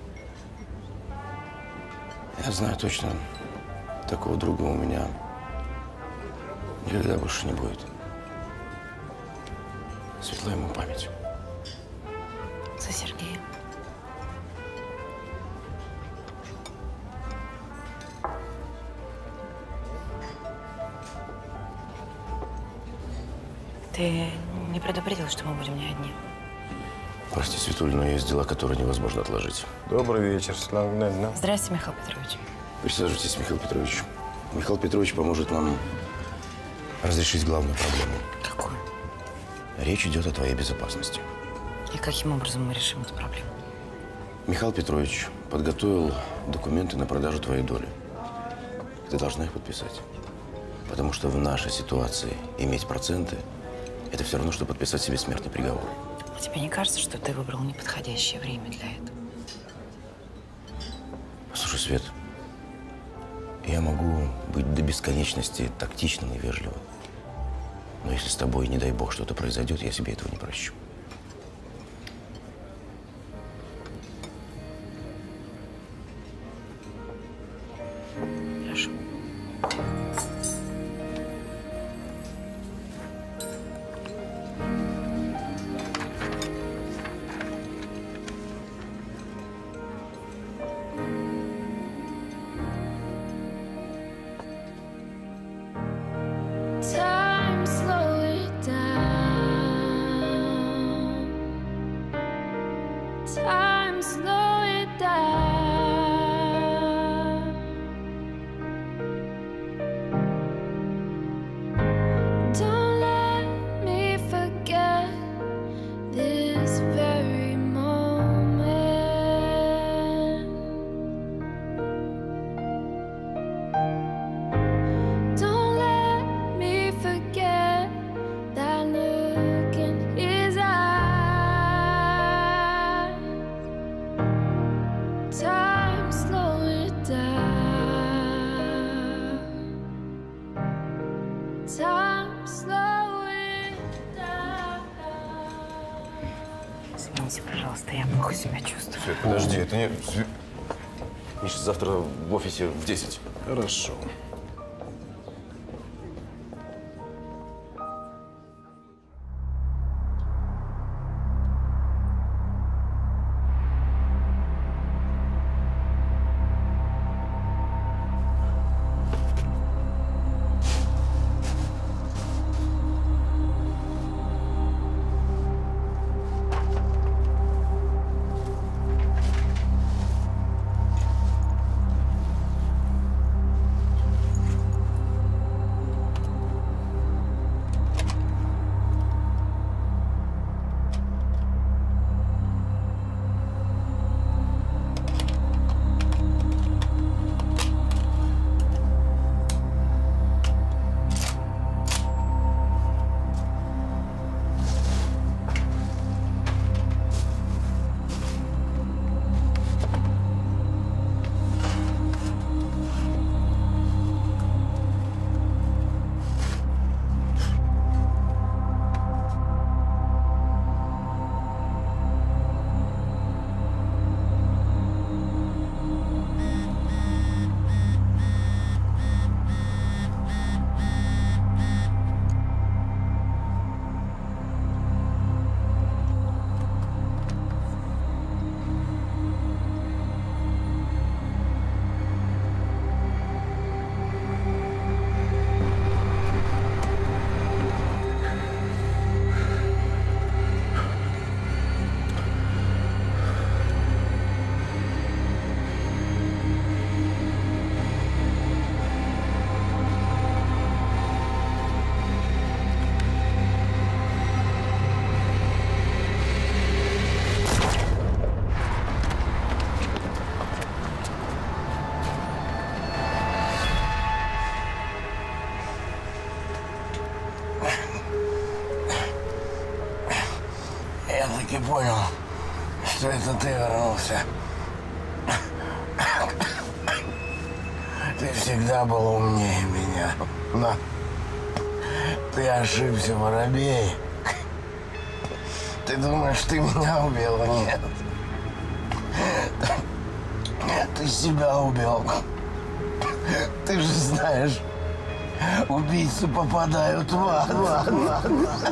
Я знаю точно, такого друга у меня никогда больше не будет. Светла ему память. За Сергея. Ты не предупредил, что мы будем не одни. Прости, Светуль, но есть дела, которые невозможно отложить. Добрый вечер, Светлана Геннадьевна. Здравствуйте, Михаил Петрович. Присаживайтесь, Михаил Петрович. Михаил Петрович поможет нам разрешить главную проблему. Какую? Речь идет о твоей безопасности. И каким образом мы решим эту проблему? Михаил Петрович подготовил документы на продажу твоей доли. Ты должна их подписать. Потому что в нашей ситуации иметь проценты – это все равно, что подписать себе смертный приговор. А тебе не кажется, что ты выбрал неподходящее время для этого? Слушай, Свет, я могу быть до бесконечности тактичным и вежливым. Но если с тобой, не дай бог, что-то произойдет, я себе этого не прощу. Хорошо. Time, slow it down. Time, slow it down. Don't let me forget this very moment. Don't let me forget that look in his eyes. Time, slow it down. Time, slow it down. Извините, пожалуйста, я плохо себя чувствую. Свет, подожди, это не… Свет- Миша, завтра в офисе в десять. Хорошо. Я таки понял, что это ты вернулся. Ты всегда был умнее меня. Но ты ошибся, воробей. Ты думаешь, ты меня убил? Нет. Ты себя убил. Ты же знаешь, убийцы попадают в ад. В ад, в ад, в ад.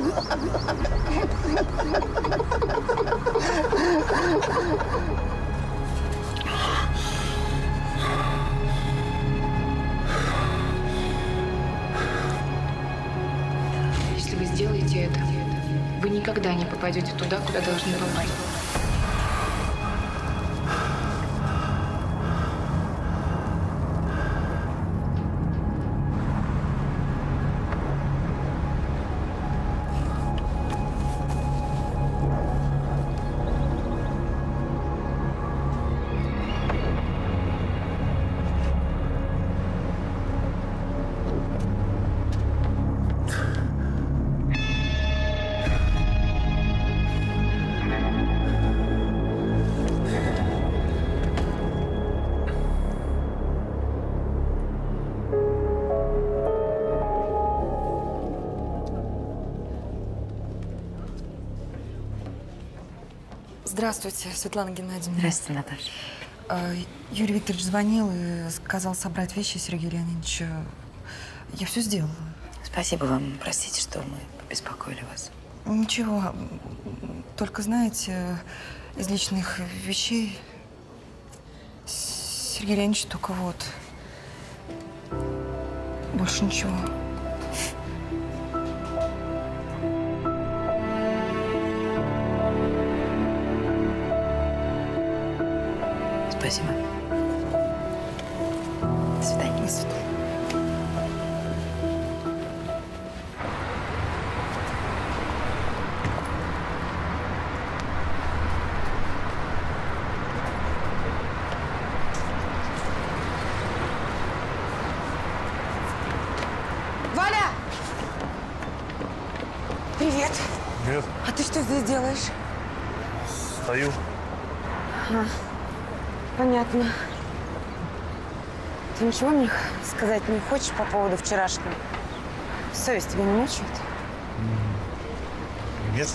Если вы сделаете это, вы никогда не попадете туда, куда должны попасть. Здравствуйте, Светлана Геннадьевна. Здравствуйте, Наташа. А, Юрий Викторович звонил и сказал собрать вещи Сергея Леонидовича. Я все сделала. Спасибо вам. Простите, что мы побеспокоили вас. Ничего. Только, знаете, из личных вещей Сергей Леонидович только вот. Больше ничего. Спасибо. До свидания. До свидания. Валя! Привет. Привет. А ты что здесь делаешь? Стою. А, понятно. Ты ничего мне сказать не хочешь по поводу вчерашнего? Совесть тебя не мучает? Нет.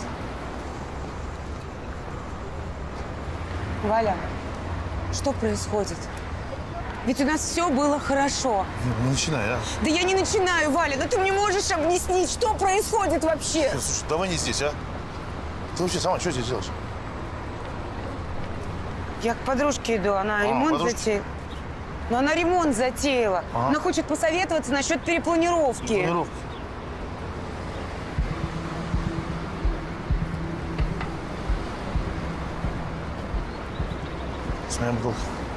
Валя, что происходит? Ведь у нас все было хорошо. Не начинай, а. Да я не начинаю, Валя, но ты мне можешь объяснить, что происходит вообще? Слушай, давай не здесь, а? Ты вообще сама что здесь делаешь? Я к подружке иду, она А, ремонт подружка. затеяла. Но она ремонт затеяла. Ага. Она хочет посоветоваться насчет перепланировки. Планировки. С моим был.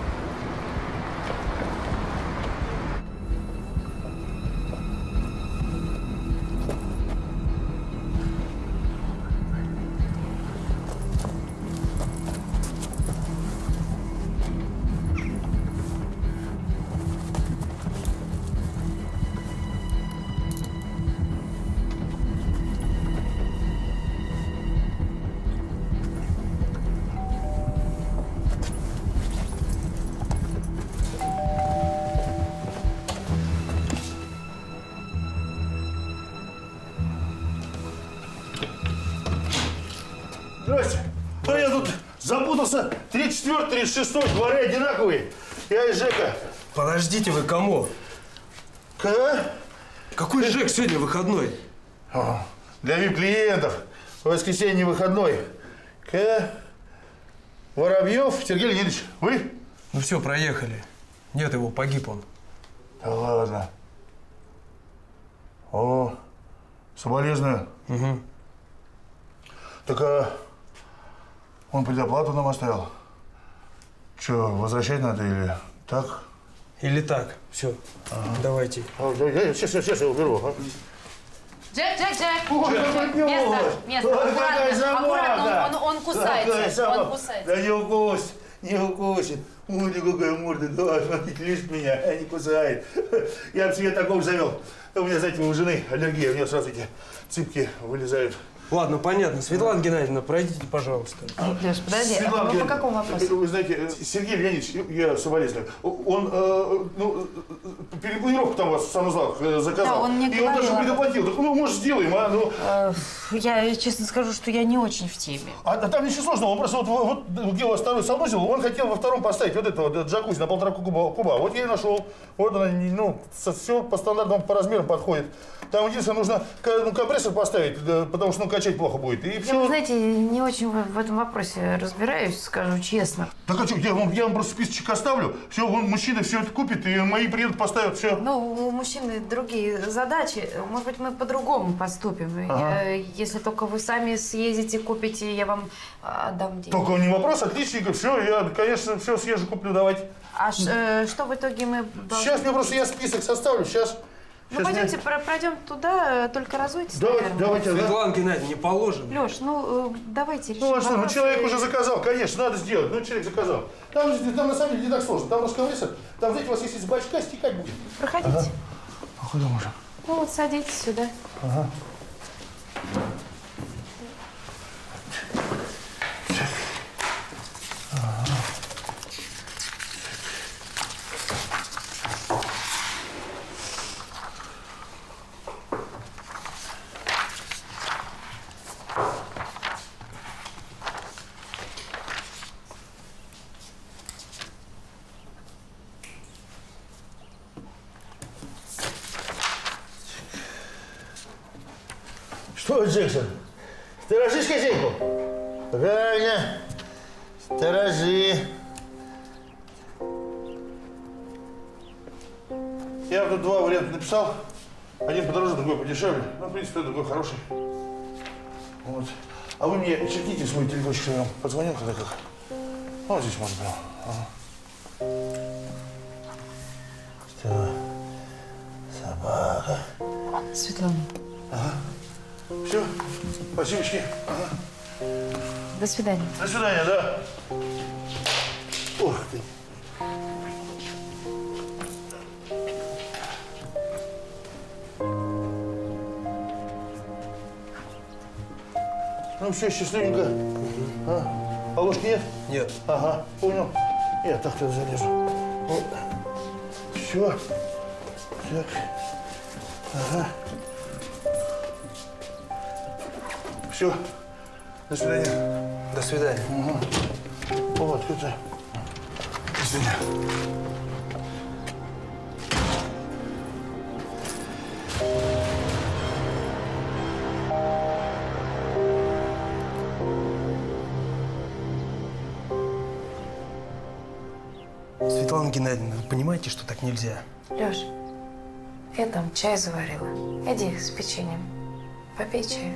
Здрасте. Да я тут запутался. тридцать четвёртый, тридцать шестой дворы одинаковые. Я из ЖЭКа. Подождите, вы кому? К? Какой ЖЭК сегодня выходной? О, для вип-клиентов. В воскресенье выходной. К? Воробьев Сергей Леонидович. Вы? Ну все, проехали. Нет его, погиб он. Да ладно. О, соболезную. Угу. Так а он предоплату нам оставил. Че, возвращать надо или так? Или так. Все, ага. Давайте. А, я, я, сейчас, сейчас я уберу. А? Джек, Джек, Джек! О, Джек. Место, место. Ой, какая Аккуратно, собака! аккуратно, он, он, он Какая кусается. собака! Он кусается. Да не укусит, не укусит. Ой, какая морда, да, смотрите, лишь меня, а не кусает. Я бы себе такого завел. У меня, знаете, у жены аллергия, у нее сразу эти цыпки вылезают Ладно, понятно. Светлана Геннадьевна, пройдите, пожалуйста. Леш, подожди, Светлана а по Геннадьевна, какому вопросу? Вы знаете, Сергей Леонидович, я соболезную, он э, ну, перепланировку там у вас в санузлах э, заказал. Да, он мне и он даже говорил. предоплатил. Так, ну, может, сделаем, а? Ну. Э, Я честно скажу, что я не очень в теме. А, а там ничего сложного, он просто вот, вот где у вас второй санузел, он хотел во втором поставить вот это вот джакузи на полтора куба. куба. Вот я и нашел. Вот она, ну, все по стандартам, по размерам подходит. Там единственное, нужно ну, компрессор поставить, потому что ну, качать плохо будет. И все. Я, вы знаете, не очень в, в этом вопросе разбираюсь, скажу честно. Так а что, я вам, я вам просто списочек оставлю, все, он, мужчина все это купит, и мои приедут, поставят, все. Ну, у мужчины другие задачи. Может быть, мы по-другому поступим. Ага. Я- Если только вы сами съездите, купите, я вам отдам деньги. Только не вопрос, отличненько, все, я, конечно, все съезжу, куплю, давайте. А ш- э, что в итоге мы должны... Сейчас мне просто я список составлю, сейчас. Ну, пойдемте, про- пройдем туда, э, только разуйтесь, Давайте, наверное. давайте, да. Светлана Геннадьевна, не положено. Леш, ну, э, давайте решим Ну а что, ну вопрос человек и- уже заказал, конечно, надо сделать, ну человек заказал. Там, там на самом деле не так сложно, там раскомрессор, там, знаете, у вас если из бачка стекать будет. Проходите. Ага. А куда можно? Ну, вот садитесь сюда. Ага. Что, Джексон, сторожишь хозяйку? Правильно, сторожи. Я тут два варианта написал. Один подороже, другой подешевле. Ну, в принципе, другой хороший. Вот. А вы мне черкните свой телефончик, что я вам позвонил, когда как. Вот здесь можно прям. Ага. Что? Собака. Светлана. Ага. Все, спасибочки. Ага. До свидания. До свидания, да. Ох ты. Ну все, счастливенько. А, а ложки нет? Нет. Ага, понял. Я так тогда залезу. Вот. Все. Так. Ага. Все. До свидания. До свидания. Ага. Вот, это. До свидания. Светлана Геннадьевна, вы понимаете, что так нельзя? Леш, я там чай заварила. Иди с печеньем. Попей чай.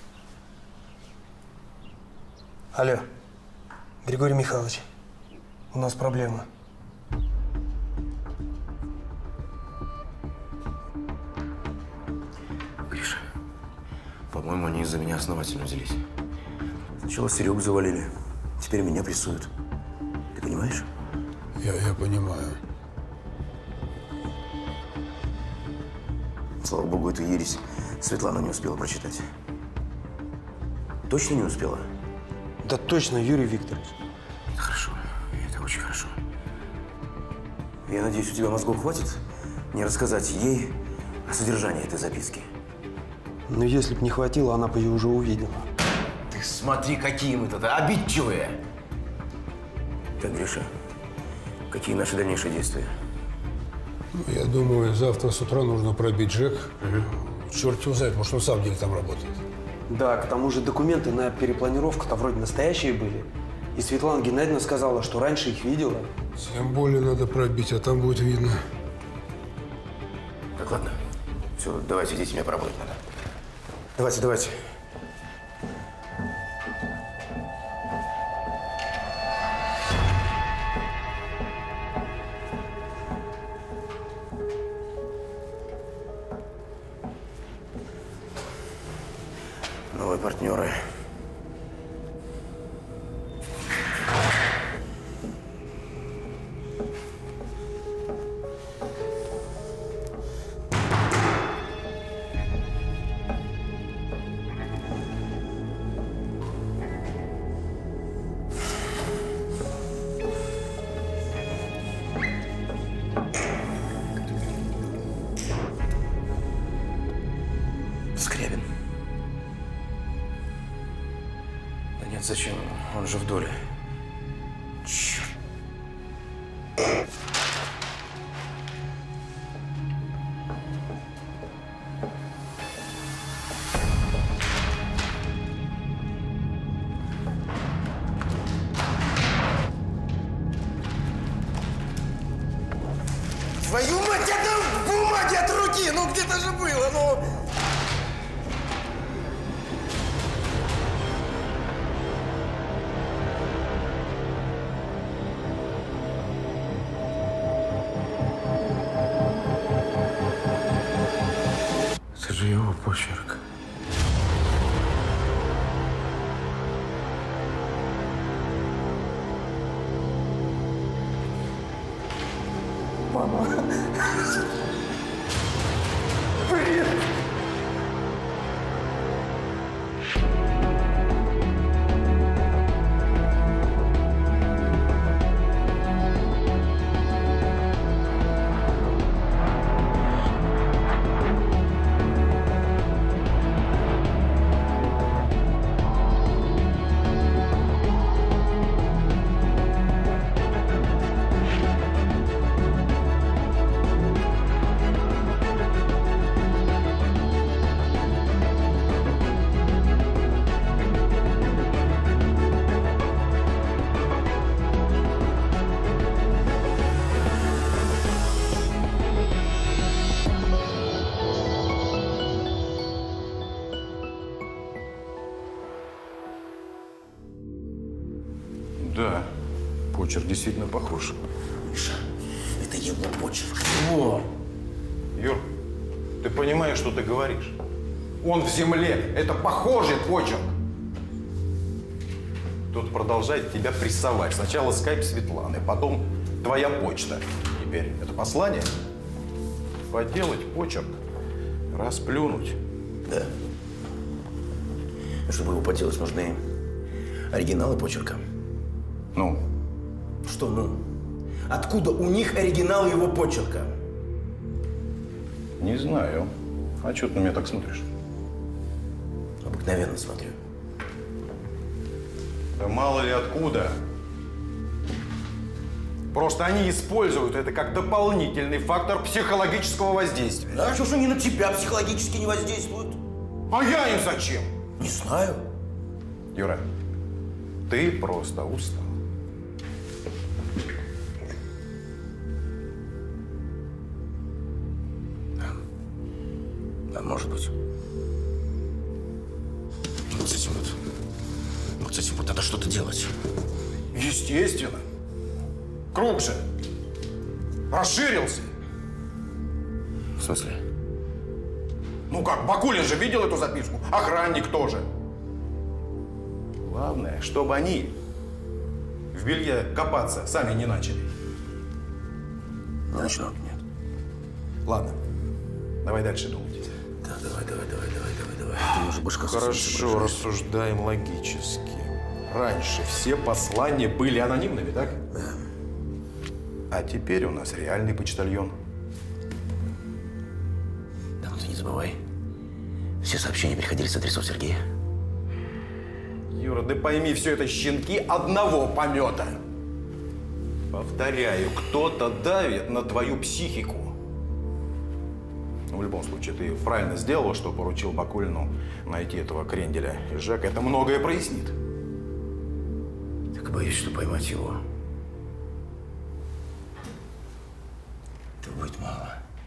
Алло, Григорий Михайлович. У нас проблема. Гриша, по-моему, они из-за меня основательно взялись. Сначала Серегу завалили, теперь меня прессуют. Ты понимаешь? Я, я понимаю. Слава богу, эту ересь Светлана не успела прочитать. Точно не успела? Да точно, Юрий Викторович. Хорошо, это очень хорошо. Я надеюсь, у тебя мозгов хватит не рассказать ей о содержании этой записки. Но если б не хватило, она бы ее уже увидела. Ты смотри, какие мы тут обидчивые. Так, Гриша, какие наши дальнейшие действия? Ну, я думаю, завтра с утра нужно пробить ЖЭК. Угу. Черт его знает, может, он в самом деле там работает. Да, к тому же документы на перепланировку-то вроде настоящие были. И Светлана Геннадьевна сказала, что раньше их видела. Тем более надо пробить, а там будет видно. Так, ладно. Все, давайте, идите, мне поработать надо. Давайте, давайте. Новые партнеры. Скрябин. Да нет, зачем? Он же в доле. Черт. Твою мать, это бумаги от руки! Ну где-то же было, ну! Это же его почерк. Мама. Привет. Да, почерк действительно похож. Миша, это его почерк. О! Юр, ты понимаешь, что ты говоришь? Он в земле. Это похожий почерк. Тут продолжает тебя прессовать. Сначала скайп Светланы, потом твоя почта. Теперь это послание. Поделать почерк, расплюнуть. Да. Чтобы его поделать, нужны оригиналы почерка. Ну? Что ну? Откуда у них оригинал его почерка? Не знаю. А что ты на меня так смотришь? Обыкновенно смотрю. Да мало ли откуда. Просто они используют это как дополнительный фактор психологического воздействия. Да, что ж они на тебя психологически не воздействуют? А я им зачем? Не знаю. Юра, ты просто устал. Да, может быть. Вот с этим вот. Вот с этим вот надо что-то делать. Естественно. Круг же расширился. В смысле? Ну как, Бакулин же видел эту записку, охранник тоже. Главное, чтобы они в белье копаться сами не начали. Не начнут, нет. Ладно, давай дальше думать. Да, давай, давай, давай, давай, давай, давай. Ты уже башка Хорошо, рассуждаем логически. Раньше все послания были анонимными, так? Да. А теперь у нас реальный почтальон. Да, ну ты не забывай. Все сообщения приходили с адресов Сергея. Юра, да пойми, все это щенки одного помета. Повторяю, кто-то давит на твою психику. Ну, в любом случае, ты правильно сделал, что поручил Бакулину найти этого кренделя. И Жека это многое прояснит. Так боюсь, что поймать его это будет мало.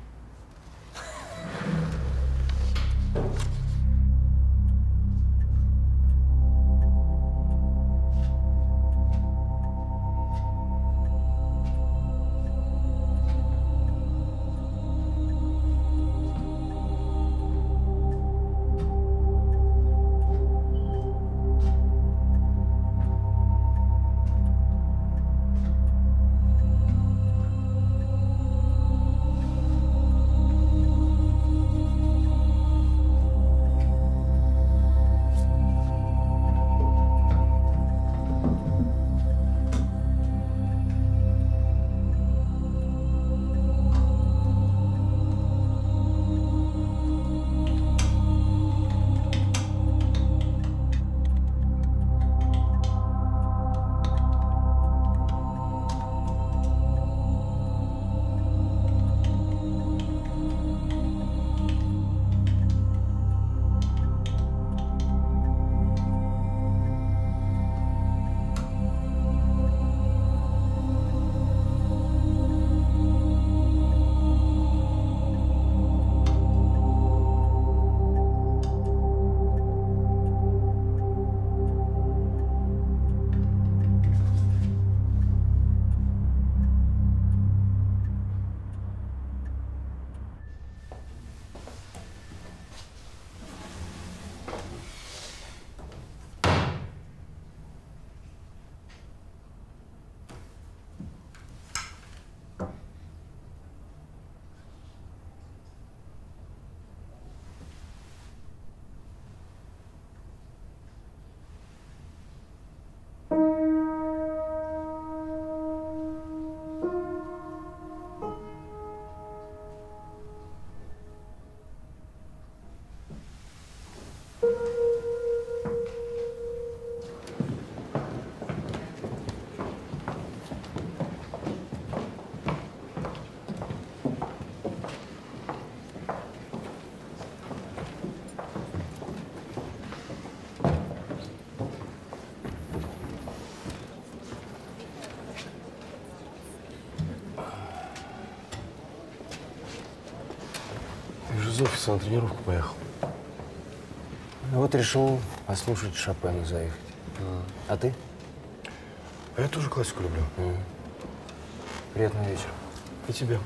Из офиса на тренировку поехал. Вот решил послушать Шопена заехать. А ты? А я тоже классику люблю. Mm. Приятного вечера. И тебе.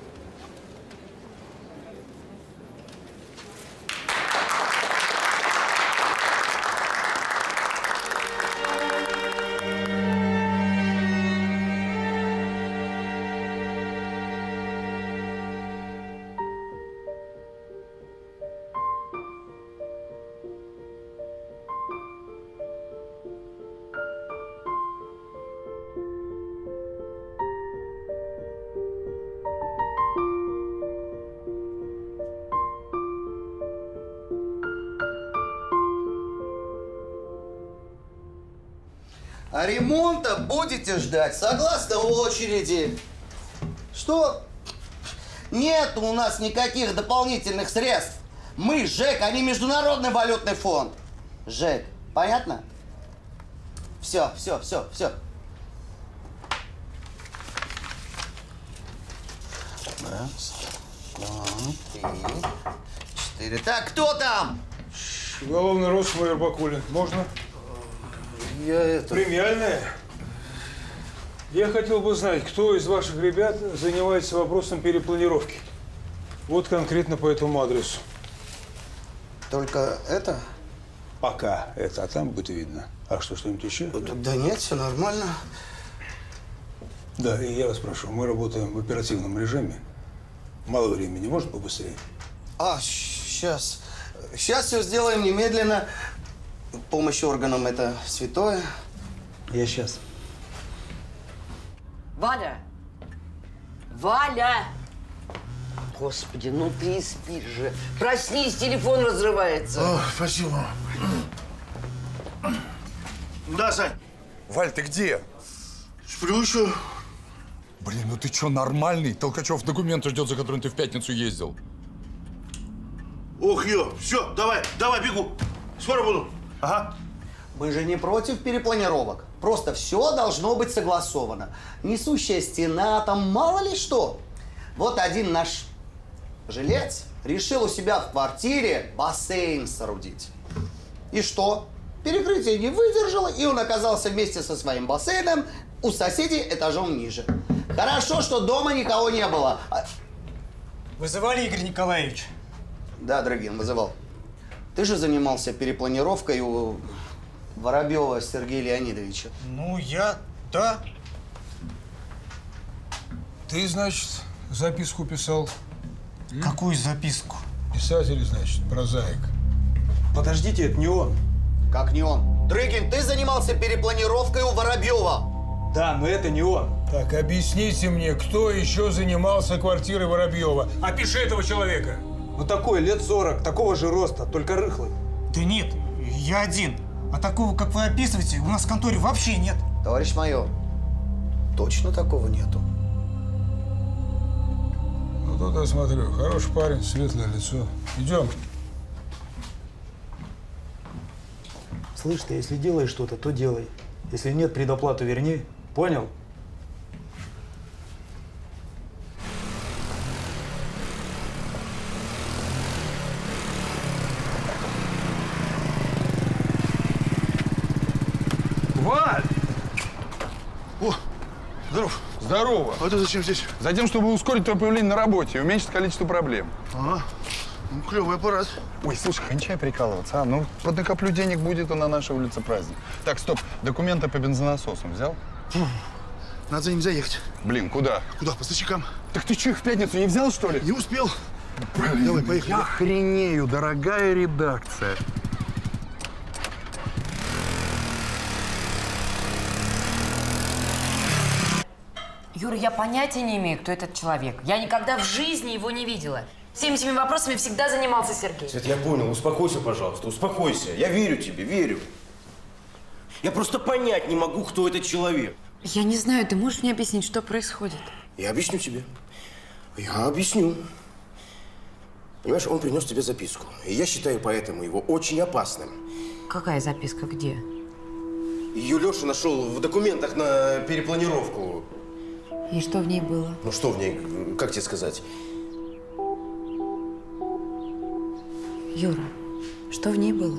А ремонта будете ждать согласно очереди. Что? Нет у нас никаких дополнительных средств. Мы ЖЭК, а не Международный валютный фонд. ЖЭК, понятно? Все, все, все, все. Раз, два, три, четыре. Так, кто там? Уголовный розыск, майор Бакулин. Можно? Я это... Премиальная? Я хотел бы знать, кто из ваших ребят занимается вопросом перепланировки. Вот конкретно по этому адресу. Только это? Пока это, а там будет видно. А что, что-нибудь еще? Да нет, все нормально. Да, и я вас прошу, мы работаем в оперативном режиме. Мало времени, может побыстрее? А, сейчас. Сейчас все сделаем немедленно. Помощь органам – это святое. Я сейчас. Валя! Валя! Господи, ну ты и спишь же. Проснись, телефон разрывается. О, спасибо. Да, Сань. Валь, ты где? Сплю еще. Блин, ну ты что, нормальный? Толкачев документы ждет, за которым ты в пятницу ездил. Ох, ё, все, давай, давай, бегу. Скоро буду. Ага. Мы же не против перепланировок. Просто все должно быть согласовано. Несущая стена, там мало ли что. Вот один наш жилец решил у себя в квартире бассейн соорудить. И что? Перекрытие не выдержало, и он оказался вместе со своим бассейном у соседей этажом ниже. Хорошо, что дома никого не было. Вызывали, Игорь Николаевич? Да, Драгин, вызывал. Ты же занимался перепланировкой у Воробьева Сергея Леонидовича. Ну, я… да. Ты, значит, записку писал? Какую записку? Писатель, значит, прозаик. Подождите, это не он. Как не он? Дрыгин, ты занимался перепланировкой у Воробьева. Да, но это не он. Так, объясните мне, кто еще занимался квартирой Воробьева? Опиши этого человека. Ну такой, лет сорок, такого же роста, только рыхлый. Да нет, я один. А такого, как вы описываете, у нас в конторе вообще нет. Товарищ майор, точно такого нету? Ну, тут я смотрю, хороший парень, светлое лицо. Идем. Слышь, ты если делаешь что-то, то делай. Если нет, предоплату верни. Понял? Валь! О, здоров. Здорово. А ты зачем здесь? Затем, чтобы ускорить твое появление на работе и уменьшить количество проблем. Ага. Ну, клевый аппарат. Ой, слушай, кончай прикалываться, а? Ну, поднакоплю денег будет, и на нашей улице праздник. Так, стоп, документы по бензонасосам взял? Надо за ним заехать. Блин, куда? Куда? По поставщикам. Так ты что, их в пятницу не взял, что ли? Не успел. Блин, давай, поехали. Я охренею, дорогая редакция. Юра, я понятия не имею, кто этот человек. Я никогда в жизни его не видела. Всеми этими вопросами всегда занимался Сергей. Свет, я понял. Успокойся, пожалуйста. Успокойся. Я верю тебе, верю. Я просто понять не могу, кто этот человек. Я не знаю, ты можешь мне объяснить, что происходит? Я объясню тебе. Я объясню. Понимаешь, он принес тебе записку. И я считаю поэтому его очень опасным. Какая записка? Где? Ее Леша нашел в документах на перепланировку. И что в ней было? Ну что в ней, как тебе сказать? Юра, что в ней было?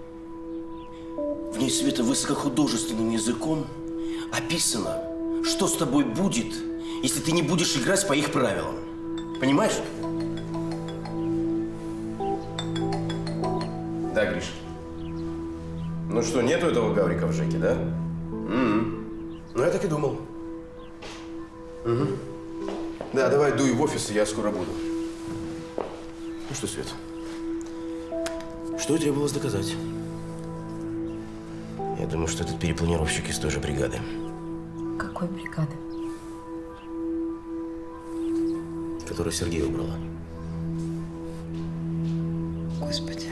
В ней, Света, высокохудожественным языком описано, что с тобой будет, если ты не будешь играть по их правилам. Понимаешь? Да, Гриш. Ну что, нету этого Гаврика в ЖЭКе, да? М-м. Ну, я так и думал. Угу. Да, давай дуй в офис, и я скоро буду. Ну что, Свет, что и требовалось доказать? Я думаю, что этот перепланировщик из той же бригады. Какой бригады? Которую Сергей убрала. Господи.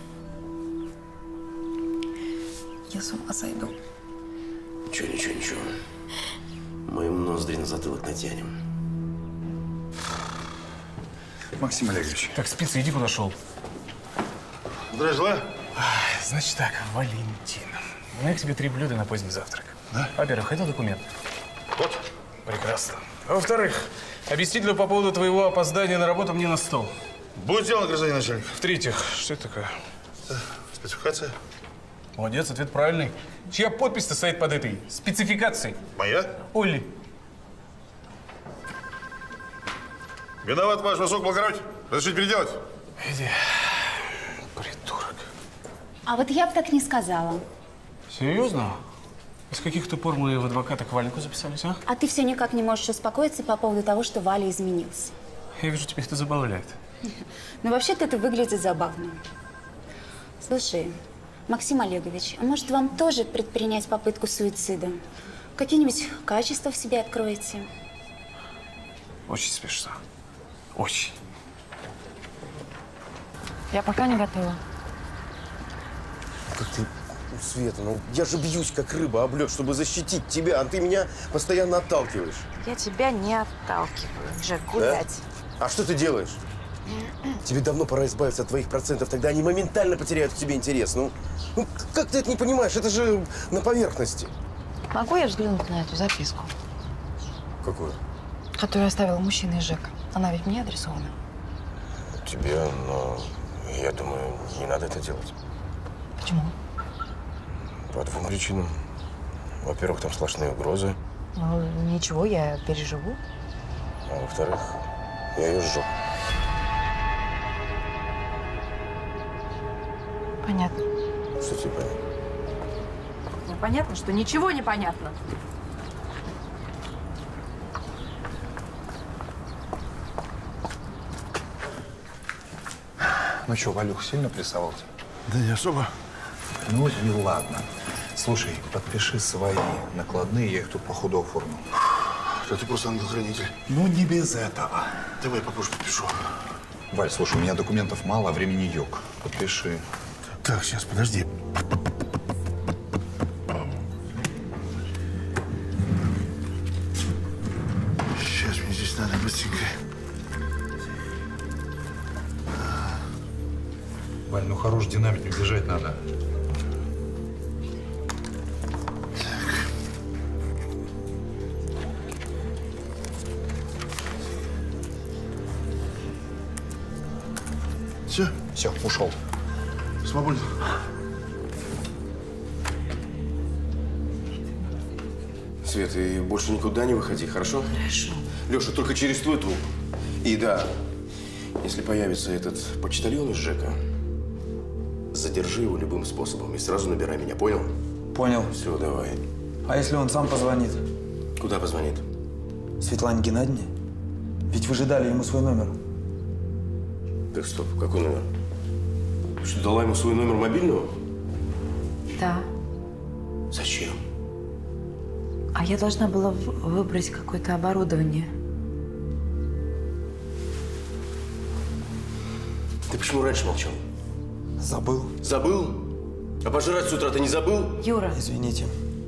Я с ума сойду. Ничего, ничего, ничего. Мы им ноздри на затылок натянем. Максим Олегович. Так, спицы, иди куда шел. Здравия желаю. Значит так, Валентин. У меня к тебе три блюда на поздний завтрак. Да? Во-первых, хотел документ. Вот. Прекрасно. Во-вторых, объяснительную по поводу твоего опоздания на работу мне на стол. Будет сделано, гражданин начальник. В-третьих, что это такое? Спецификация. Молодец, ответ правильный. Чья подпись-то стоит под этой спецификацией? Моя? Олли. Виноват ваш высок благородие. Разрешите переделать? Иди. Придурок. А вот я бы так не сказала. Серьезно? С каких-то пор мы в адвоката к Вальнику записались, а? А ты все никак не можешь успокоиться по поводу того, что Валя изменился. Я вижу, тебя это забавляет. Но вообще-то это выглядит забавно. Слушай, Максим Олегович, а может вам тоже предпринять попытку суицида? Какие-нибудь качества в себе откроете? Очень смешно. Очень. Я пока не готова. Как ты, Света, ну я же бьюсь, как рыба об лед, чтобы защитить тебя, а ты меня постоянно отталкиваешь. Я тебя не отталкиваю. Джек, гулять. Да? А что ты делаешь? Тебе давно пора избавиться от твоих процентов, тогда они моментально потеряют к тебе интерес. Ну, ну как ты это не понимаешь? Это же на поверхности. Могу я взглянуть на эту записку? Какую? Которую оставил мужчина из Жека. Она ведь мне адресована. Тебе, но я думаю, не надо это делать. Почему? По двум причинам. Во-первых, там сплошные угрозы. Ну, ничего, я переживу. А во-вторых, я ее сжег. Понятно. Что тебе понятно? Ну, понятно, что ничего не понятно. Ну что, Валюх, сильно прессовал тебя? Да не особо. Ну и ладно. Слушай, подпиши свои накладные, я их тут походу оформил. Да ты просто ангел-хранитель. Ну, не без этого. Давай попозже подпишу. Валь, слушай, у меня документов мало, а времени ёк. Подпиши. Так, сейчас, подожди. Сейчас мне здесь надо быстренько. Валь, ну хорош динамик, не бежать надо. Все? Все, ушел. Свободен. Свет, и больше никуда не выходи, хорошо? Хорошо. Леша, только через твой труп. И да, если появится этот почтальон из Жека, задержи его любым способом и сразу набирай меня, понял? Понял. Все, давай. А если он сам позвонит? Куда позвонит? Светлане Геннадьевне? Ведь вы же дали ему свой номер. Так, стоп, какой номер? Ты что, дала ему свой номер мобильного? Да. Зачем? А я должна была выбрать какое-то оборудование. Ты почему раньше молчал? Забыл. Забыл? А пожрать с утра ты не забыл? Юра. Извините.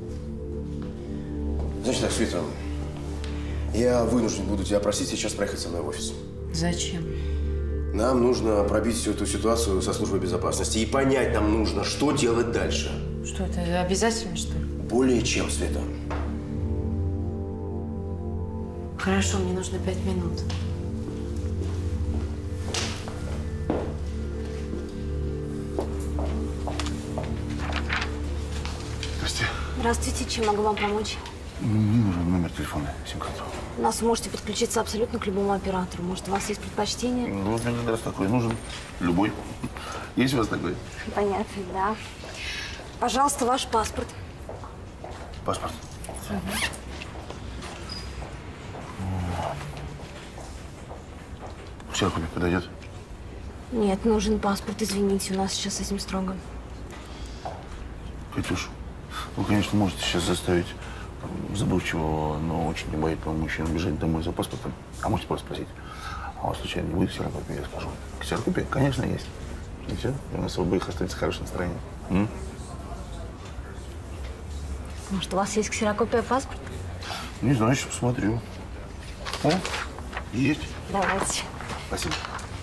Значит так, Света, я вынужден буду тебя просить сейчас проехать со мной в офис. Зачем? Нам нужно пробить всю эту ситуацию со службой безопасности. И понять нам нужно, что делать дальше. Что, это обязательно, что ли? Более чем, Света. Хорошо, мне нужно пять минут. Здрасте. Здравствуйте, чем могу вам помочь? Мне нужен номер телефона, сим-карту. У нас можете подключиться абсолютно к любому оператору. Может, у вас есть предпочтение? Ну, вот мне как раз такой нужен. Любой. Есть у вас такой? Понятно, да. Пожалуйста, ваш паспорт. Паспорт. Ксерокопия подойдет? Нет, нужен паспорт. Извините, у нас сейчас с этим строго. Катюш, вы, конечно, можете сейчас заставить забывчивого, но очень не боит, по-моему, мужчину бежать домой за паспортом. А можете просто спросить, а у вас случайно не будет ксерокопии? Я скажу. Ксерокопия, конечно, есть. И все, и у нас у обоих останется хорошее настроение. М? Может, у вас есть ксерокопия паспорта? Не знаю, еще посмотрю. О, есть. Давайте. Спасибо.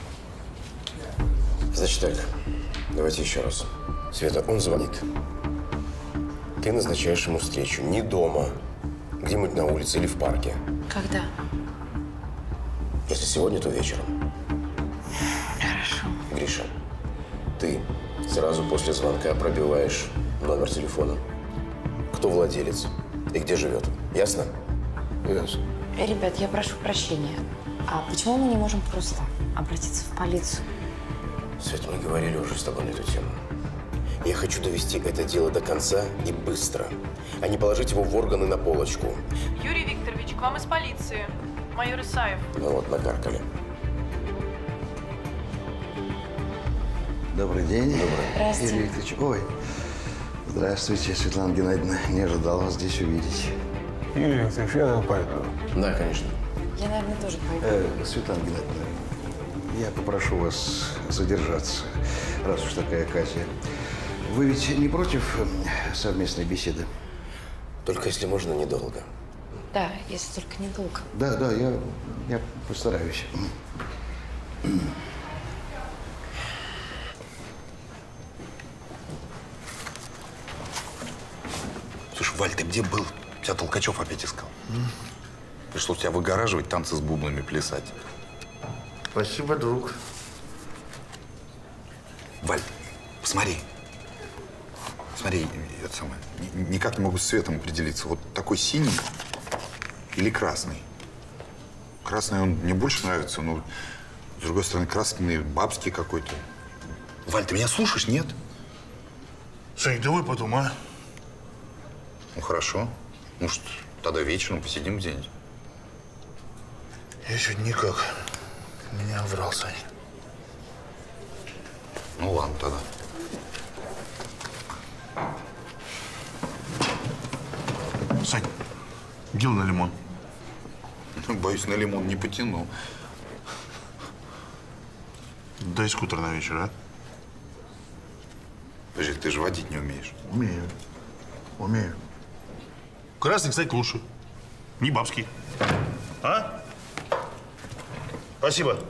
Значит так, давайте еще раз. Света, он звонит. Ты назначаешь ему встречу не дома, где-нибудь на улице или в парке. Когда? Если сегодня, то вечером. Хорошо. Гриша, ты сразу после звонка пробиваешь номер телефона, кто владелец и где живет. Ясно? Ясно. Ребят, я прошу прощения. А почему мы не можем просто обратиться в полицию? Свет, мы говорили уже с тобой на эту тему. Я хочу довести это дело до конца и быстро, а не положить его в органы на полочку. Юрий Викторович, к вам из полиции. Майор Исаев. Ну вот, накаркали. Добрый день. Добрый. Здравствуйте. Юрий Викторович. Ой, здравствуйте, Светлана Геннадьевна. Не ожидал вас здесь увидеть. Юрий Викторович, я там пойду. Да, конечно. Я, наверное, тоже пойду. Э, Светлана Геннадьевна, я попрошу вас задержаться, раз уж такая оказия. Вы ведь не против совместной беседы? Только если можно, недолго. Да, если только недолго. Да, да, я, я постараюсь. Слушай, Валь, ты где был? Тебя Толкачев опять искал. Пришлось тебя выгораживать, танцы с бубнами плясать. Спасибо, друг. Валь, посмотри. Смотри, это самое, ни- никак не могу с цветом определиться. Вот такой синий или красный? Красный он мне больше нравится, но с другой стороны красный бабский какой-то. Валь, ты меня слушаешь, нет? Сань, давай потом, а? Ну хорошо. Может, тогда вечером посидим где-нибудь? Я сегодня никак. Меня врал, Сань. Ну ладно тогда. Сань, дел на лимон. Боюсь, на лимон не потяну. Дай скутер на вечер, а? Подожди, ты же водить не умеешь. Умею. Умею. Красный, кстати, лучше. Не бабский. А? Спасибо.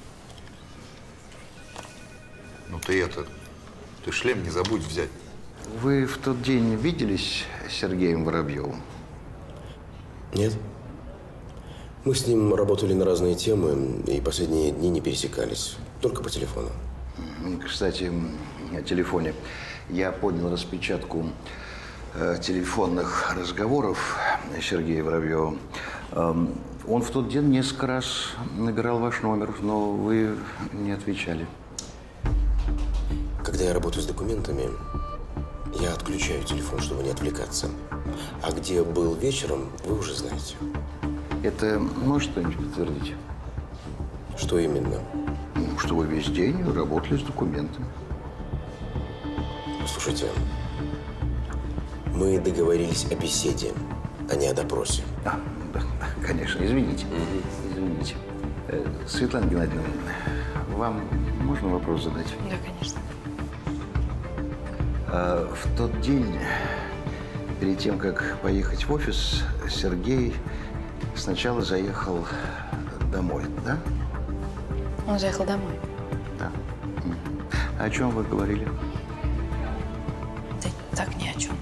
Ну ты это, ты шлем не забудь взять. Вы в тот день виделись с Сергеем Воробьевым? Нет. Мы с ним работали на разные темы и последние дни не пересекались. Только по телефону. Кстати, о телефоне. Я поднял распечатку э, телефонных разговоров с Сергеем Воробьевым. Эм, он в тот день несколько раз набирал ваш номер, но вы не отвечали. Когда я работаю с документами, я отключаю телефон, чтобы не отвлекаться. А где был вечером, вы уже знаете. Это может что-нибудь подтвердить? Что именно? Ну, что вы весь день работали с документами. Слушайте, мы договорились о беседе, а не о допросе. А, да, да, конечно, извините. Угу. Извините. Э, Светлана Геннадьевна, вам можно вопрос задать? Да, конечно. А, в тот день, перед тем, как поехать в офис, Сергей сначала заехал домой, да? Он заехал домой. Да. О чем вы говорили? Да так ни о чем.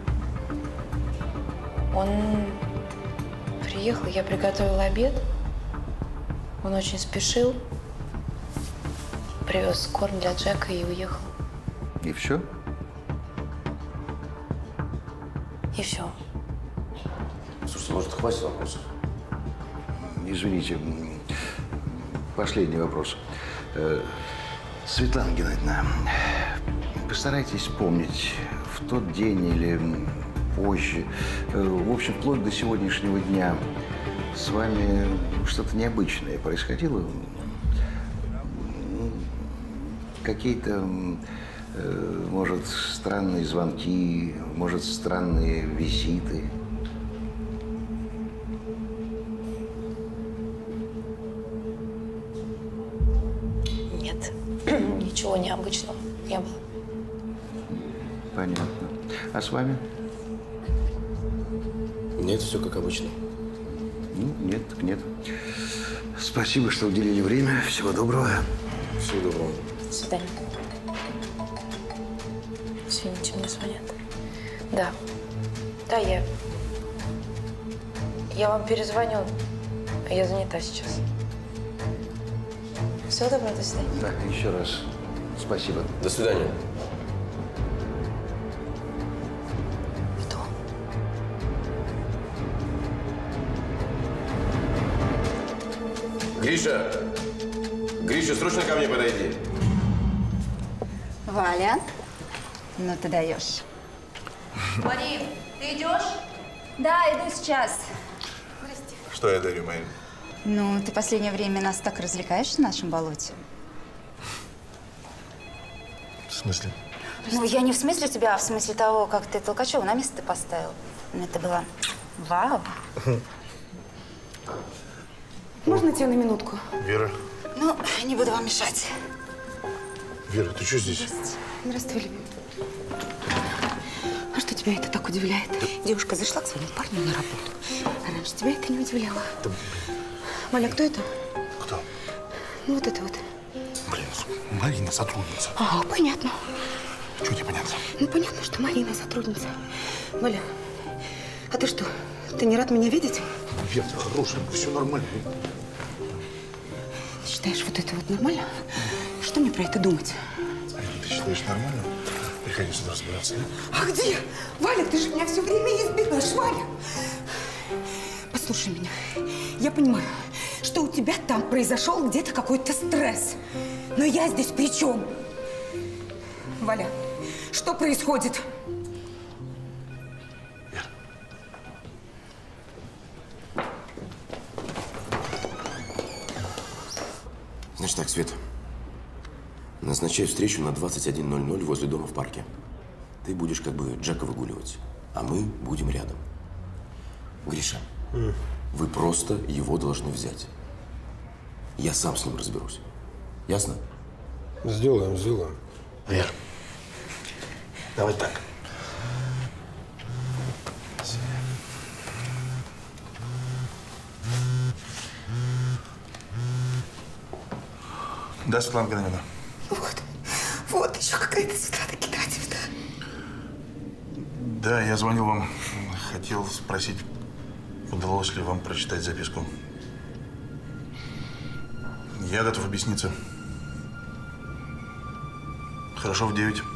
Он приехал, я приготовила обед. Он очень спешил. Привез корм для Джека и уехал. И все? И все. Слушайте, может, хватит вопросов? Извините, последний вопрос. Э, Светлана Геннадьевна, постарайтесь вспомнить в тот день или позже, э, в общем, вплоть до сегодняшнего дня, с вами что-то необычное происходило? Какие-то, э, может, странные звонки, может, странные визиты? Нет, ничего необычного не было. Понятно. А с вами? Нет, все как обычно. Ну, нет, так нет. Спасибо, что уделили время. Всего доброго. Всего доброго. До свидания. Извините, мне звонят. Да. Да, я. Я вам перезвоню. А я занята сейчас. Всего доброго, до свидания. Да, еще раз спасибо. До свидания. Гриша! Гриша, срочно ко мне подойди. Валя, ну ты даешь. Марин, ты идешь? Да, иду сейчас. Что я дарю, Марин? Ну, ты последнее время нас так развлекаешь в нашем болоте. В смысле? Ну, я не в смысле тебя, а в смысле того, как ты Толкачева на место ты поставил. Ну, это было вау. Можно тебя на минутку? Вера. Ну, не буду вам мешать. Вера, ты что здесь? Здравствуй, любимый. А что тебя это так удивляет? Девушка зашла к своему парню на работу. А раньше тебя это не удивляло. Да... Валя, кто это? Кто? Ну, вот это вот. Блин, Марина сотрудница. А, понятно. Что тебе понятно? Ну, понятно, что Марина сотрудница. Валя, а ты что, ты не рад меня видеть? Вера, ты хорошая, все нормально. Ты считаешь вот это вот нормально? Что мне про это думать? Ты считаешь нормально? Приходи сюда разбираться, а? А где? Валя, ты же меня все время избегаешь, Валя! Послушай меня. Я понимаю, что у тебя там произошел где-то какой-то стресс. Но я здесь при чем? Валя, что происходит? Значит так, Свет. Назначаю встречу на двадцать один ноль ноль возле дома в парке. Ты будешь как бы Джека выгуливать, а мы будем рядом. Гриша, mm. вы просто его должны взять. Я сам с ним разберусь. Ясно? Сделаем, сделаем. Вер, давай так. Да, Светлана Геннадьевна. Вот, вот еще какая-то Светлана Геннадьевна. Да, я звонил вам. Хотел спросить, удалось ли вам прочитать записку. Я готов объясниться. Хорошо, в девять.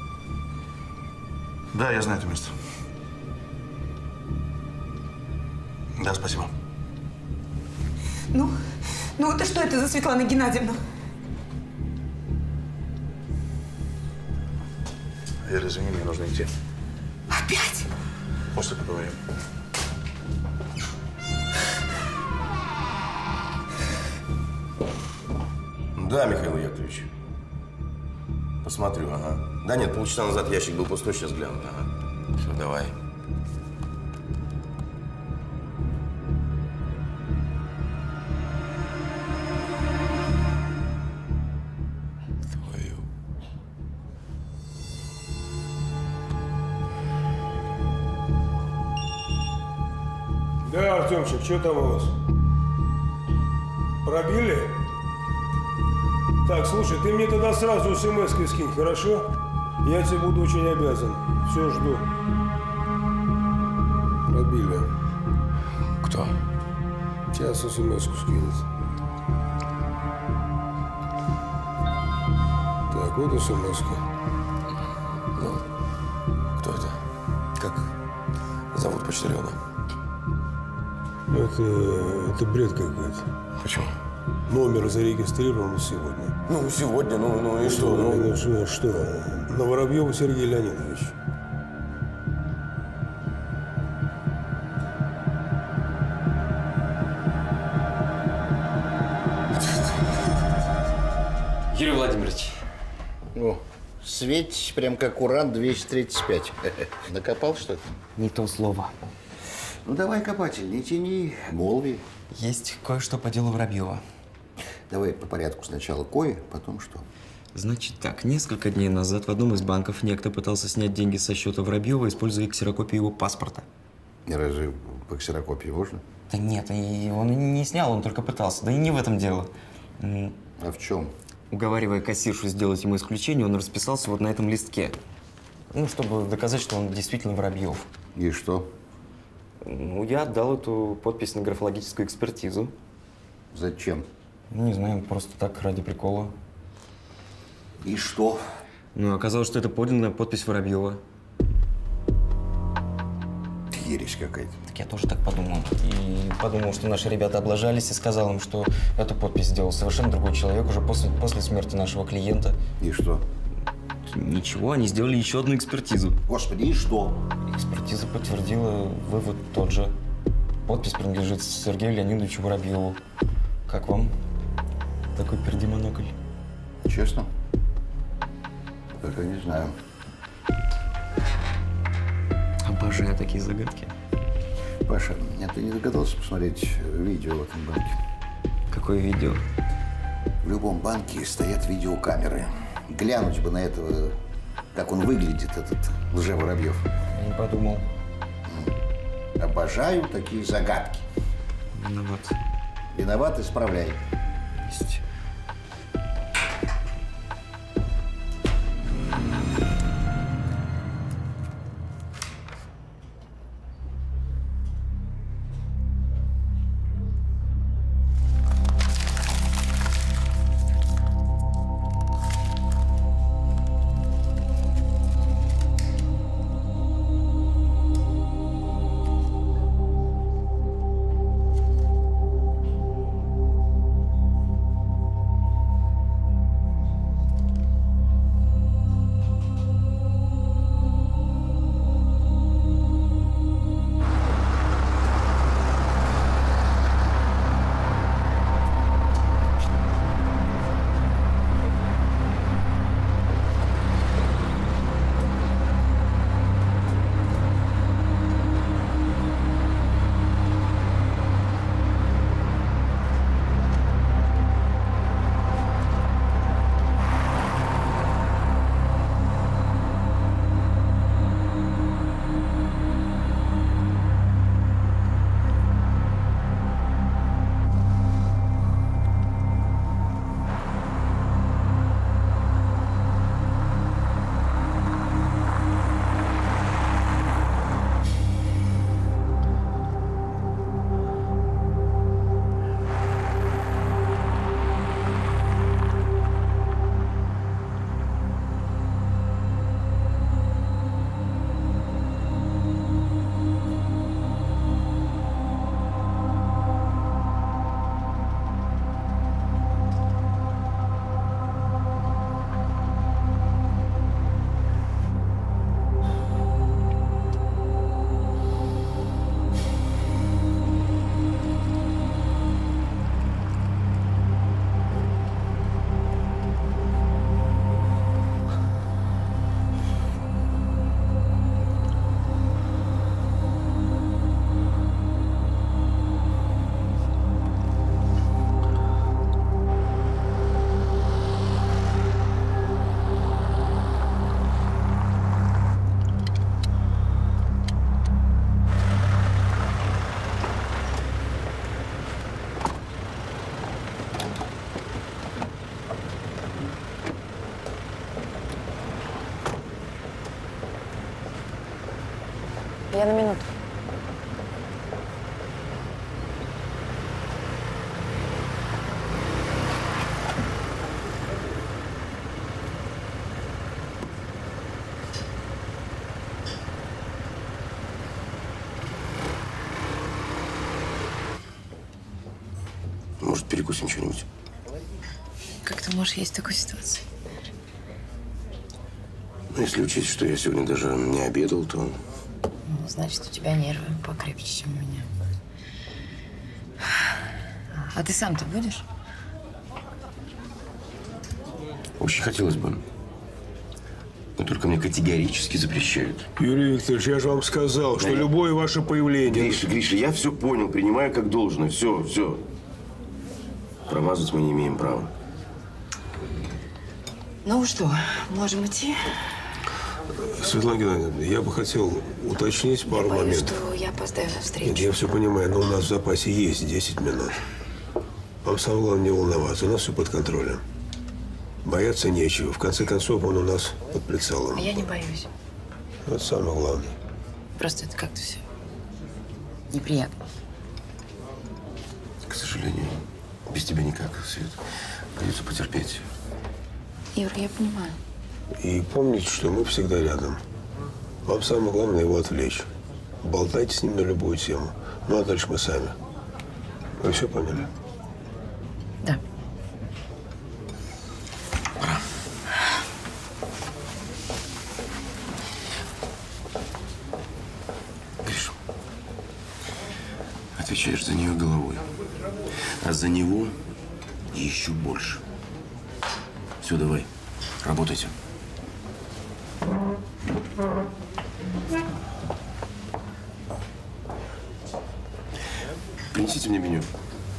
Да, я знаю это место. Да, спасибо. Ну, ну это что это за Светлана Геннадьевна? Вера, извини, мне нужно идти. Опять? После поговорим. Да, Михаил Яковлевич. Посмотрю, ага. Да нет, полчаса назад ящик был пустой, сейчас гляну. Ага. Все, давай. Твою. Да, Артемчик, что там у вас? Пробили? Так, слушай, ты мне тогда сразу смс-кой скинь, хорошо? Я тебе буду очень обязан. Все, жду. Пробили. Кто? Сейчас смс-ку скинет. Так, вот смс-ка. Ну, кто это? Как зовут почтальона? Это, это бред какой-то. Почему? Номер зарегистрирован сегодня. Ну, сегодня, ну, ну и что? Ну, ну что, что? На Воробьева Сергей Леонидович. Юрий Владимирович. О, светишь прям как уран двести тридцать пять. Накопал что-то? Не то слово. Ну давай, копатель, не тяни, молви. Есть кое-что по делу Воробьева. Давай по порядку. Сначала кое, потом что? Значит так, несколько дней назад в одном из банков некто пытался снять деньги со счета Воробьева, используя ксерокопию его паспорта. И разве по ксерокопии можно? Да нет, и он не снял, он только пытался. Да и не в этом дело. А в чем? Уговаривая кассиршу сделать ему исключение, он расписался вот на этом листке. Ну, чтобы доказать, что он действительно Воробьев. И что? Ну, я отдал эту подпись на графологическую экспертизу. Зачем? Ну, не знаю, просто так, ради прикола. И что? Ну, оказалось, что это подлинная подпись Воробьева. ересь какая-то. Так я тоже так подумал. И подумал, что наши ребята облажались, и сказал им, что эту подпись сделал совершенно другой человек уже после, после смерти нашего клиента. И что? Ничего, они сделали еще одну экспертизу. Господи, и что? Экспертиза подтвердила вывод тот же. Подпись принадлежит Сергею Леонидовичу Воробьеву. Как вам такой пердемонокль? Честно? Пока не знаю. Обожаю такие загадки. Паша, а ты не догадался посмотреть видео в этом банке? Какое видео? В любом банке стоят видеокамеры. Глянуть бы на этого, как он выглядит, этот лже-Воробьев. Не подумал. Обожаю такие загадки. Виноват. Виноват, исправляй. Есть. Я на минуту. Может, перекусим что-нибудь? Как ты можешь есть в такой ситуации? Ну, если учесть, что я сегодня даже не обедал, то… Ну, значит, у тебя нервы покрепче, чем у меня. А ты сам-то будешь? Очень хотелось бы. Но только мне категорически запрещают. Юрий Викторович, я же вам сказал, да что я... любое ваше появление… Гриша, Гриша, я все понял, принимаю как должное. Все, все. Промазать мы не имеем права. Ну что, можем идти? Светлана Геннадьевна, я бы хотел уточнить пару я боюсь, моментов. что я опоздаю на встречу. Нет, я все понимаю, но у нас в запасе есть десять минут. Вам самое главное не волноваться, у нас все под контролем. Бояться нечего. В конце концов, он у нас под прицелом. А я не боюсь. Это самое главное. Просто это как-то все неприятно. К сожалению, без тебя никак, Свет. Придется потерпеть. Юр, я понимаю. И помните, что мы всегда рядом. Вам самое главное его отвлечь. Болтайте с ним на любую тему. Ну, а дальше мы сами. Вы все поняли? Да. Пора. Гриша, отвечаешь за нее головой, а за него еще больше. Все, давай, работайте. Принесите мне меню.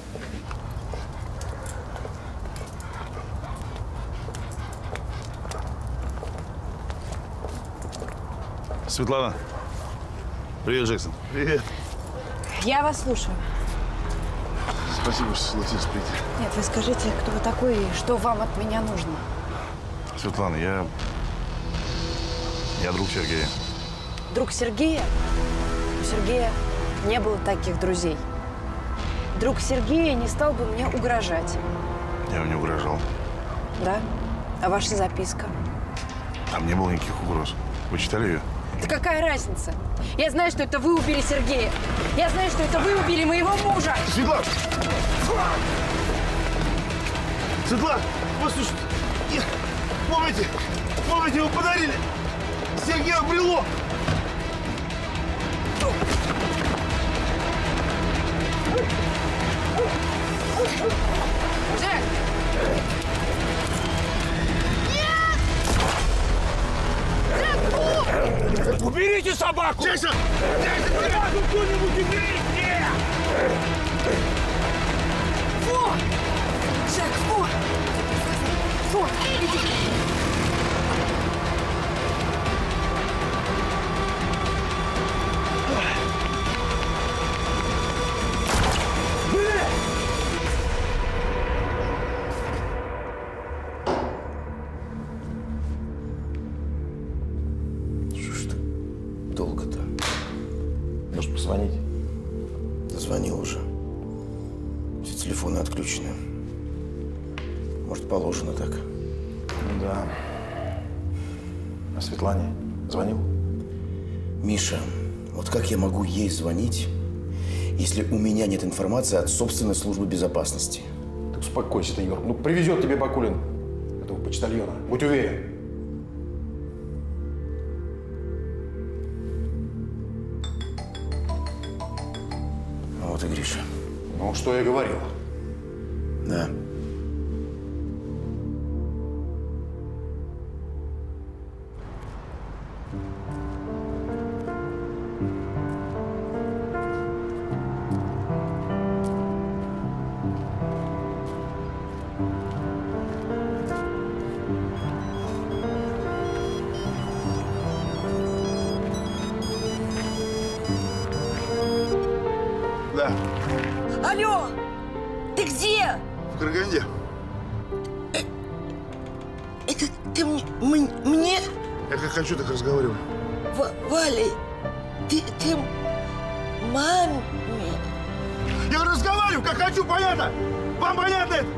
Светлана. Привет, Джексон. Привет. Я вас слушаю. Спасибо, что согласились прийти. Нет, вы скажите, кто вы такой и что вам от меня нужно? Светлана, я… Я друг Сергея. Друг Сергея? У Сергея не было таких друзей. Друг Сергея не стал бы мне угрожать. Я мне угрожал. Да? А ваша записка? Там не было никаких угроз. Вы читали ее? Да какая разница? Я знаю, что это вы убили Сергея. Я знаю, что это вы убили моего мужа. Светлана! Светлана, послушайте, я- помните, помните, вы подарили Сергею брелок? Джек! Уберите собаку! Джейсон! Джейсон, собаку кто-нибудь уберите! Фу! Джек, фу! Фу, иди! Долго-то. Может, позвонить? Зазвонил уже. Все телефоны отключены. Может, положено так. Ну да. А Светлане звонил? Миша, вот как я могу ей звонить, если у меня нет информации от собственной службы безопасности? Ты успокойся, ты, Юр. Ну, привезет тебе Бакулин этого почтальона. Будь уверен. Вот и Гриша. Ну, что я говорил. Да. Да, Алло! Ты где? в Караганде. Это ты мне, м- мне? Я как хочу, так разговариваю. В- Валя, ты, ты маме? Я разговариваю, как хочу, понятно? Вам понятно это?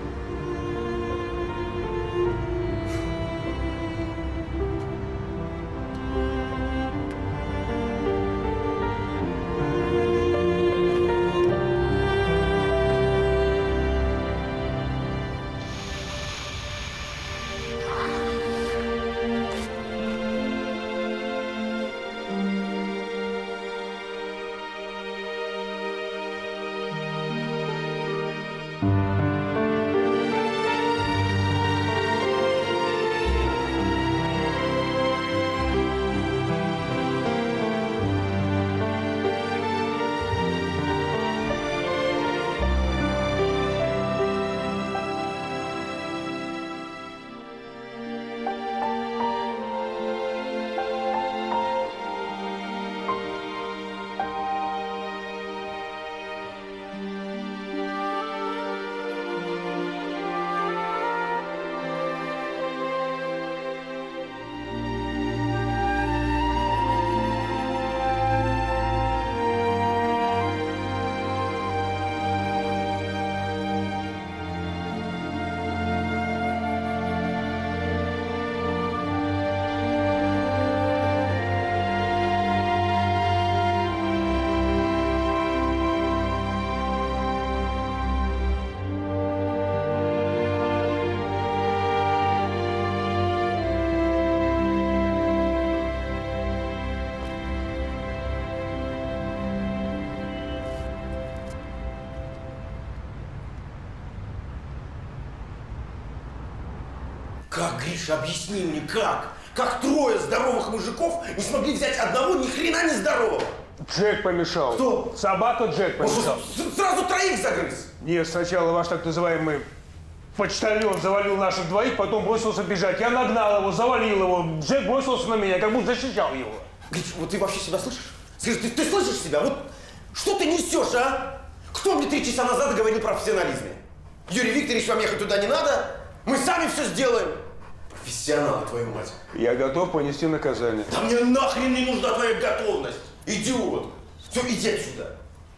Как, Гриша, объясни мне, как? Как трое здоровых мужиков не смогли взять одного ни хрена не здорового? Джек помешал. Кто? Собака Джек помешал. Он сразу троих загрыз. Нет, сначала ваш так называемый почтальон завалил наших двоих, потом бросился бежать. Я нагнал его, завалил его. Джек бросился на меня, как будто защищал его. Гриша, вот ты вообще себя слышишь? Скажи, ты, ты слышишь себя? Вот что ты несешь, а? Кто мне три часа назад говорил про профессионализме? Юрий Викторович, вам ехать туда не надо? Мы сами все сделаем. Профессионалы, твою мать. Я готов понести наказание. Да мне нахрен не нужна твоя готовность. Идиот. Все, иди отсюда.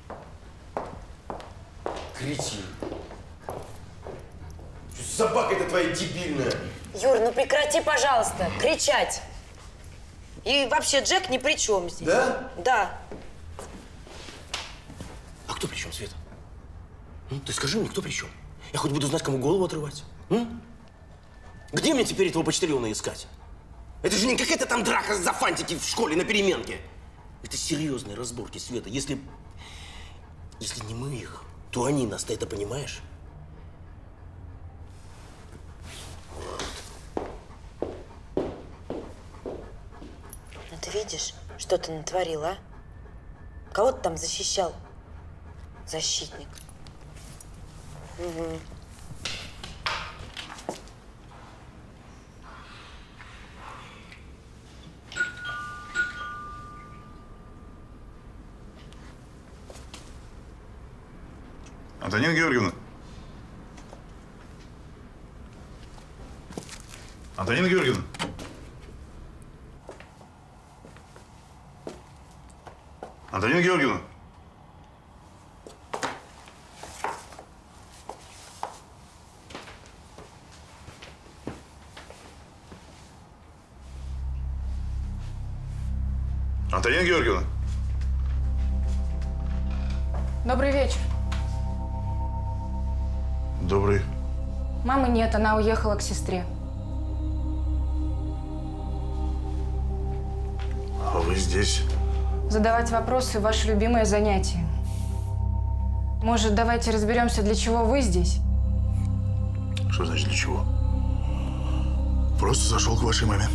Кретин. Собака эта твоя дебильная. Юр, ну прекрати, пожалуйста, кричать. И вообще Джек ни при чем здесь. Да? Да. А кто при чем, Света? Ну, ты скажи мне, кто при чем? Я хоть буду знать, кому голову отрывать. М? Где мне теперь этого почтальона искать? Это же не какая-то там драка за фантики в школе на переменке. Это серьезные разборки, Света. Если, если не мы их, то они нас. Ты это понимаешь? Ну ты видишь, что ты натворил, а? Кого ты там защищал? Защитник. Угу. Антонина Георгиевна. Антонина Георгиевна. Антонина Георгиевна. Антонина Георгиевна. Добрый вечер. Добрый. Мамы нет, она уехала к сестре. А вы здесь? Задавать вопросы – ваше любимое занятие. Может, давайте разберемся, для чего вы здесь? Что значит для чего? Просто зашел к вашей маме.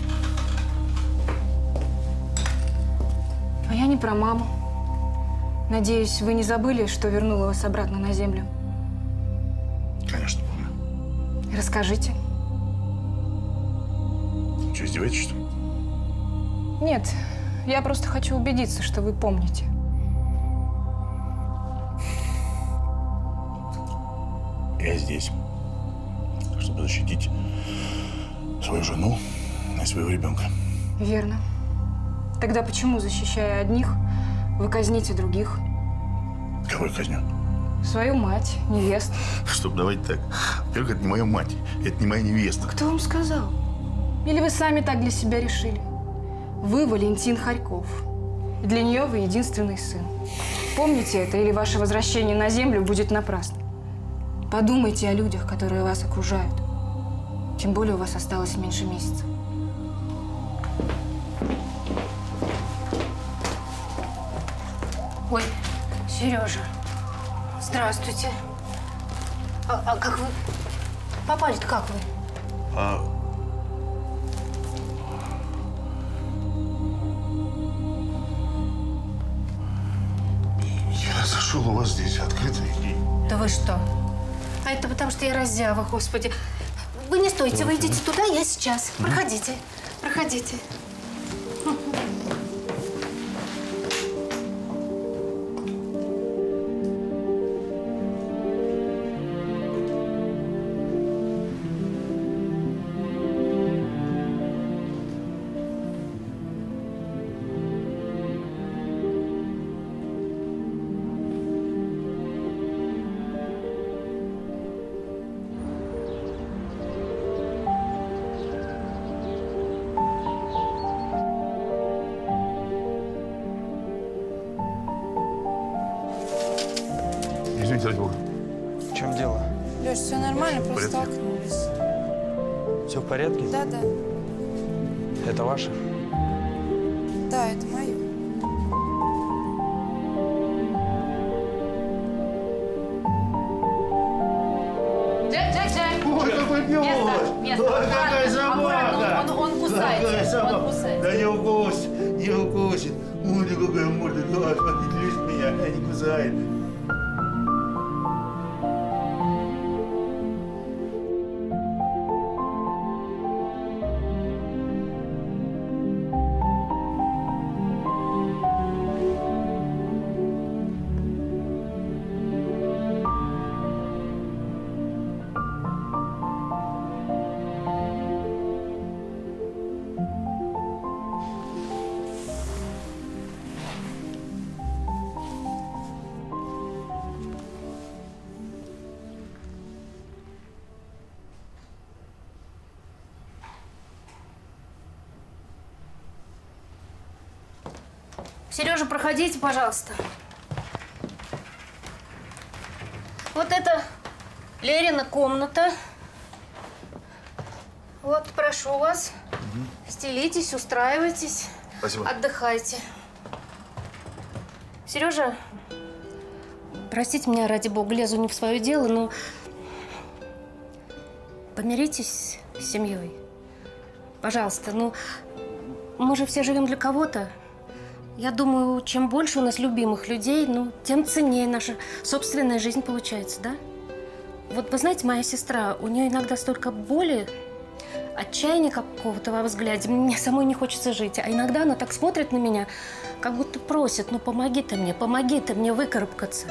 А я не про маму. Надеюсь, вы не забыли, что вернула вас обратно на землю? Конечно, помню. Расскажите. Что, издеваетесь, что ли? Нет, я просто хочу убедиться, что вы помните. Я здесь, чтобы защитить свою жену и своего ребенка. Верно. Тогда почему, защищая одних, вы казните других? Кого я казню? Свою мать, невесту. Стоп, давайте так. Во-первых, это не моя мать, это не моя невеста. Кто вам сказал? Или вы сами так для себя решили? Вы Валентин Харьков. И для нее вы единственный сын. Помните это, или ваше возвращение на землю будет напрасно. Подумайте о людях, которые вас окружают. Тем более у вас осталось меньше месяца. Ой, Сережа, здравствуйте. А, а как вы попали-то, как вы? А... Я зашел у вас здесь открыто и... Да вы что? А это потому, что я раздява, господи. Вы не стойте, вы идите туда, я сейчас. Проходите, проходите. Извините, ради бога. В чем дело? Леш, все нормально, просто порядке? столкнулись. Все в порядке? Да, да. Это ваше? Да, это мое. Джек, Джек, Джек! Ой, пойдет. Место, место. Ой, какая собака. Аккуратно, он, он кусается, Какая собака. он кусается. Да не укусит, не укусит. Морда какая морда. Давай, смотри, лезь в меня, а не кусает. Сережа, проходите, пожалуйста. Вот это Лерина комната. Вот, прошу вас. Угу. Стелитесь, устраивайтесь. Спасибо. Отдыхайте. Сережа, простите меня, ради бога, лезу не в свое дело, но помиритесь с семьей. Пожалуйста, ну, мы же все живем для кого-то. Я думаю, чем больше у нас любимых людей, ну, тем ценнее наша собственная жизнь получается, да? Вот вы знаете, моя сестра, у нее иногда столько боли, отчаяния какого-то во взгляде, мне самой не хочется жить. А иногда она так смотрит на меня, как будто просит, ну, помоги ты мне, помоги ты мне выкарабкаться.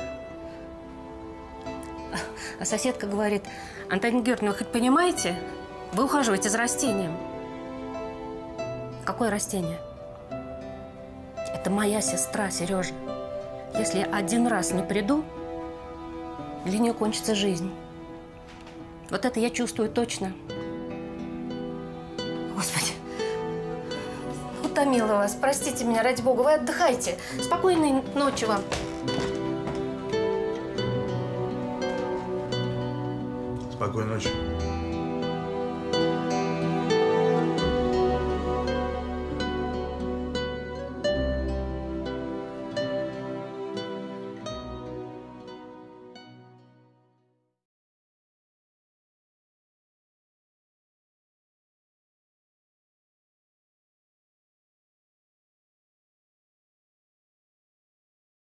А соседка говорит: Антонина Георгиевна, вы хоть понимаете, вы ухаживаете за растением. Какое растение? Это моя сестра, Сережа. Если я один раз не приду, для нее кончится жизнь. Вот это я чувствую точно. Господи, утомила вас. Простите меня, ради бога. Вы отдыхайте. Спокойной ночи вам. Спокойной ночи.